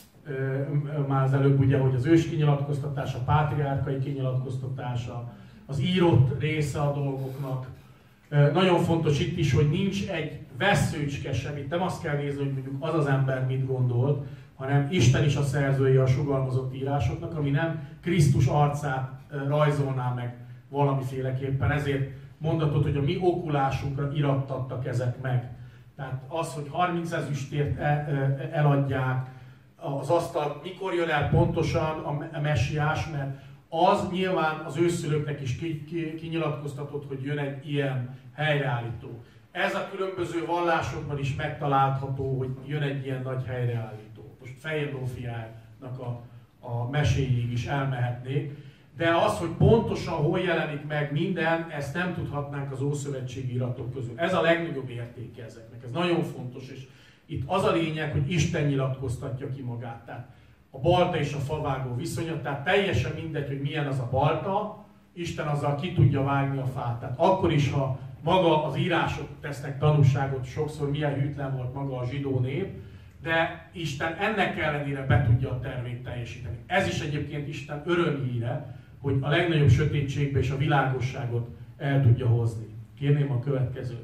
Már az előbb ugye, hogy az ős kinyilatkoztatás, a pátriárkai kinyilatkoztatása, az írott része a dolgoknak. Nagyon fontos itt is, hogy nincs egy vesszőcske sem, itt nem azt kell nézni, hogy mondjuk az az ember mit gondolt, hanem Isten is a szerzője a sugalmazott írásoknak, ami nem Krisztus arcát rajzolná meg valamiféleképpen. Ezért mondatot, hogy a mi okulásunkra irattattak ezek meg. Tehát az, hogy harminc ezüstért eladják, az asztal mikor jön el pontosan a messiás, mert az nyilván az őszülőknek is kinyilatkoztatott, hogy jön egy ilyen helyreállító. Ez a különböző vallásokban is megtalálható, hogy jön egy ilyen nagy helyreállító. Most Fehér Zsófiának a, a meséig is elmehetnék, de az, hogy pontosan hol jelenik meg minden, ezt nem tudhatnánk az ószövetségi iratok közül. Ez a legnagyobb értéke ezeknek, ez nagyon fontos, és itt az a lényeg, hogy Isten nyilatkoztatja ki magát. Tehát a balta és a favágó viszonya, tehát teljesen mindegy, hogy milyen az a balta, Isten azzal ki tudja vágni a fát. Tehát akkor is, ha maga az írások tesznek tanúságot, sokszor milyen hűtlen volt maga a zsidó nép, de Isten ennek ellenére be tudja a tervét teljesíteni. Ez is egyébként Isten örömhíre, hogy a legnagyobb sötétségbe és a világosságot el tudja hozni. Kérném a következőt.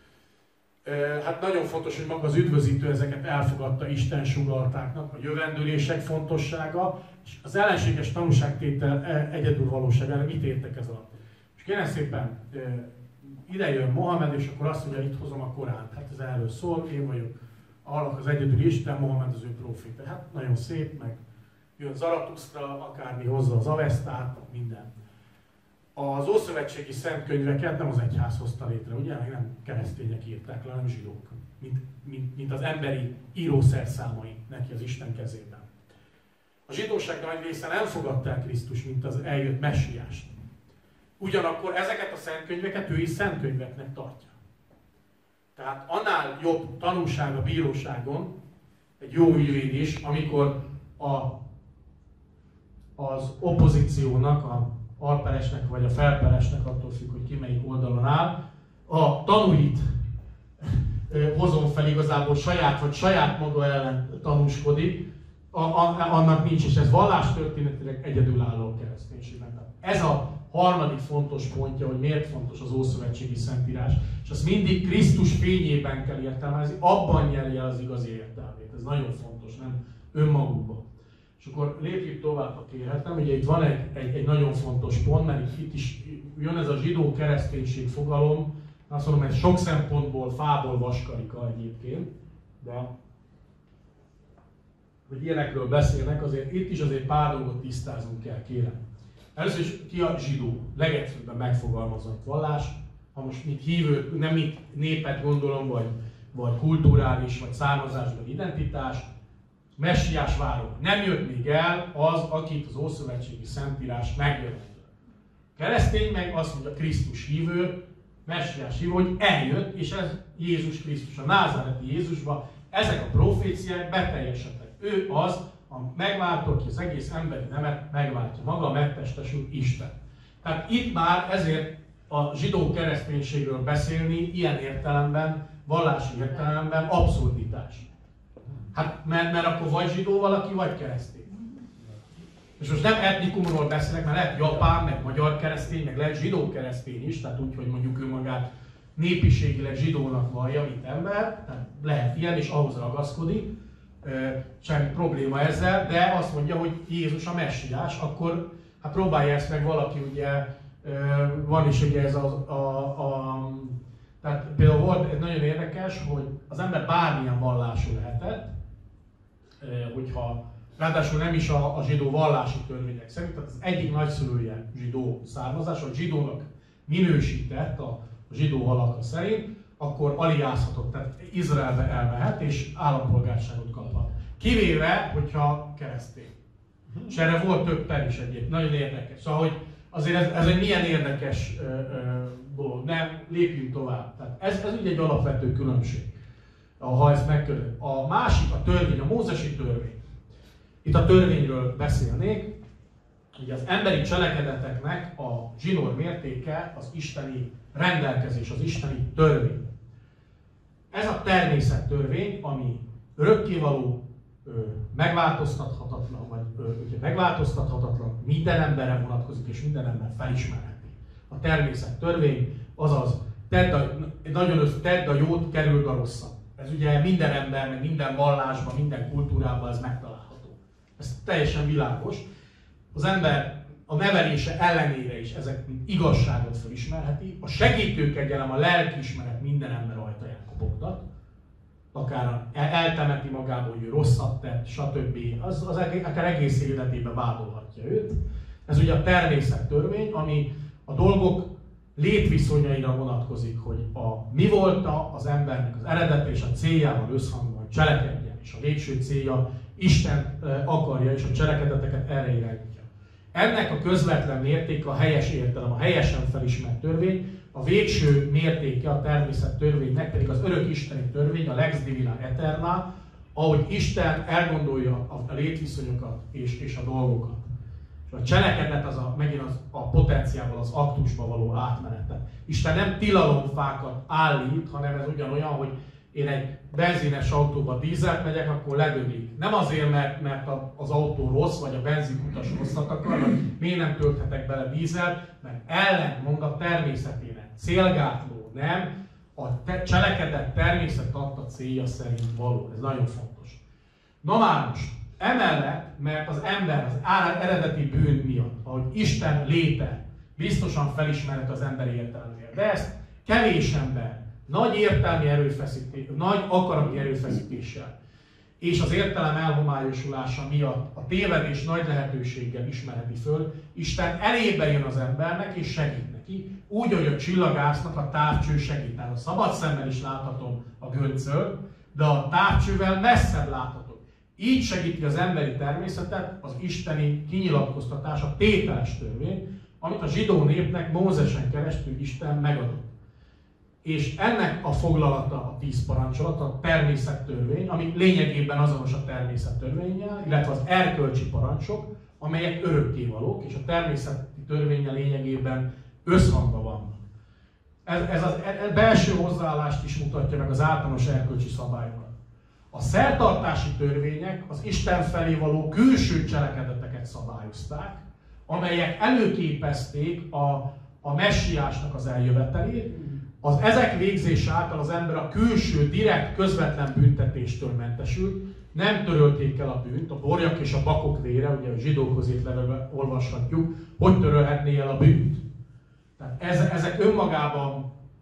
Hát nagyon fontos, hogy maga az üdvözítő ezeket elfogadta Isten sugalltáknak, a jövendőlések fontossága, és az ellenséges tanúságtétel egyedülvalóságára mit értek ez alatt. És kérem szépen, ide jön Mohamed, és akkor azt mondja, itt hozom a Koránt. Hát ez erről szól, én vagyok Allah az egyedül Isten, Mohamed az ő proféta. Hát nagyon szép, meg jön Zaratusztra, akármi hozza az Avesztát, minden. Az ószövetségi szentkönyveket nem az egyház hozta létre, ugye? Nem keresztények írták le, hanem zsidók. Mint, mint, mint az emberi írószerszámai neki az Isten kezében. A zsidóság nagy része nem fogadta el Krisztus, mint az eljött messiást. Ugyanakkor ezeket a szentkönyveket ő is szentkönyveknek tartja. Tehát annál jobb tanúság a bíróságon, egy jó ügyvéd is, amikor a, az opozíciónak, a alperesnek vagy a felperesnek, attól függ, hogy ki melyik oldalon áll, a tanúit hozom fel igazából saját vagy saját maga ellen tanúskodik, a, a, annak nincs, és ez vallástörténetileg egyedülálló a kereszténységben. Ez a harmadik fontos pontja, hogy miért fontos az ószövetségi szentírás, és azt mindig Krisztus fényében kell értelmezni, abban nyeri el az igazi értelmét. Ez nagyon fontos, nem önmagukban. És akkor lépjük tovább, ha kérhetem. Ugye itt van egy, egy, egy nagyon fontos pont, mert itt is jön ez a zsidó-kereszténység fogalom, Azt mondom, ez sok szempontból fából vaskarika egyébként, de hogy ilyenekről beszélnek, azért itt is azért pár dolgot tisztázunk kell, kérem. Először is ki a zsidó, legegyszerűbben megfogalmazott vallás. Ha most mit hívő, nem mit népet gondolom, vagy, vagy kulturális, vagy származás, vagy identitás, messiás várok. Nem jött még el az, akit az Ószövetségi Szentírás megjelent. Keresztény meg azt mondja, Krisztus hívő, messiás hívő, hogy eljött, és ez Jézus Krisztus, a názáreti Jézusban. Ezek a proféciák beteljesedtek. Ő az, a megváltó, aki az egész emberi nemet megváltja. Maga a megtestesült Isten. Tehát itt már ezért a zsidó kereszténységről beszélni ilyen értelemben, vallási értelemben abszurditás. Hát mert, mert akkor vagy zsidó valaki, vagy keresztény. És most nem etnikumról beszélek, mert lehet japán, meg magyar keresztény, meg lehet zsidó keresztény is, tehát úgy, hogy mondjuk ő magát népiségileg zsidónak vallja, mint ember, tehát lehet ilyen, és ahhoz ragaszkodik, semmi probléma ezzel, de azt mondja, hogy Jézus a messiás, akkor hát próbálja ezt meg valaki, ugye, van is ugye ez a, a, a tehát például volt, ez nagyon érdekes, hogy az ember bármilyen vallású lehetett, hogyha ráadásul nem is a, a zsidó vallási törvények szerint, tehát az egyik nagyszülője zsidó származás, vagy zsidónak minősített a, a zsidó alaka szerint, akkor aliázhatott, tehát Izraelbe elmehet és állampolgárságot kaphat. Kivéve, hogyha keresztény. És erre volt több per is egyébként, nagyon érdekes. Szóval, hogy azért ez, ez egy milyen érdekes ö, ö, dolog, nem lépjünk tovább. Tehát ez, ez ugye egy alapvető különbség, ha ezt megkörül. A másik, a törvény, a mózesi törvény. Itt a törvényről beszélnék. Ugye az emberi cselekedeteknek a zsinór mértéke az isteni rendelkezés, az isteni törvény. Ez a természettörvény, ami örökkévaló, megváltoztathatatlan, vagy ugye megváltoztathatatlan, minden emberre vonatkozik, és minden ember felismerheti. A természettörvény, azaz tedd a, nagyon össze, tedd a jót, kerüld a rosszat. Ez ugye minden embernek, minden vallásban, minden kultúrában ez megtalálható. Ez teljesen világos. Az ember a nevelése ellenére is ezek mint igazságot felismerheti. A segítőkegyelem, a lelkiismeret minden ember ajtaján kopogtat. Akár eltemeti magából, hogy ő rosszat tett, stb. Az, az akár egész életében vádolhatja őt. Ez ugye a természettörvény, ami a dolgok létviszonyaira vonatkozik, hogy a mi volt az embernek az eredete és a céljával összhangban cselekedjen, és a végső célja Isten akarja, és a cselekedeteket erre irányítja. Ennek a közvetlen mértéke a helyes értelem, a helyesen felismert törvény, a végső mértéke a természettörvénynek pedig az örök isteni törvény, a lex divina aeterna, ahogy Isten elgondolja a létviszonyokat és, és a dolgokat. És a cselekedet az a, megint az, a potenciával az aktusba való átmenete. Isten nem tilalomfákat állít, hanem ez ugyanolyan, hogy én egy benzines autóba dízelt megyek, akkor ledöglik. Nem azért, mert, mert az autó rossz, vagy a benzinkutas rosszat akar, vagy miért nem tölthetek bele dízelt, mert ellentmond a természetének. Célgátló, nem a te cselekedet természet adta célja szerint való. Ez nagyon fontos. Na már most, emellett, mert az ember az eredeti bűn miatt, ahogy Isten léte biztosan felismerhet az emberi értelmére, de ezt kevés ember nagy értelmi erőfeszítés, nagy akarati erőfeszítéssel és az értelem elhomályosulása miatt a tévedés nagy lehetőséggel ismerheti föl, Isten elébe jön az embernek és segít neki, úgy, hogy a csillagásznak a távcső segít. A szabad szemmel is láthatom a göncölt, de a távcsővel messzebb láthatok. Így segíti az emberi természetet az isteni kinyilatkoztatás, a tételes törvény, amit a zsidó népnek Mózesen keresztül Isten megadott. És ennek a foglalata a tíz parancsolat, a természettörvény, ami lényegében azonos a természettörvénnyel, illetve az erkölcsi parancsok, amelyek örökkévalók, és a természeti törvénnyel lényegében összhangban vannak. Ez, ez az ez belső hozzáállást is mutatja meg az általános erkölcsi szabályokat. A szertartási törvények az Isten felé való külső cselekedeteket szabályozták, amelyek előképezték a, a messiásnak az eljövetelét. Az ezek végzése által az ember a külső, direkt, közvetlen büntetéstől mentesült, nem törölték el a bűnt, a borjak és a bakok vére, ugye a zsidókhoz írt levelben olvashatjuk, hogy törölhetné el a bűnt. Tehát ezek önmagában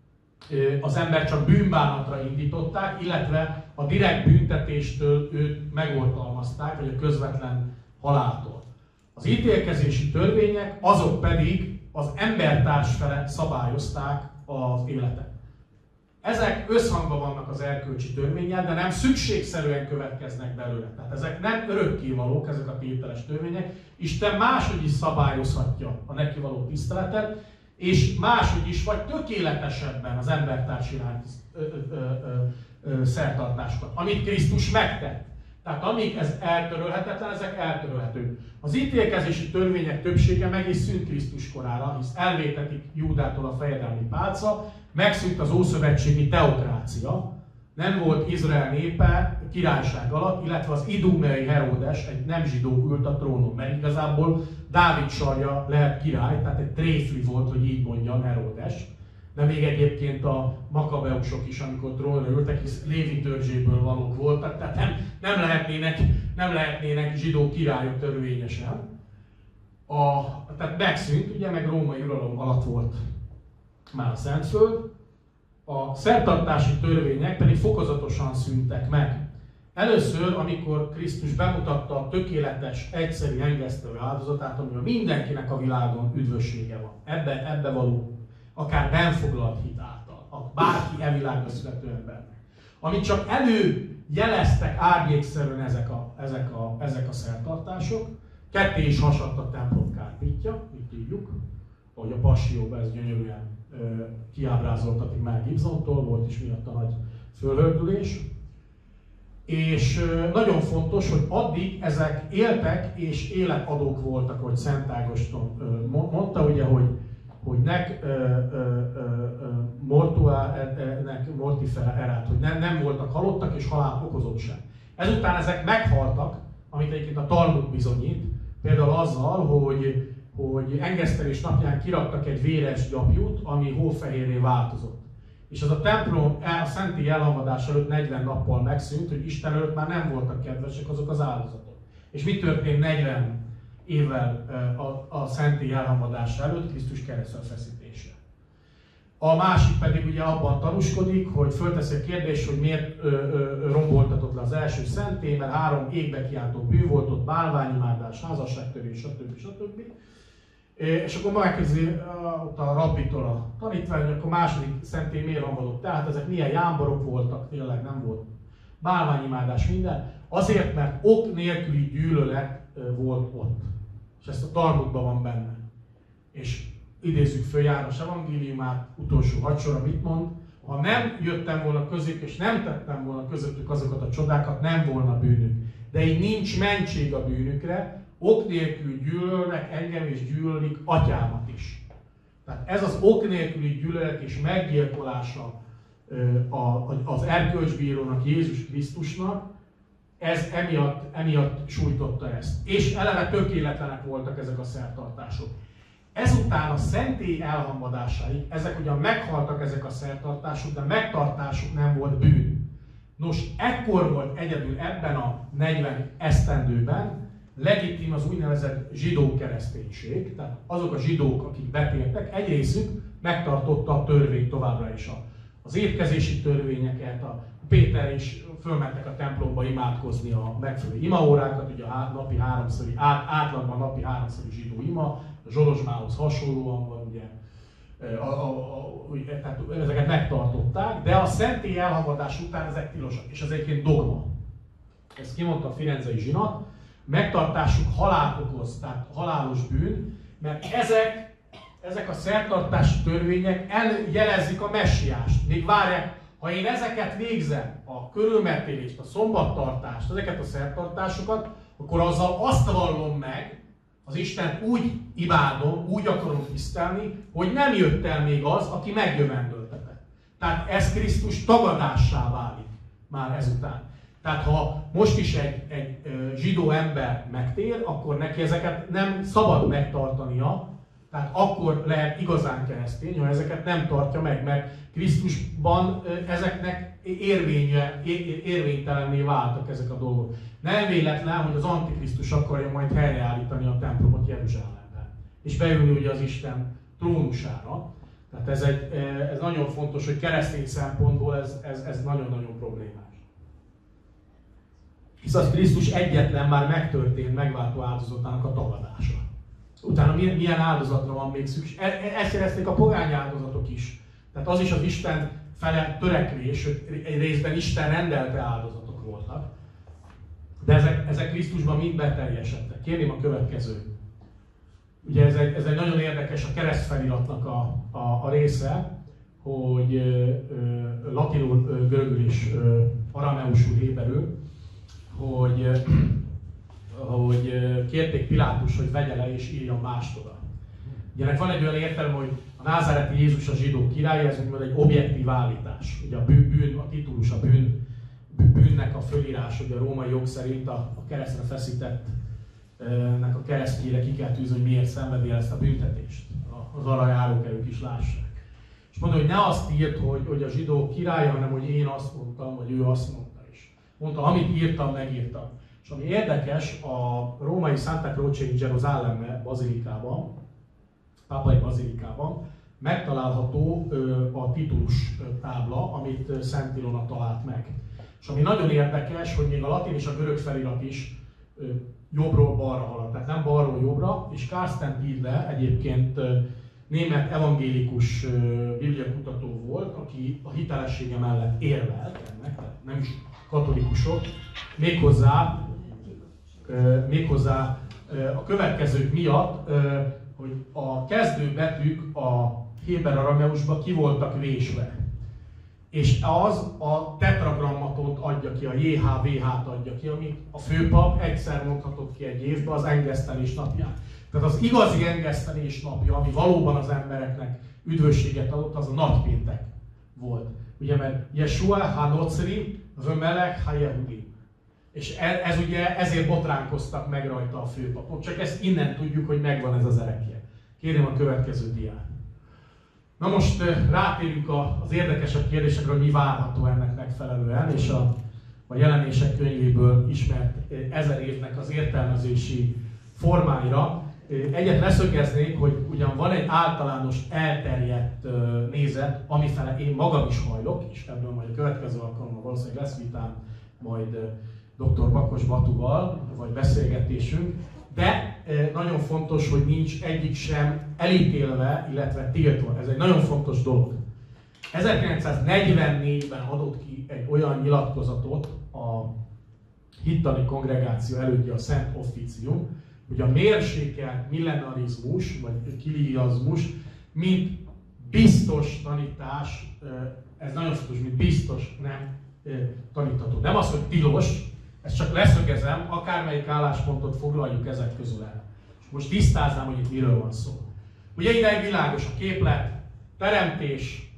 az ember csak bűnbánatra indították, illetve a direkt büntetéstől őt megoltalmazták, vagy a közvetlen haláltól. Az ítélkezési törvények azok pedig az embertárs fele szabályozták az életet. Ezek összhangban vannak az erkölcsi törvénnyel, de nem szükségszerűen következnek belőle. Tehát ezek nem örökkévalók, ezek a tételes törvények. Isten máshogy is szabályozhatja a neki való tiszteletet, és máshogy is, vagy tökéletesebben az embertárs iránti szertartásokat, amit Krisztus megtett. Tehát amíg ez eltörölhetetlen, ezek eltörölhetők. Az ítélkezési törvények többsége meg is szűnt Krisztus korára, hisz elvétetik Júdától a fejedelmi pálca, megszűnt az ószövetségi teokrácia, nem volt Izrael népe királyság alatt, illetve az idúmeai Heródes, egy nem zsidó ült a trónon, mert igazából Dávid sarja lehet király, tehát egy tréfli volt, hogy így mondjam, Heródes. De még egyébként a makabeusok is, amikor trónra ültek, hisz Lévi törzséből valók voltak, tehát nem, nem, lehetnének, nem lehetnének zsidó királyok törvényesen. A, tehát megszűnt, ugye, meg római uralom alatt volt már a Szentföld. A szertartási törvények pedig fokozatosan szűntek meg. Először, amikor Krisztus bemutatta a tökéletes, egyszerű, engesztelő áldozatát, amivel mindenkinek a világon üdvössége van. Ebbe, ebbe való, akár benfoglalt hit által, a bárki e világba születő embernek. Amit csak előjeleztek árnyékszerűen ezek a, ezek a, ezek a szertartások, ketté is hasadt a templom kárpítja, így tudjuk, ahogy a Passióban ez gyönyörűen kiábrázoltatik Mel Gibsontól, volt is miatt a nagy fölhördülés. És nagyon fontos, hogy addig ezek éltek és életadók voltak, hogy Szent Ágoston mondta, ugye, hogy, hogy nek mortuánek mortifera erát, hogy nem, nem voltak halottak és halál okozott sem. Ezután ezek meghaltak, amit egyébként a Talmud bizonyít, például azzal, hogy hogy engesztelés napján kiraktak egy véres gyapjút, ami hófehérré változott. És az a templom a szentély elhamvadás előtt negyven nappal megszűnt, hogy Isten előtt már nem voltak kedvesek azok az áldozatok. És mi történt negyven évvel a, a szentély elhamvadása előtt? Krisztus keresztre feszítése. A másik pedig ugye abban tanúskodik, hogy fölteszi a kérdés, hogy miért ö, ö, romboltatott le az első szentély, mert három égbe kiáltó bűn volt, ott bálványimádás, házasságtörés, stb. stb. És akkor megkezdi ott a rabbitól a tanítvány, hogy akkor második szentély miért hamvadott. Tehát ezek milyen jámborok voltak, tényleg nem volt bálványimádás, minden. Azért, mert ok nélküli gyűlölet volt ott. És ezt a Talmudban van benne. És idézzük föl János evangéliumát, utolsó hadsora mit mond? Ha nem jöttem volna közük, és nem tettem volna közöttük azokat a csodákat, nem volna bűnük. De így nincs mentség a bűnükre, ok nélkül gyűlölnek engem, és gyűlölik atyámat is. Tehát ez az ok nélküli gyűlölet és meggyilkolása az erkölcsbírónak, Jézus Krisztusnak, ez emiatt, emiatt sújtotta ezt. És eleve tökéletlenek voltak ezek a szertartások. Ezután a szentély elhamvadásáig, ezek ugyan meghaltak ezek a szertartások, de megtartásuk nem volt bűn. Nos, ekkor volt egyedül ebben a negyven esztendőben legitim az úgynevezett zsidó kereszténység, tehát azok a zsidók, akik betértek, egy részük megtartotta a törvényt továbbra is, az étkezési törvényeket, a Péter is fölmentek a templomba imádkozni a megfelelő imaórákat, ugye a napi háromszori, át, átlagban napi háromszori zsidó ima, a zsolozsmához hasonlóan van, ugye, a, a, a, tehát ezeket megtartották, de a szentély elhamvadás után ezek tilosak, és ez egyébként dogma. Ezt kimondta a firenzei zsinat, megtartásuk halált okoz, tehát halálos bűn, mert ezek, ezek a szertartási törvények eljelezik a messiást. Még várják, ha én ezeket végzem, a körülmetélést, a szombattartást, ezeket a szertartásokat, akkor azzal azt vallom meg, az Istent úgy imádom, úgy akarom tisztelni, hogy nem jött el még az, aki megjövendöltetett. Tehát ez Krisztus tagadássá válik már ezután. Tehát ha most is egy, egy zsidó ember megtér, akkor neki ezeket nem szabad megtartania, tehát akkor lehet igazán keresztény, ha ezeket nem tartja meg, mert Krisztusban ezeknek érvénye, érvénytelenné váltak ezek a dolgok. Nem véletlen, hogy az Antikrisztus akarja majd helyreállítani a templomot Jeruzsálemben, és beülni ugye az Isten trónusára. Tehát ez, egy, ez nagyon fontos, hogy keresztény szempontból ez, ez, ez nagyon-nagyon problémás. Hisz az Krisztus egyetlen már megtörtént megváltó áldozatának a tagadása. Utána milyen áldozatra van még szükség? Ezt jelezték a pogány áldozatok is. Tehát az is az Isten fele törekvés, egy részben Isten rendelte áldozatok voltak. De ezek, ezek Krisztusban mind beteljesedtek. Kérném a következő. Ugye ez egy, ez egy nagyon érdekes a keresztfeliratnak a, a, a része, hogy ö, ö, latinul, ö, görögül és ö, arameusul, héberül, hogy, ö, hogy ö, kérték Pilátus, hogy vegye le és írja mást oda. Ugye ennek van egy olyan értelme, hogy a názáreti Jézus a zsidók királya, ez úgymond egy objektív állítás. Ugye a bűn, bűn a titulus, a bűn, bűnnek a fölírás, ugye a római jog szerint a, a keresztre feszített nek a keresztjére ki kell tűzni, hogy miért szenvedi el ezt a büntetést. Az arra járókelők is lássák. És mondja, hogy ne azt írt, hogy, hogy a zsidók királya, hanem hogy én azt mondtam, vagy ő azt mondta is. Mondta, amit írtam, megírtam. És ami érdekes, a római Santa Croce in Gerusalemme bazilikában, pápai bazilikában megtalálható a titulus tábla, amit Szent Ilona talált meg. És ami nagyon érdekes, hogy még a latin és a görög felirat is jobbról balra halad, tehát nem balról jobbra, és Carsten Thiele egyébként német evangélikus bibliakutató volt, aki a hitelessége mellett érvelt ennek, tehát nem is katolikusok, méghozzá, méghozzá a következők miatt, hogy a kezdőbetűk a héber arameusba ki voltak vésve. És az a tetragrammatot adja ki, a jé há vé há-t adja ki, amit a főpap egyszer mondhatott ki egy évben, az engesztelés napján. Tehát az igazi engesztelés napja, ami valóban az embereknek üdvösséget adott, az a nagypéntek volt. Ugye, mert Yeshua ha-Nocri, Vömelech ha-Yehudi. És ez, ez ugye ezért botránkoztak meg rajta a főpapok. Csak ezt innen tudjuk, hogy megvan ez az erekje. Kérem a következő diát. Na most rátérünk az érdekesebb kérdésekre, hogy mi várható ennek megfelelően, és a, a jelenések könyvéből ismert ezer évnek az értelmezési formáira. Egyet leszögeznék, hogy ugyan van egy általános elterjedt nézet, amifele én magam is hajlok, és ebből majd a következő alkalommal valószínűleg lesz vitám majd doktor Bakos Batuval, vagy beszélgetésünk, de nagyon fontos, hogy nincs egyik sem elítélve, illetve tiltva. Ez egy nagyon fontos dolog. ezerkilencszáznegyvennégyben adott ki egy olyan nyilatkozatot a hittani kongregáció elődje, a Szent Officium, hogy a mérsékelt millenarizmus, vagy kiliazmus, mint biztos tanítás, ez nagyon fontos, mint biztos nem tanítható. Nem az, hogy tilos, ezt csak leszögezem, akármelyik álláspontot foglaljuk ezek közül el. És most tisztáznám, hogy itt miről van szó. Ugye ideig világos a képlet, teremtés,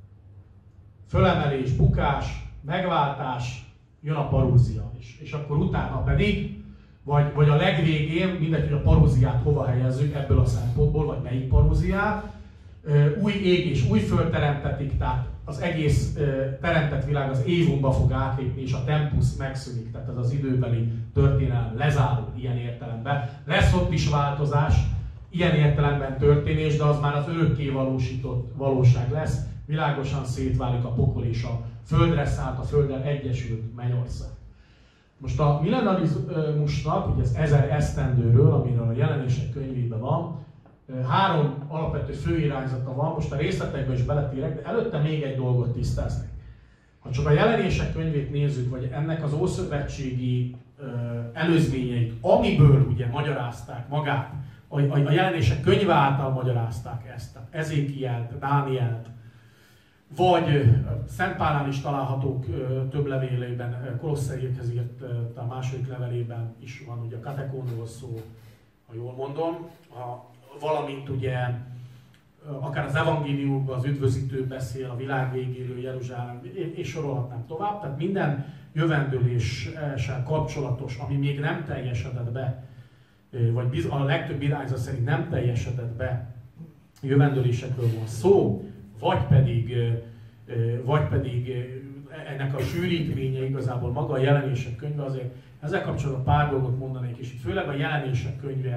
fölemelés, bukás, megváltás, jön a parózia is. És akkor utána pedig, vagy, vagy a legvégén, mindegy, hogy a paróziát hova helyezzük ebből a szempontból, vagy melyik paróziát, új ég és új föld teremtetik, tehát az egész teremtett világ az évumba fog átlépni, és a tempus megszűnik, tehát ez az időbeli történelem lezárul ilyen értelemben. Lesz ott is változás, ilyen értelemben történés, de az már az örökké valósított valóság lesz. Világosan szétválik a pokol és a földre szállt, a földdel egyesült mennyország. Most a millenarizmusnak, ugye az ezer esztendőről, amiről a jelenések könyvében van, három alapvető főirányzata van, most a részletekbe is beletérek, de előtte még egy dolgot tisztáznék. Ha csak a jelenések könyvét nézzük, vagy ennek az ószövetségi előzményeit, amiből ugye magyarázták magát, a, a, a jelenések könyve által magyarázták ezt, tehát Ezékielt, Dánielt, vagy Szent Pálán is találhatók több levélében, Kolosszaiekhez írt a második levelében is van ugye a katekónról szó, ha jól mondom, a, valamint ugye akár az evangéliumban az üdvözítő beszél, a világ végéről, Jeruzsálem, és sorolhatnám tovább. Tehát minden jövendőléssel kapcsolatos, ami még nem teljesedett be, vagy a legtöbb irányzat szerint nem teljesedett be, jövendőlésekről van szó, vagy pedig, vagy pedig ennek a sűrítménye igazából maga a jelenések könyve, azért ezzel kapcsolatban pár dolgot mondanék, és itt főleg a jelenések könyve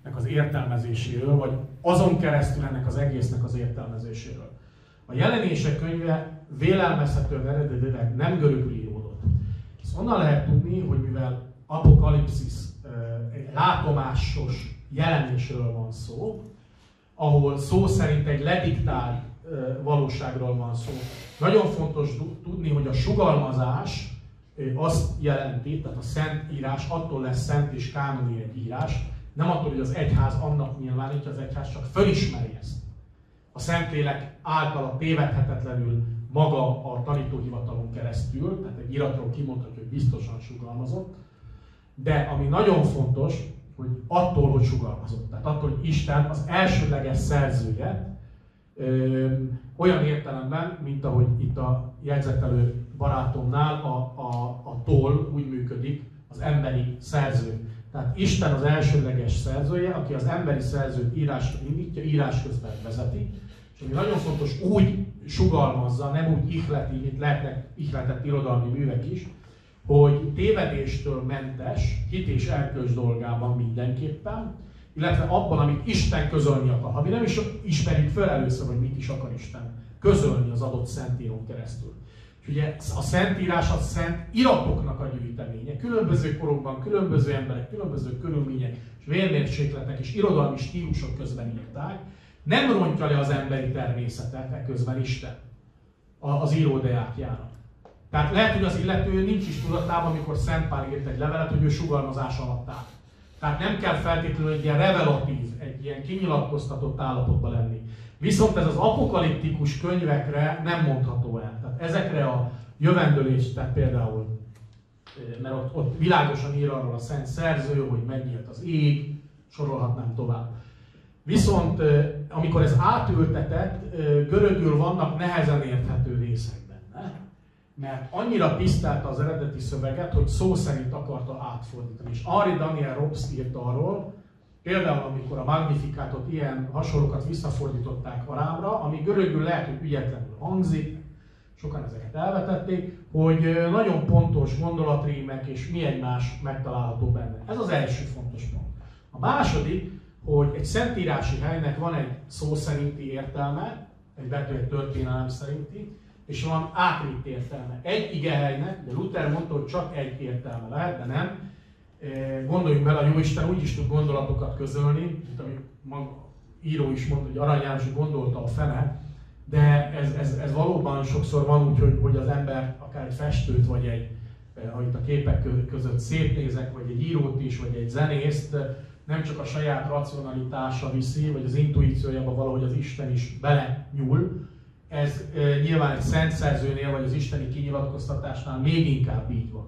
az értelmezéséről, vagy azon keresztül ennek az egésznek az értelmezéséről. A Jelenések könyve vélelmezhetően eredetileg nem görögül íródott. Ezt onnan lehet tudni, hogy mivel apokalipszis egy látomásos jelenésről van szó, ahol szó szerint egy lediktált valóságról van szó. Nagyon fontos tudni, hogy a sugalmazás azt jelenti, tehát a szent írás attól lesz szent és kánoni egy írás, nem attól, hogy az egyház annak nyilvánítja, az egyház csak fölismeri ezt. A Szentlélek általa tévedhetetlenül maga a tanítóhivatalon keresztül, tehát egy iratról kimondhatja, hogy biztosan sugalmazott, de ami nagyon fontos, hogy attól, hogy sugalmazott, tehát attól, hogy Isten az elsődleges szerzője, ö, olyan értelemben, mint ahogy itt a jegyzetelő barátomnál a, a, a toll úgy működik, az emberi szerző. Tehát Isten az elsődleges szerzője, aki az emberi szerzőt írásra indítja, írás közben vezeti, és ami nagyon fontos, úgy sugalmazza, nem úgy ihleti, mint lehetnek ihletett irodalmi művek is, hogy tévedéstől mentes, hit és erkölcs dolgában mindenképpen, illetve abban, amit Isten közölni akar. Ha mi nem is ismerjük föl először, hogy mit is akar Isten közölni az adott szentírón keresztül. És ugye a Szentírás a szent iratoknak a gyűjteménye. Különböző korokban, különböző emberek, különböző körülmények, és vérmérsékletek és irodalmi stílusok közben írták. Nem rontja le az emberi természetet eközben Isten az íródeákjának. Tehát lehet, hogy az illető nincs is tudatában, amikor Szent Pál írt egy levelet, hogy ő sugalmazás alatt áll. Tehát nem kell feltétlenül egy ilyen revelatív, egy ilyen kinyilatkoztatott állapotban lenni. Viszont ez az apokaliptikus könyvekre nem mondható el. Tehát ezekre a jövendőlés, tehát például, mert ott, ott világosan ír arról a szent szerző, hogy megnyílt az ég, sorolhatnám tovább. Viszont amikor ez átültetett, görögül vannak nehezen érthető részek benne, mert annyira tisztelte az eredeti szöveget, hogy szó szerint akarta átfordítani. És Henri Daniel Robst írt arról, például amikor a Magnifikátot ilyen hasonlókat visszafordították arábra, ami görögül lehet, hogy ügyetlenül hangzik, sokan ezeket elvetették, hogy nagyon pontos gondolatrímek és mi egymás megtalálható benne. Ez az első fontos pont. A második, hogy egy szentírási helynek van egy szó szerinti értelme, egy betűjét történelem szerinti, és van átvitt értelme. Egy igehelynek, de Luther mondta, hogy csak egy értelme lehet, de nem. Gondoljunk bele, a Jóisten úgy is tud gondolatokat közölni, mint amit maga író is mondta, hogy Arany János gondolta a fene, de ez, ez, ez valóban sokszor van úgy, hogy, hogy az ember akár egy festőt, vagy egy, ahogy itt a képek között szétnézek, vagy egy írót is, vagy egy zenészt, nem csak a saját racionalitása viszi, vagy az intuíciójába valahogy az Isten is bele nyúl. Ez e, nyilván egy szent szerzőnél, vagy az isteni kinyilatkoztatásnál még inkább így van.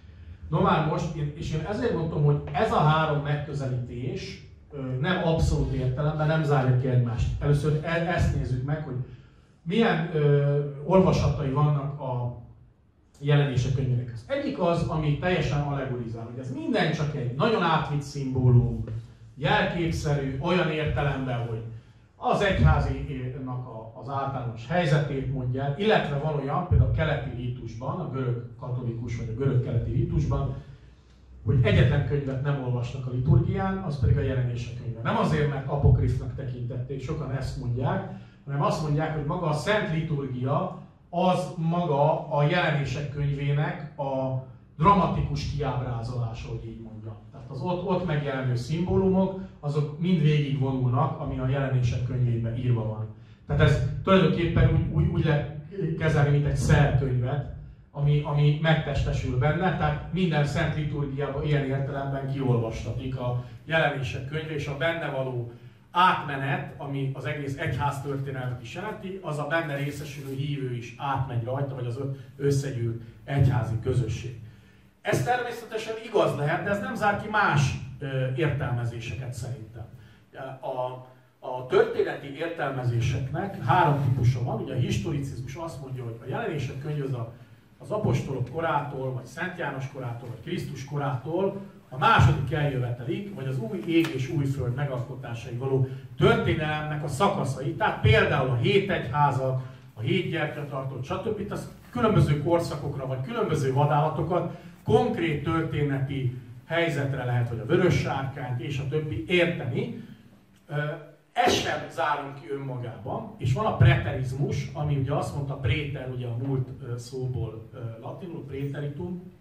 No már most, és én ezért mondtam, hogy ez a három megközelítés nem abszolút értelemben nem zárja ki egymást. Először ezt nézzük meg, hogy milyen ö, olvasatai vannak a Jelenések könyvének. Az egyik az, ami teljesen allegorizál, hogy ez minden csak egy nagyon átvitt szimbólum, jelképszerű, olyan értelemben, hogy az egyházinak az általános helyzetét mondja, illetve van olyan, például a keleti rítusban, a görög katolikus vagy a görög keleti rítusban, hogy egyetlen könyvet nem olvasnak a liturgián, az pedig a Jelenések könyve. Nem azért, mert apokrifnak tekintették, sokan ezt mondják, hanem azt mondják, hogy maga a szent liturgia az maga a Jelenések könyvének a dramatikus kiábrázolása, hogy így mondjam. Tehát az ott, ott megjelenő szimbólumok, azok mind végigvonulnak, ami a Jelenések könyvében írva van. Tehát ez tulajdonképpen úgy, úgy, úgy lehet kezelni, mint egy szerkönyvet, ami, ami megtestesül benne, tehát minden szent liturgiában ilyen értelemben kiolvastatik a Jelenések könyve, és a benne való átmenet, ami az egész egyház történelmet is jelenti, az a benne részesülő hívő is átmegy rajta, vagy az összegyűlt egyházi közösség. Ez természetesen igaz lehet, de ez nem zár ki más ö, értelmezéseket szerintem. A, a történeti értelmezéseknek három típusa van. Ugye a historicizmus azt mondja, hogy a Jelenések könyv az, a, az apostolok korától, vagy Szent János korától, vagy Krisztus korától a második eljövetelig, vagy az új ég és új föld megalkotásai való történelemnek a szakaszai. Tehát például a hét egyházak, a hét gyertyatartót, stb. Az különböző korszakokra, vagy különböző vadállatokat konkrét történeti helyzetre lehet, hogy a vörös sárkányt és a többi érteni. Ezt sem zárunk ki önmagában, és van a preterizmus, ami ugye azt mondta préter, ugye a múlt szóból latinul, préteritum,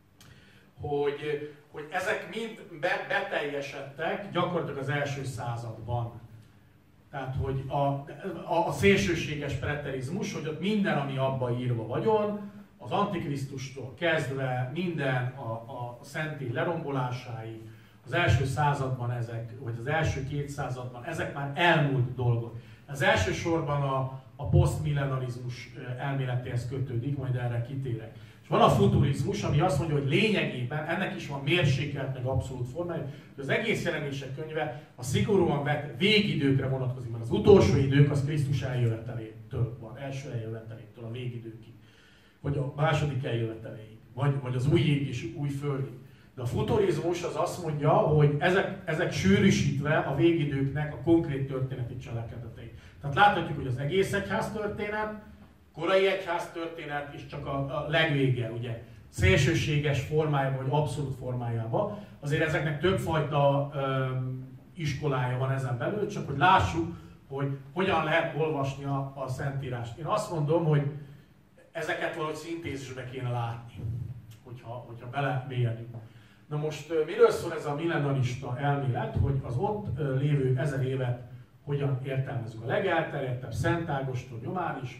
hogy, hogy ezek mind be, beteljesedtek gyakorlatilag az első században. Tehát, hogy a, a, a szélsőséges preterizmus, hogy ott minden, ami abba írva vagyon, az Antikrisztustól kezdve minden a, a szentély lerombolásáig, az első században ezek, vagy az első két században ezek már elmúlt dolgok. Ez elsősorban a, a posztmillenarizmus elméletéhez kötődik, majd erre kitérek. És van a futurizmus, ami azt mondja, hogy lényegében ennek is van mérsékelt meg abszolút formája, hogy az egész Jelenések könyve a szigorúan vett végidőkre vonatkozik, mert az utolsó idők az Krisztus eljövetelétől van, első eljövetelétől a végidőkig, vagy a második eljöveteléig, vagy, vagy az új ég és új földig. De a futurizmus az azt mondja, hogy ezek, ezek sűrűsítve a végidőknek a konkrét történeti cselekedetei. Tehát láthatjuk, hogy az egész egyház történet, korai egyház történet, és csak a, a legvége, ugye, szélsőséges formájában, vagy abszolút formájában. Azért ezeknek többfajta ö, iskolája van ezen belül, csak hogy lássuk, hogy hogyan lehet olvasni a, a Szentírást. Én azt mondom, hogy ezeket valahogy szintézisbe kéne látni, hogyha, hogyha belemélyedünk. Na most miről szól ez a millenarista elmélet, hogy az ott lévő ezer évet hogyan értelmezzük? A legelterjedtebb Szent Ágoston nyomán is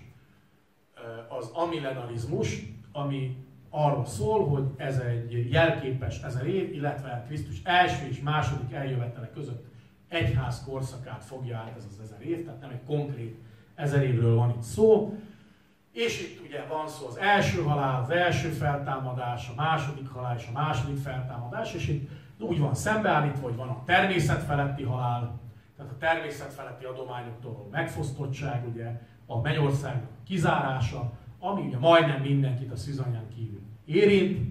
az amillenarizmus, ami arról szól, hogy ez egy jelképes ezer év, illetve Krisztus első és második eljövetele között egyház korszakát fogja át ez az ezer év, tehát nem egy konkrét ezer évről van itt szó. És itt ugye van szó az első halál, az első feltámadás, a második halál és a második feltámadás, és itt úgy van szembeállítva, hogy van a természet feletti halál, tehát a természet feletti adományoktól való megfosztottság, ugye a mennyországnak kizárása, ami ugye majdnem mindenkit a szűzanyán kívül érint.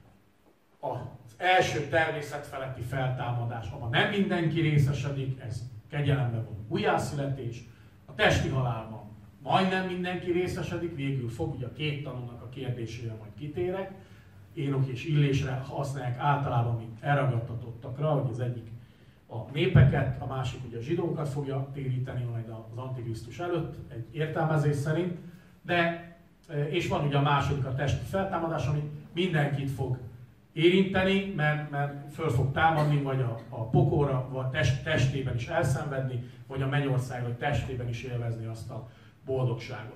Az első természet feletti feltámadás, abban nem mindenki részesedik, ez kegyelemben való újjászületés, a testi halálban majdnem mindenki részesedik, végül fog, ugye a két tanúnak a kérdésére majd kitérek. Énok és Illésre használják általában, mint elragadtatottakra, hogy az egyik a népeket, a másik ugye a zsidókat fogja téríteni majd az Antikrisztus előtt, egy értelmezés szerint. De, és van ugye a második, a testi feltámadás, ami mindenkit fog érinteni, mert, mert föl fog támadni, vagy a, a pokolra, vagy a test, testében is elszenvedni, vagy a mennyország, vagy testében is élvezni azt a boldogságot.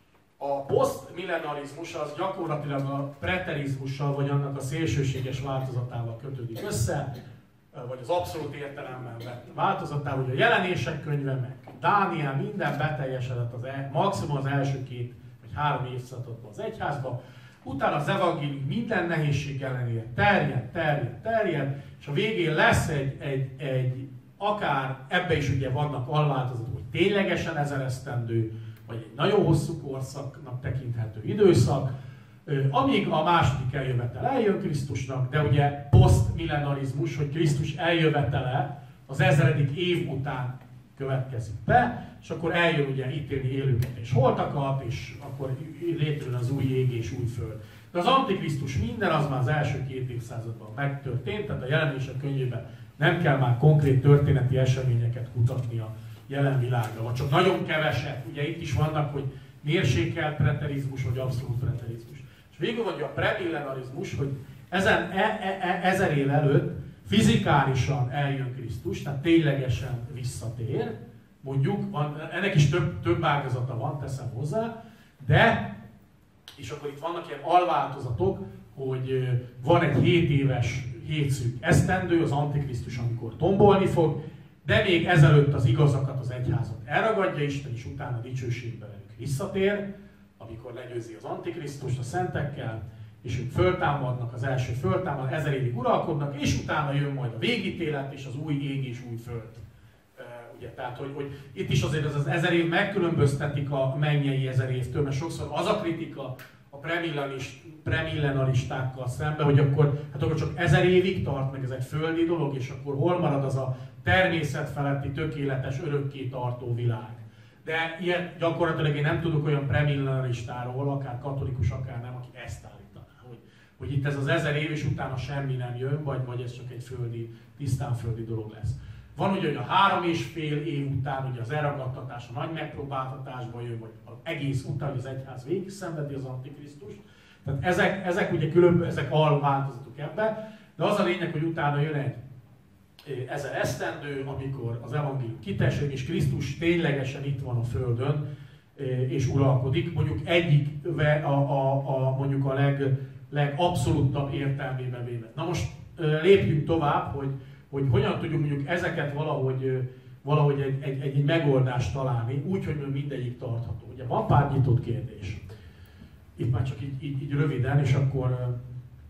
A posztmillenarizmus az gyakorlatilag a preterizmussal, vagy annak a szélsőséges változatával kötődik össze, vagy az abszolút értelemben vett változatával, hogy a Jelenések könyve, meg Dániel, minden beteljesedett az el, maximum az első két vagy három évszázadban az egyházba, utána az evangélium minden nehézség ellenére terjed, terjed, terjed, és a végén lesz egy, egy, egy akár ebbe is ugye vannak alváltozatok, hogy ténylegesen ezer esztendő, vagy egy nagyon hosszú korszaknak tekinthető időszak, amíg a második eljövetel eljön Krisztusnak, de ugye posztmillenarizmus, hogy Krisztus eljövetele az ezeredik év után következik be, és akkor eljön ugye ítélni élőket és holtakat, és akkor létrejön az új ég és új föld. De az Antikrisztus minden az már az első két évszázadban megtörtént, tehát a Jelenések könyvében nem kell már konkrét történeti eseményeket kutatni a jelen világra, vagy csak nagyon keveset. Ugye itt is vannak, hogy mérsékelt preterizmus, vagy abszolút preterizmus. És végül van a premillenarizmus, hogy ezen e, e, e, ezer év előtt fizikálisan eljön Krisztus, tehát ténylegesen visszatér, mondjuk, van, ennek is több, több ágazata van, teszem hozzá, de, és akkor itt vannak ilyen alváltozatok, hogy van egy hét éves, hét szűk esztendő, az Antikrisztus, amikor tombolni fog, de még ezelőtt az igazakat az egyházat elragadja Isten, és utána dicsőségbe velük visszatér, amikor legyőzi az Antikrisztust a szentekkel, és ők föltámadnak, az első föltámad, ezer évig uralkodnak, és utána jön majd a végítélet, és az új ég és új föld. Ugye, tehát, hogy, hogy itt is azért az, az ezer év megkülönböztetik a mennyei ezer évtől, mert sokszor az a kritika a premillenalistákkal szemben, hogy akkor, hát akkor csak ezer évig tart, meg ez egy földi dolog, és akkor hol marad az a természet feletti, tökéletes, örökké tartó világ. De ilyen gyakorlatilag én nem tudok olyan premillenalistáról, akár katolikus, akár nem, aki ezt állítaná, hogy, hogy itt ez az ezer év, és utána semmi nem jön, vagy, vagy ez csak egy földi, tisztán földi dolog lesz. Van ugye, hogy a három és fél év után ugye az elragadtatás, a nagy megpróbáltatásba jön, vagy az egész után, hogy az egyház végig szenvedi az Antikrisztust. Tehát ezek, ezek ugye különböző, ezek alváltozatok ebben, de az a lényeg, hogy utána jön egy ezer esztendő, amikor az evangélium kitessék, és Krisztus ténylegesen itt van a Földön, és uralkodik, mondjuk egyik a, a, a, mondjuk a leg, legabszolútabb értelmében véve. Na most lépjünk tovább, hogy, hogy hogyan tudjuk mondjuk ezeket valahogy, valahogy egy, egy, egy megoldást találni, úgy, hogy mindegyik tartható. Ugye van pár nyitott kérdés. Itt már csak így, így, így röviden, és akkor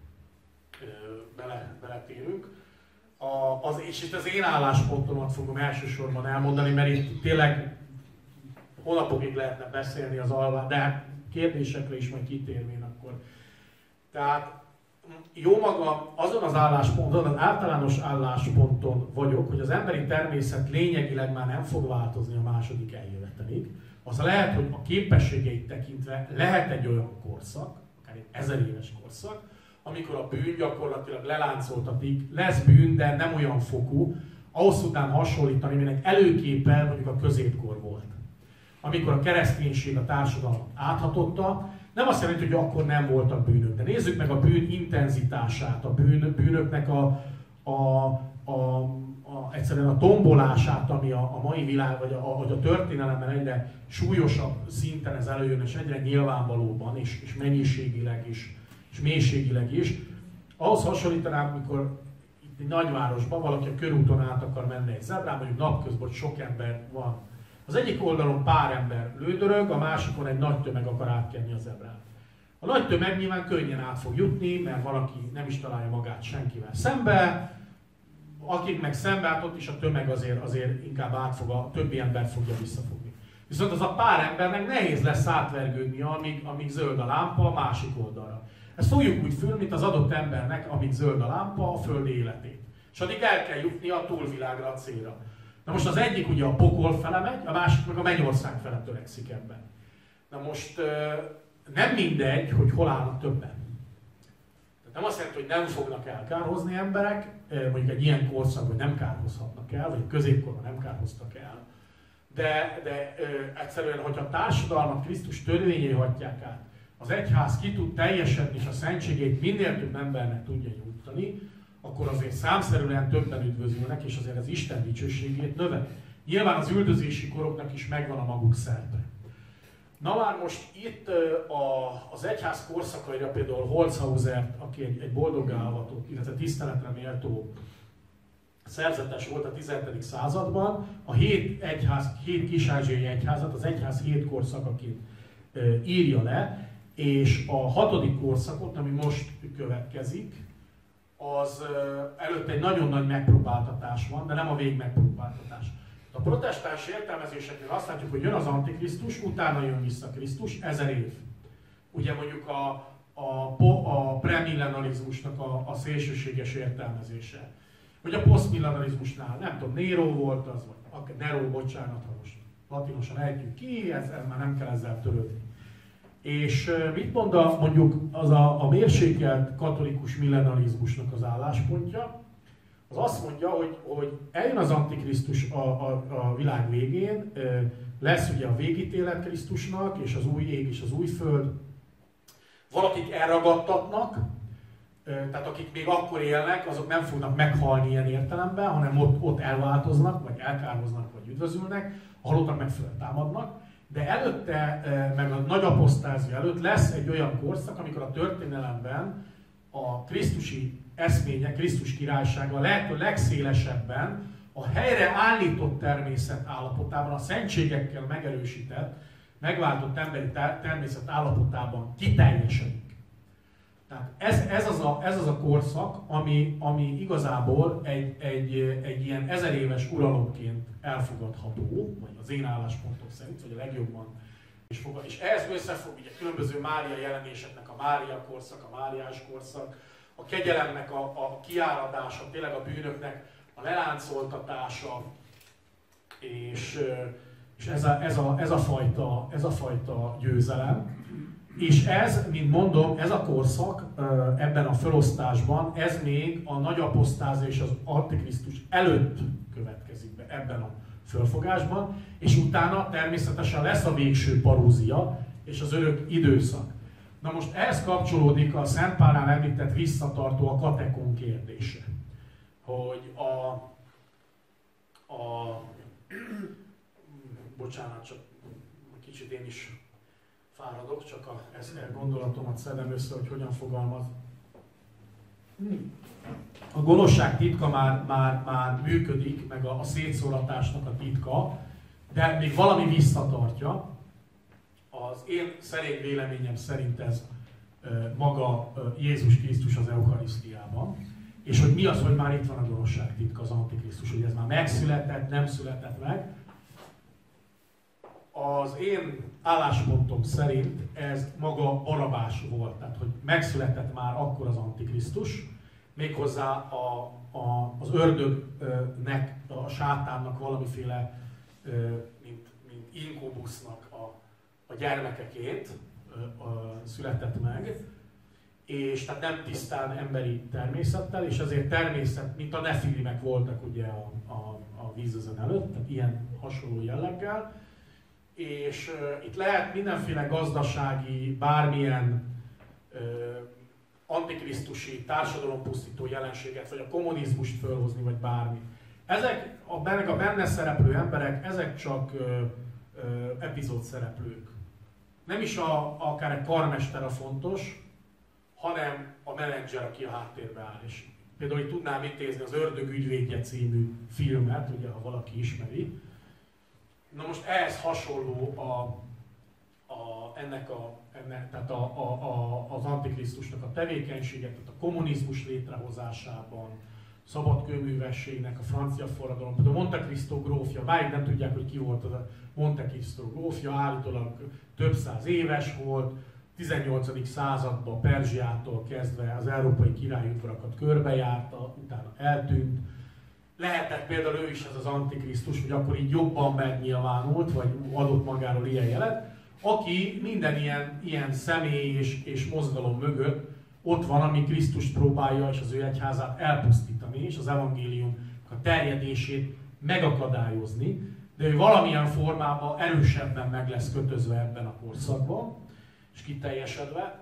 bele, beletérünk. A, az, és itt az én álláspontomat fogom elsősorban elmondani, mert itt tényleg hónapokig lehetne beszélni az alvá, de hát kérdésekre is majd kitérvén akkor. Tehát jó magam azon az állásponton, az általános állásponton vagyok, hogy az emberi természet lényegileg már nem fog változni a második eljövetelig. Az lehet, hogy a képességeit tekintve lehet egy olyan korszak, akár egy ezer éves korszak, amikor a bűn gyakorlatilag leláncoltatik, lesz bűn, de nem olyan fokú, ahhoz tudnám hasonlítani, aminek előképe mondjuk a középkor volt. Amikor a kereszténység a társadalmat áthatotta, nem azt jelenti, hogy akkor nem voltak bűnök, de nézzük meg a bűn intenzitását, a bűn, bűnöknek a, a, a, a, egyszerűen a tombolását, ami a, a mai világ, vagy a, vagy a történelemben egyre súlyosabb szinten ez előjön, és egyre nyilvánvalóban, és, és mennyiségileg is, és mélységileg is. Ahhoz hasonlítanám, amikor itt egy nagyvárosban valaki a körúton át akar menni egy zebrán, mondjuk napközben sok ember van. Az egyik oldalon pár ember lődörög, a másikon egy nagy tömeg akar átkenni a zebrán. A nagy tömeg nyilván könnyen át fog jutni, mert valaki nem is találja magát senkivel szembe, akik meg szembe át, ott is a tömeg azért, azért inkább átfog, a többi ember fogja visszafogni. Viszont az a pár embernek nehéz lesz átvergődni, amíg, amíg zöld a lámpa a másik oldalra. Ezt fogjuk úgy föl, mint az adott embernek, amíg zöld a lámpa, a földi életét. És addig el kell jutni a túlvilágra, a célra. Na most az egyik ugye a pokol fele megy, a másik meg a mennyország fele törekszik ebben. Na most nem mindegy, hogy hol állnak többen. Tehát nem azt jelenti, hogy nem fognak elkárhozni emberek, mondjuk egy ilyen korszakban nem kárhozhatnak el, vagy középkorban nem kárhoztak el. De, de ö, egyszerűen, hogyha a társadalmat Krisztus törvényei hatják át, az egyház ki tud teljesedni, és a szentségét minél több embernek tudja nyújtani, akkor azért számszerűen többen üdvözülnek, és azért az Isten dicsőségét növeli. Nyilván az üldözési koroknak is megvan a maguk szerepe. Na már most itt a, az egyház korszakaira például Holzhauser, aki egy, egy boldoggá avatott, illetve tiszteletre méltó szerzetes volt a tizenhetedik században, a hét, egyház, hét kis-ázsiai egyházat az egyház hét korszakaként e, írja le, és a hatodik korszakot, ami most következik, az e, előtt egy nagyon nagy megpróbáltatás van, de nem a végmegpróbáltatás. A protestáns értelmezéseknél azt látjuk, hogy jön az Antikrisztus, utána jön vissza Krisztus, ezer év. Ugye mondjuk a, a, a premillenalizmusnak a, a szélsőséges értelmezése. Vagy a posztmillenalizmusnál, nem tudom, Nero volt az, vagy Nero, bocsánat, ha most latinosan ejtjük ki, ez, ez már nem kell ezzel törődni. És mit mond a, mondjuk az a, a mérsékelt katolikus millenalizmusnak az álláspontja? Az azt mondja, hogy, hogy eljön az Antikrisztus a, a, a világ végén, lesz ugye a végítélet Krisztusnak, és az új ég és az új föld. Valakik elragadtatnak, tehát akik még akkor élnek, azok nem fognak meghalni ilyen értelemben, hanem ott, ott elváltoznak, vagy elkárhoznak, vagy üdvözülnek, a halottak meg föltámadnak. De előtte, meg a nagy apostázia előtt lesz egy olyan korszak, amikor a történelemben a krisztusi eszménye, Krisztus királysága a lehető legszélesebben a helyre állított természet állapotában, a szentségekkel megerősített, megváltott emberi természet állapotában kiteljesedik. Tehát ez, ez, az a, ez az a korszak, ami, ami igazából egy, egy, egy ilyen ezer éves uralomként elfogadható, vagy az én álláspontom szerint, vagy a legjobban is fogad. És ehhez összefog ugye különböző Mária jelenéseknek a Mária korszak, a Máriás korszak, a kegyelemnek a, a kiáradása, tényleg a bűnöknek a leláncoltatása, és, és ez, a, ez, a, ez, a fajta, ez a fajta győzelem. És ez, mint mondom, ez a korszak ebben a felosztásban, ez még a nagy apostáz és az Antikrisztus előtt következik be ebben a fölfogásban, és utána természetesen lesz a végső parózia és az örök időszak. Na most ehhez kapcsolódik a Szent Pálnál említett visszatartó, a katekon kérdése. Hogy a, a bocsánat, csak kicsit én is fáradok, csak a, ezt a gondolatomat szedem össze, hogy hogyan fogalmaz. A gonoszság titka már, már, már működik, meg a, a szétszóratásnak a titka, de még valami visszatartja. Az én szerény véleményem szerint ez maga Jézus Krisztus az Eucharisztiában. És hogy mi az, hogy már itt van a gonoszság titka, az Antikrisztus, hogy ez már megszületett, nem született meg. Az én álláspontom szerint ez maga Barabás volt, tehát hogy megszületett már akkor az Antikrisztus, méghozzá a, a, az ördögnek, a sátánnak valamiféle, mint, mint inkubusznak a, a gyermekeként született meg, és tehát nem tisztán emberi természettel, és ezért természet, mint a nefilimek voltak ugye a, a, a vízözen előtt, tehát ilyen hasonló jelleggel. És uh, itt lehet mindenféle gazdasági, bármilyen uh, antikrisztusi, társadalompusztító jelenséget, vagy a kommunizmust fölhozni, vagy bármi. Ezek a benne, a benne szereplő emberek, ezek csak uh, uh, epizód szereplők. Nem is a, akár egy karmester a fontos, hanem a menedzser, aki a háttérbe áll. És például itt tudnám intézni az Ördög ügyvédje című filmet, ugye, ha valaki ismeri. Na most ehhez hasonló a, a, ennek, a, ennek tehát a, a, a, az Antikrisztusnak a tevékenysége, tehát a kommunizmus létrehozásában, szabadkőművességnek, a francia forradalom, például Monte Cristo grófja, bármit nem tudják, hogy ki volt az a Monte Cristo grófja, állítólag több száz éves volt, tizennyolcadik században Perzsiától kezdve az európai királyudvarakat körbejárta, utána eltűnt. Lehetett például ő is ez az Antikrisztus, hogy akkor így jobban megnyilvánult, vagy adott magáról ilyen jelet, aki minden ilyen, ilyen személy és, és mozgalom mögött ott van, ami Krisztust próbálja és az ő egyházát elpusztítani, és az evangélium a terjedését megakadályozni, de ő valamilyen formában erősebben meg lesz kötözve ebben a korszakban, és kiteljesedve,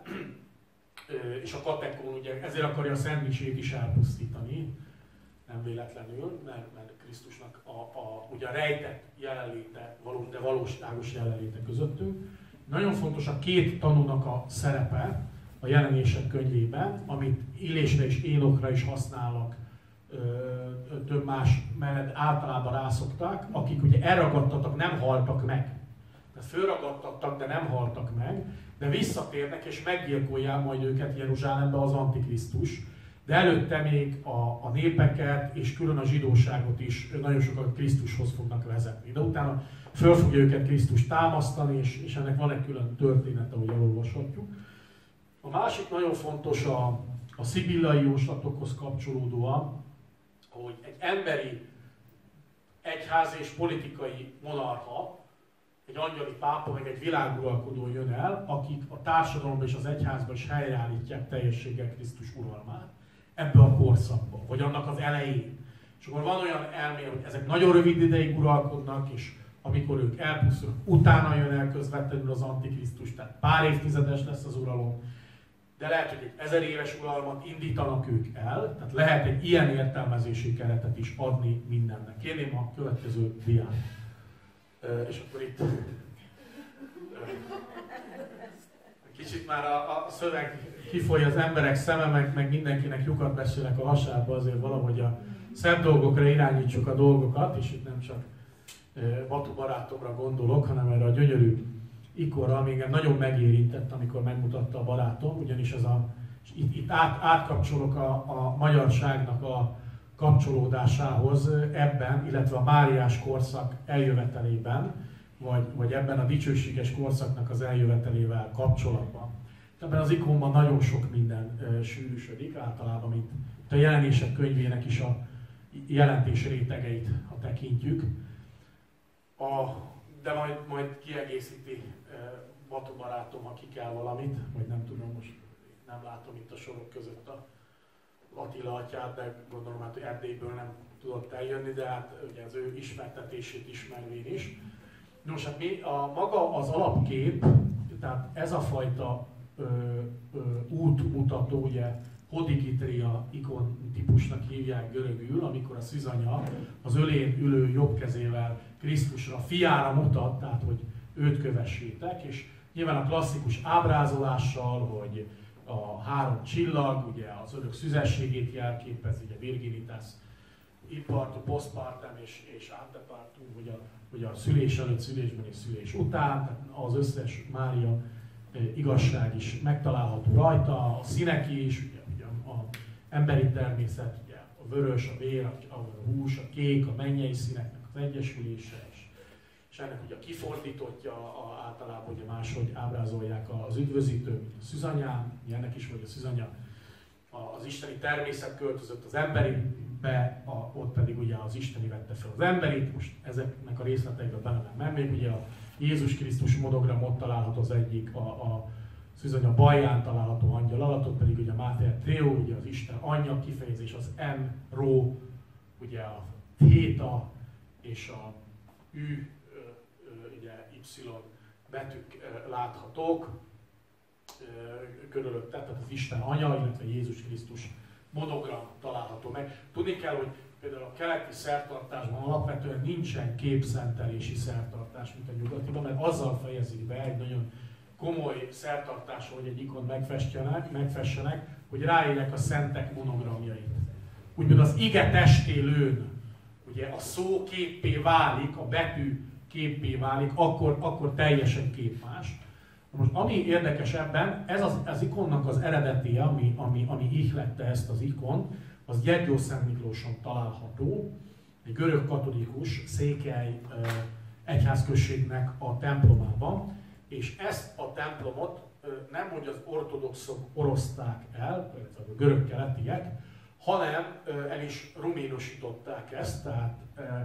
és a katekon ugye ezért akarja a szentmisét is elpusztítani, nem véletlenül, mert, mert Krisztusnak a, a, ugye a rejtett jelenléte, való, de valóságos jelenléte közöttünk. Nagyon fontos a két tanúnak a szerepe a Jelenések könyvében, amit Illésre és Énokra is használnak, ö, több más mellett általában rászokták, akik ugye elragadtattak, nem haltak meg. Tehát fölragadtattak, de nem haltak meg, de visszatérnek és meggyilkolják majd őket Jeruzsálembe az Antikrisztus. De előtte még a, a népeket és külön a zsidóságot is nagyon sokan Krisztushoz fognak vezetni. De utána föl fogja őket Krisztus támasztani, és, és ennek van egy külön történet, ahogy elolvashatjuk. A másik nagyon fontos a, a szibillai jóslatokhoz kapcsolódóan, hogy egy emberi egyház és politikai monarcha, egy angyali pápa, meg egy világuralkodó jön el, akik a társadalomban és az egyházban is helyreállítják teljességgel Krisztus uralmát ebbe a korszakba, vagy annak az elején. És akkor van olyan elmélet, hogy ezek nagyon rövid ideig uralkodnak, és amikor ők elpusztulnak, utána jön el közvetlenül az Antikrisztus, tehát pár évtizedes lesz az uralom, de lehet, hogy egy ezer éves uralmat indítanak ők el, tehát lehet egy ilyen értelmezési keretet is adni mindennek. Kérném a következő diát. És akkor itt kicsit már a, a szöveg kifoly az emberek szeme, meg, meg mindenkinek lyukat beszélek a hasába, azért valahogy a szebb dolgokra irányítsuk a dolgokat, és itt nem csak Batu barátomra gondolok, hanem erre a gyönyörű ikonra, ami engem nagyon megérintett, amikor megmutatta a barátom, ugyanis ez a, itt, itt át, átkapcsolok a, a magyarságnak a kapcsolódásához ebben, illetve a Máriás korszak eljövetelében, vagy, vagy ebben a dicsőséges korszaknak az eljövetelével kapcsolatban. Ebben az ikonban nagyon sok minden e, sűrűsödik, általában, mint a Jelenések könyvének is a jelentés rétegeit, ha tekintjük. A, de majd, majd kiegészíti e, Batu barátom, ha ki kell valamit, vagy nem tudom, most nem látom itt a sorok között a Attila atyát, de gondolom, hát, hogy Erdélyből nem tudott eljönni, de hát ugye az ő ismertetését ismervén is. Nos, hát mi, a, maga az alapkép, tehát ez a fajta ö, ö, útmutató, ugye hodigitria ikon típusnak hívják görögül, amikor a szűzanya az ölén ülő jobb kezével Krisztusra, fiára mutat, tehát hogy őt kövessétek, és nyilván a klasszikus ábrázolással, hogy a három csillag, ugye az örök szüzességét jelképez, ugye virginitas, impartum, postpartum és, és antepartum, hogy a, hogy a szülés előtt, szülésben és szülés után, tehát az összes Mária igazság is megtalálható rajta, a színek is, ugye, ugye az emberi természet, ugye a vörös, a vér, a, a hús, a kék, a mennyei színeknek az egyesülése, és, és ennek ugye a kifordítottja a, általában ugye máshogy ábrázolják az üdvözítő, mint a szűzanyám, ennek is, hogy a szűzanya az isteni természet költözött az emberibe, a, ott pedig ugye az isteni vette fel az emberit, most ezeknek a részleteikbe bele nem mennék, ugye a Jézus Krisztus monogram ott található az egyik, a, a szűzanya baján található angyal alatt, ott pedig ugye a Máter Treo, ugye az Isten anyja kifejezés, az M, Rho, ugye a Theta és a Ü, ugye Y betűk láthatók körülötte, tehát az Isten anya, illetve Jézus Krisztus monogram található meg. Tudni kell, hogy például a keleti szertartásban alapvetően nincsen képszentelési szertartás, mint a nyugatiban, mert azzal fejezik be egy nagyon komoly szertartás, hogy egy ikon megfestjenek, megfessenek, hogy ráírják a szentek monogramjait. Úgymond az ige testélőn, ugye a szó képpé válik, a betű képpé válik, akkor, akkor teljesen képmás. Most ami érdekes ebben, ez az, az ikonnak az eredeti, ami, ami, ami ihlette ezt az ikont, az Gyergyó Szent Miklóson található, egy görög katolikus székely egyházközségnek a templomában, és ezt a templomot nem, hogy az ortodoxok oroszták el, a görög keletiek, hanem el is ruménosították ezt, tehát,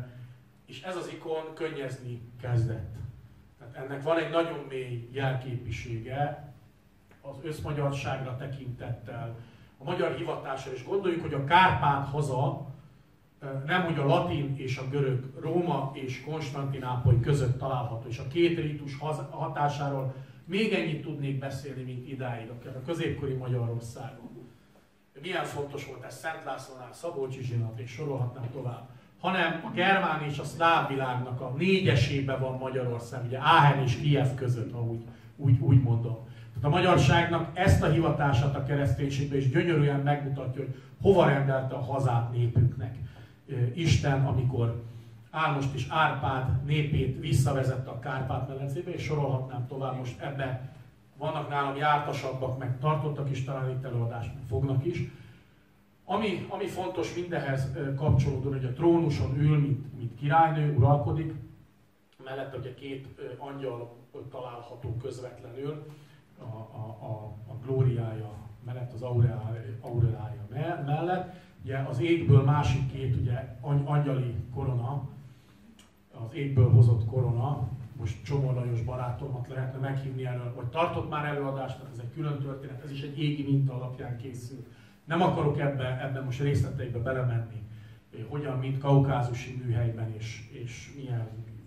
és ez az ikon könnyezni kezdett. Tehát ennek van egy nagyon mély jelképisége az összmagyarságra tekintettel, a magyar hivatásra, és gondoljuk, hogy a Kárpát haza nem, hogy a latin és a görög, Róma és Konstantinápoly között található, és a két ritus hatásáról még ennyit tudnék beszélni, mint idáig, a középkori Magyarországon. Milyen fontos volt ez Szent Lászlónál, Szabolcs Zsinat, és sorolhatnám tovább. Hanem a germán és a szláv világnak a négyesében van Magyarország, ugye Áhen és Kijev között, ha úgy, úgy, úgy mondom. Tehát a magyarságnak ezt a hivatását a kereszténységbe is gyönyörűen megmutatja, hogy hova rendelte a hazát népünknek Isten, amikor Álmost és Árpád népét visszavezette a Kárpát-medencébe, és sorolhatnám tovább, most ebben vannak nálam jártasabbak, meg tartottak is talán itt előadást, meg fognak is. Ami, ami fontos mindenhez kapcsolódóan, hogy a trónuson ül, mint, mint királynő, uralkodik, mellette ugye két angyal található közvetlenül, a, a, a, a glóriája mellett, az aureája mellett. Ugye az égből másik két ugye, angyali korona, az égből hozott korona, most Csomor Lajos barátomat lehetne meghívni elő, vagy tartott már előadást, tehát ez egy külön történet, ez is egy égi minta alapján készült. Nem akarok ebben ebbe most részleteibe belemenni, hogyan, mint kaukázusi műhelyben, és, és milyen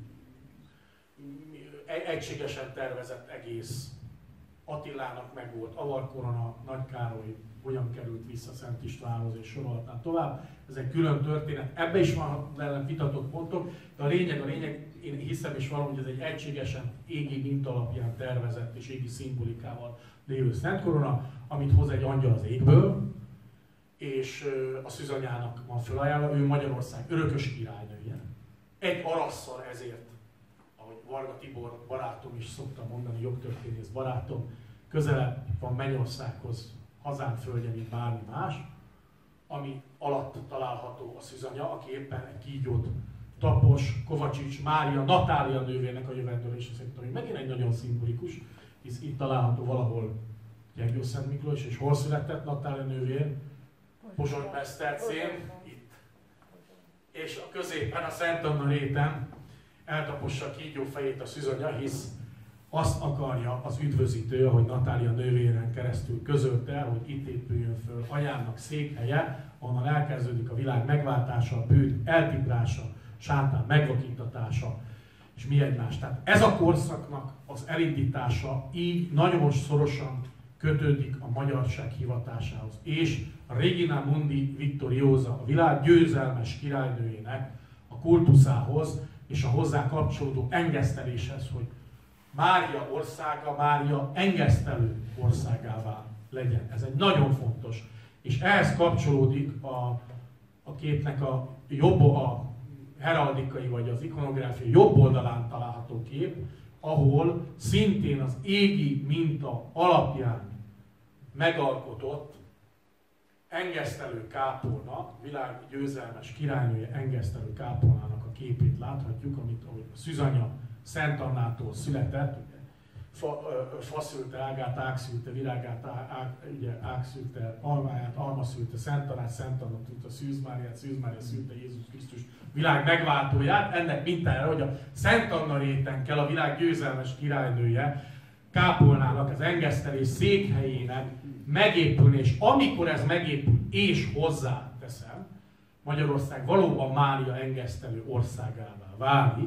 egységesen tervezett egész. Attilának meg volt avarkorona, Nagy Károly hogyan került vissza Szent Istvánhoz, és sorolhatnám tovább. Ez egy külön történet. Ebbe is van ellen vitatott pontok, de a lényeg, a lényeg, én hiszem és valami, hogy ez egy egységesen égi minta alapján tervezett és égi szimbolikával lévő Szent Korona, amit hoz egy angyal az égből, és a szűzanyának van felajánlva, ő Magyarország örökös királynője. Egy arasszal ezért, ahogy Varga Tibor barátom is szokta mondani, jogtörténész barátom, közelebb van Mennyországhoz, hazán földje, mint bármi más, ami alatt található a szűzanya, aki éppen egy kígyót tapos, Kovacsics Mária, Natália nővének a jövendőlése szerint, ami megint egy nagyon szimbolikus, hisz itt található valahol Gyergyó Szent Miklós, és hol született Natália nővér? Pozsony-Besztercén, itt. És a középen, a Szent Anna réten eltapossa a kígyó fejét a szűzanya, hisz azt akarja az üdvözítő, ahogy Natália nővéren keresztül közölte, hogy itt épüljön föl anyámnak székhelye, ahonnan elkezdődik a világ megváltása, a bűn eltiprása, sátán megvakítatása, és mi egymás. Tehát ez a korszaknak az elindítása így nagyon szorosan kötődik a magyarság hivatásához. És a Regina Mundi Victoriosa, a világ győzelmes királynőjének a kultuszához, és a hozzá kapcsolódó engeszteléshez, hogy Mária országa, Mária engesztelő országává legyen. Ez egy nagyon fontos. És ehhez kapcsolódik a, a képnek a jobb, a heraldikai vagy az ikonográfia jobb oldalán található kép, ahol szintén az égi minta alapján megalkotott engesztelő kápolna, világ győzelmes királynője engesztelő kápolnának a képét láthatjuk, amit a Szűzanya Szent Annától született, ugye, fa, fa szülte ágát, ág szülte virágát, ág, ugye, ág szülte almáját, alma szülte Szent Annát, Szent Anna tudta Szűz Máriát, Szűz Mária szülte Jézus Krisztus világ megváltóját. Ennek mintájára, hogy a Szent Anna réten kell a világ győzelmes királynője kápolnának, az engesztelés székhelyének megépülni, és amikor ez megépül, és hozzá teszem, Magyarország valóban Mária engesztelő országává válik,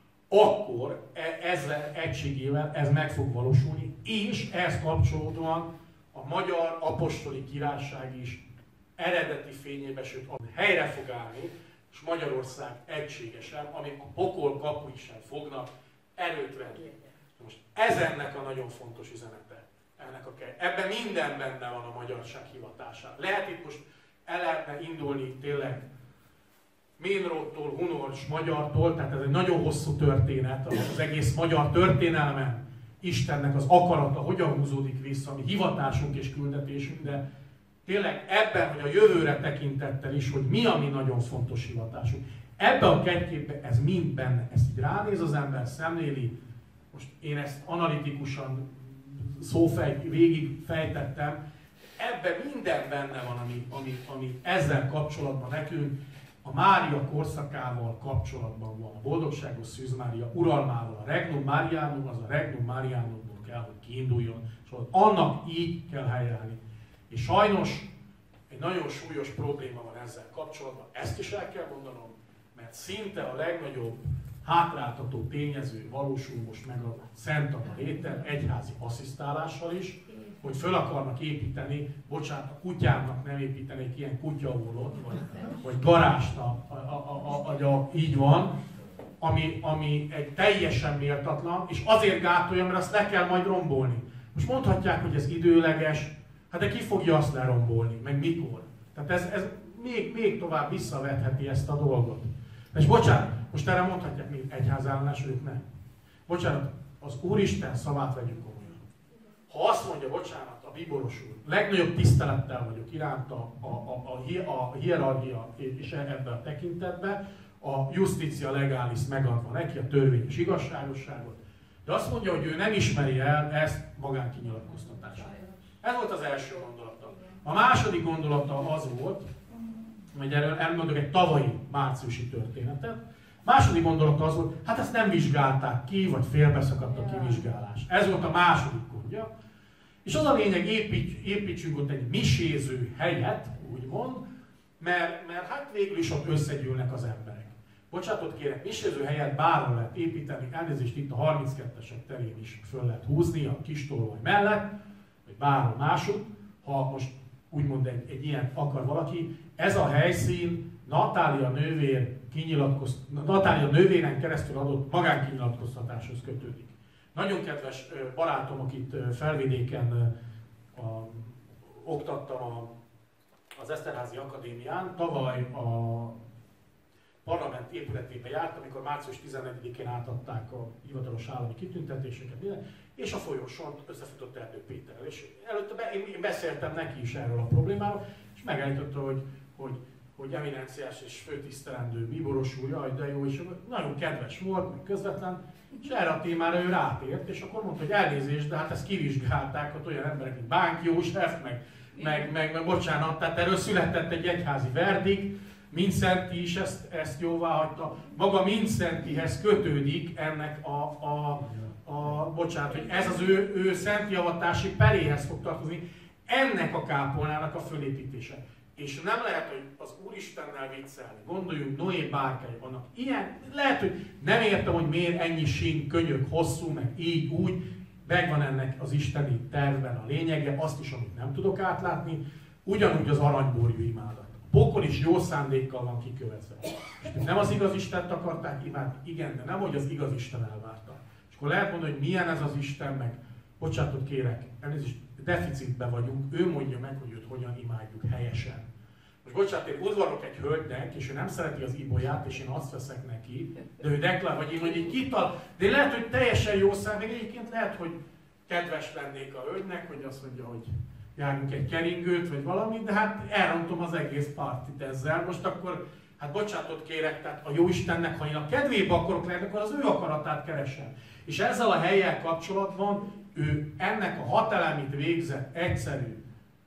akkor ezzel egységével ez meg fog valósulni, és ehhez kapcsolódóan a Magyar Apostoli Királyság is eredeti fényébe, sőt helyre fog állni, és Magyarország egységesen, ami a pokol kapui sem fognak erőt venni. Most ez ennek a nagyon fontos üzenete. Ennek a kell. Ebben minden benne van a magyarság hivatása. Lehet itt most el lehetne indulni tényleg Ménróttól, Hunors, Magyartól, tehát ez egy nagyon hosszú történet, az egész magyar történelmen Istennek az akarata hogyan húzódik vissza, ami hivatásunk és küldetésünk, de tényleg ebben, hogy a jövőre tekintettel is, hogy mi a mi nagyon fontos hivatásunk. Ebben a kettképben ez mind benne, ezt így ránéz az ember, szemléli, most én ezt analitikusan szófej, végig fejtettem, ebben minden benne van, ami, ami, ami ezzel kapcsolatban nekünk, a Mária korszakával kapcsolatban van, a boldogságos Szűz Mária uralmával, a Regnum Marianum, az a Regnum Marianumból kell, hogy kiinduljon, és annak így kell helyreállni. És sajnos egy nagyon súlyos probléma van ezzel kapcsolatban, ezt is el kell mondanom, mert szinte a legnagyobb hátráltató tényező valósul most meg a Szent Anna réten, egyházi asszisztálással is, hogy föl akarnak építeni, bocsánat, a kutyámnak nem építenék ilyen kutyaórot, vagy, vagy garást, a, a, a, a, a, így van, ami, ami egy teljesen méltatlan, és azért gátolja, mert azt le kell majd rombolni. Most mondhatják, hogy ez időleges, hát de ki fogja azt lerombolni, meg mikor? Tehát ez, ez még, még tovább visszavetheti ezt a dolgot. És bocsánat, most erre mondhatják, mint egyházállanás, ők nem. Bocsánat, az Úristen szavát vegyük komolyan. Ha azt mondja, bocsánat, a bíboros úr, legnagyobb tisztelettel vagyok iránta a, a, a, a hierarchia és ebben a tekintetben, a justitia legalis megadva neki, a törvényes igazságosságot, de azt mondja, hogy ő nem ismeri el ezt magánkinyilatkoztatásra. Ez volt az első gondolata. A második gondolata az volt, hogy erről elmondok egy tavalyi márciusi történetet. A második gondolata az volt, hát ezt nem vizsgálták ki, vagy félbeszakadt a kivizsgálás. Ez volt a második gondja. És az a lényeg, építs, építsünk ott egy miséző helyet, úgymond, mert, mert hát végül is ott összegyűlnek az emberek. Bocsánatot kérek, miséző helyet bárhol lehet építeni, elnézést itt a harminckettesek terén is föl lehet húzni, a kis tolvaj mellett, vagy bárhol máshogy, ha most úgymond egy, egy ilyen akar valaki. Ez a helyszín Natália nővér kinyilatkoz, Natália nővéren keresztül adott magánkinyilatkoztatáshoz kötődik. Nagyon kedves barátom, akit Felvidéken a, oktattam a, az Eszterházy Akadémián, tavaly a parlament épületébe járt, amikor március tizennegyedikén átadták a hivatalos állami kitüntetéseket, minden, és a folyosón összefutott Erdő Péterrel. És előtte be, én, én beszéltem neki is erről a problémáról, és megállította, hogy, hogy, hogy eminenciás és főtisztelendő bíboros úr, jaj, de jó, és nagyon kedves volt, meg közvetlen, és erre a témára ő rátért, és akkor mondta, hogy elnézést, de hát ezt kivizsgálták, hogy olyan emberek, mint Bánk József, meg, meg, meg, meg bocsánat, tehát erről született egy egyházi verdikt, Mindszenty is ezt, ezt jóvá hagyta. Maga Mindszentyhez kötődik ennek a, a, a, bocsánat, hogy ez az ő, ő szent javatási peréhez fog tartozni, ennek a kápolnának a fölépítése. És nem lehet, hogy az Úristennel viccelni. Gondoljunk, Noé bárkája vannak. Ilyen, lehet, hogy nem értem, hogy miért ennyi sín, könyök, hosszú, meg így, úgy. Megvan ennek az isteni tervben a lényege, azt is, amit nem tudok átlátni. Ugyanúgy az aranyborjú imádat. A pokol is jó szándékkal van kikövetve. És nem az igaz Istent akarták imádni? Igen, de nem, hogy az igaz Isten elvárta. És akkor lehet mondani, hogy milyen ez az Isten, meg bocsánatot kérek, elnézést, deficitben vagyunk, ő mondja meg, hogy őt hogyan imádjuk helyesen. Most bocsánat, én udvarlok egy hölgynek, és ő nem szereti az ibolyát, és én azt veszek neki, de ő deklar, vagy én mondjuk kital, de lehet, hogy teljesen jó szám, meg egyébként lehet, hogy kedves lennék a hölgynek, hogy azt mondja, hogy járjunk egy keringőt, vagy valamit, de hát elrontom az egész partit ezzel. Most akkor, hát bocsánatot kérek, tehát a Jóistennek, ha én a kedvébe akarok lenni, akkor az ő akaratát keresem. És ezzel a hellyel kapcsolatban ő ennek a hatelemit végzett egyszerű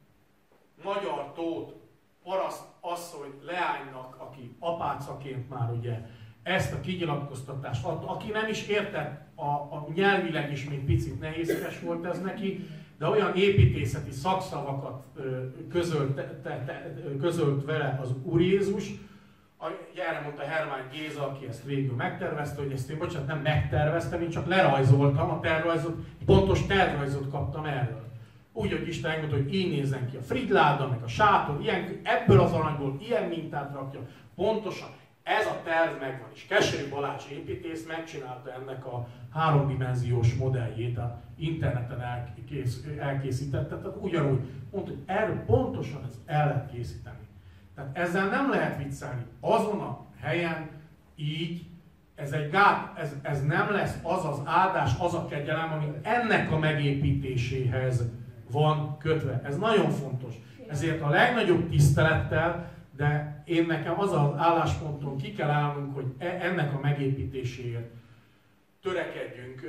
magyar tót, paraszt asszony leánynak, aki apácaként már ugye ezt a kinyilatkoztatást adta, aki nem is értett, a, a nyelvileg is még picit nehézkes volt ez neki, de olyan építészeti szakszavakat közölt, te, te, közölt vele az Úr Jézus, erre mondta Hermány Géza, aki ezt végül megtervezte, hogy ezt én, bocsánat, nem megterveztem, én csak lerajzoltam a tervrajzot, pontos tervrajzot kaptam erről. Úgy, hogy Isten megmondta, hogy így nézzen ki a frigyláda, meg a sátor, ilyen, ebből az aranyból ilyen mintát rakja. Pontosan ez a terv megvan, és Keserű Balázs építész megcsinálta ennek a háromdimenziós modelljét, a interneten elkész, elkészítette, tehát ugyanúgy mondta, hogy erről pontosan ez el lehet készíteni. Tehát ezzel nem lehet viccelni. Azon a helyen így, ez egy gát, ez, ez nem lesz az az áldás, az a kegyelem, ami ennek a megépítéséhez van kötve. Ez nagyon fontos. Ezért a legnagyobb tisztelettel, de én nekem az az állásponton ki kell állnunk, hogy ennek a megépítéséért törekedjünk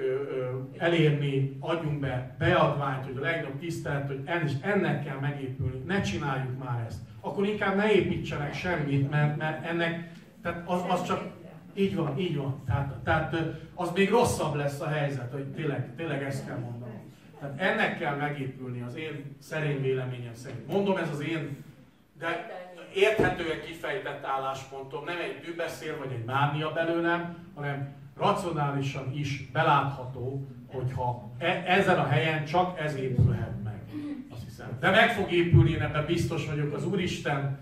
elérni, adjunk be beadványt, hogy a legnagyobb tisztelet, hogy ennek kell megépülni, ne csináljuk már ezt. Akkor inkább ne építsenek semmit, mert, mert ennek, tehát az, az csak, így van, így van. Tehát, tehát az még rosszabb lesz a helyzet, hogy tényleg, tényleg ezt kell mondanom. Tehát ennek kell megépülni az én szerény véleményem szerint. Mondom, ez az én, de érthetően kifejtett álláspontom, nem egy dühbeszél vagy egy mánia belőlem, hanem racionálisan is belátható, hogyha e ezen a helyen csak ez épülhet meg. Azt hiszem. De meg fog épülni, én ebben biztos vagyok, az Úristen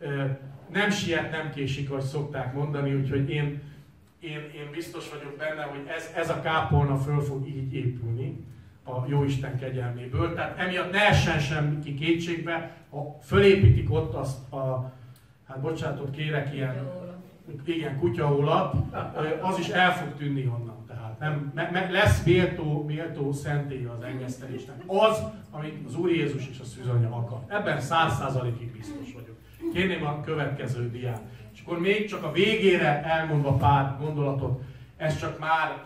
nem siet, nem késik, ahogy szokták mondani, úgyhogy én, én, én biztos vagyok benne, hogy ez, ez a kápolna föl fog így épülni a Jóisten kegyelméből. Tehát emiatt ne essen semmi kétségbe, ha fölépítik ott azt a, hát bocsánatot kérek, ilyen, igen, kutyaólat, az is el fog tűnni onnan. Tehát nem, me, me, lesz méltó, méltó szentélye az engesztelésnek. Az, amit az Úr Jézus és a szűzanya akar. Ebben száz százalékig biztos vagyok. Kérném a következő diát. És akkor még csak a végére elmondva pár gondolatot, ez csak már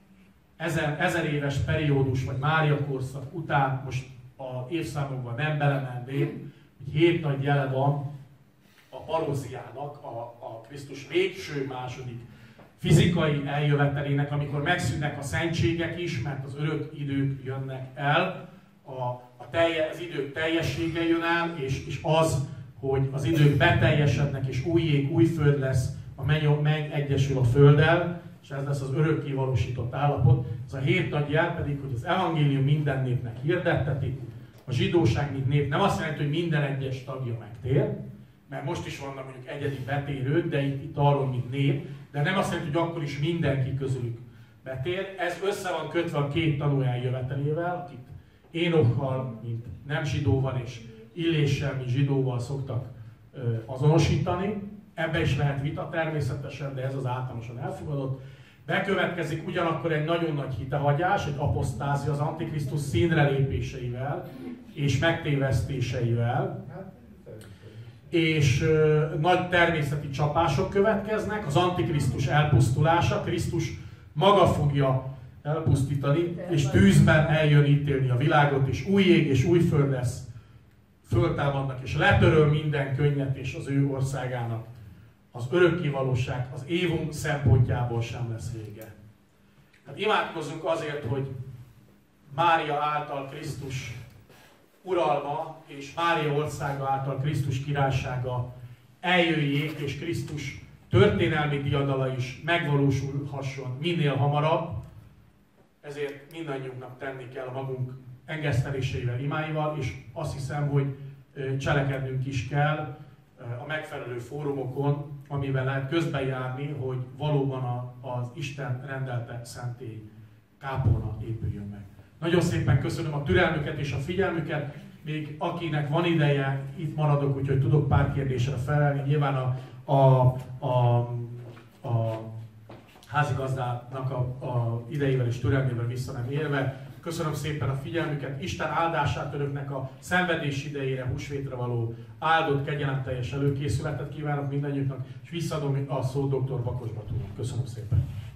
ezer, ezer éves periódus, vagy Mária korszak után, most a évszámokban nem belemenvén, hogy hét nagy jele van a paróziának, a, a Krisztus végső második fizikai eljövetelének, amikor megszűnnek a szentségek is, mert az örök idők jönnek el, a, a telje, az idők teljessége jön el, és, és az, hogy az idők beteljesednek, és új ég, új föld lesz, a menny, menny egyesül a földdel, és ez lesz az örökké valósított állapot. Ez a hét nagy jel pedig, hogy az evangélium minden népnek hirdettetik, a zsidóság, mint nép nem azt jelenti, hogy minden egyes tagja megtér, mert most is vannak mondjuk egyedi betérők, de itt, itt arról, mint nép, de nem azt jelenti, hogy akkor is mindenki közülük betér. Ez össze van kötve a két tanú eljövetelével, akit Énokkal, mint nem zsidóval, és Illéssel, mint zsidóval szoktak ö, azonosítani. Ebbe is lehet vita természetesen, de ez az általánosan elfogadott. Bekövetkezik ugyanakkor egy nagyon nagy hitehagyás, egy aposztázia az Antikrisztus színre lépéseivel és megtévesztéseivel. És ö, nagy természeti csapások következnek, az Antikrisztus elpusztulása, Krisztus maga fogja elpusztítani, és tűzben eljön ítélni a világot, és új ég és új föld lesz, föltámadnak, és letöröl minden könnyet, és az ő országának az örökké valóság, az évum szempontjából sem lesz vége. Hát imádkozzunk azért, hogy Mária által Krisztus uralma és Mária országa által Krisztus királysága eljöjjék, és Krisztus történelmi diadala is megvalósulhasson minél hamarabb. Ezért mindannyiunknak tenni kell a magunk engeszteléseivel, imáival, és azt hiszem, hogy cselekednünk is kell a megfelelő fórumokon, amivel lehet közbejárni, hogy valóban a, az Isten rendelte szentély kápolna épüljön meg. Nagyon szépen köszönöm a türelmüket és a figyelmüket. Még akinek van ideje, itt maradok, úgyhogy tudok pár kérdésre felelni. Nyilván a, a, a, a házigazdának a, a idejével és türelmével vissza nem élve. Köszönöm szépen a figyelmüket. Isten áldását önöknek a szenvedés idejére, húsvétre való áldott, kegyelemteljes előkészületet kívánok mindannyiuknak, és visszaadom a szót dr. Bakos Batúrnak. Köszönöm szépen.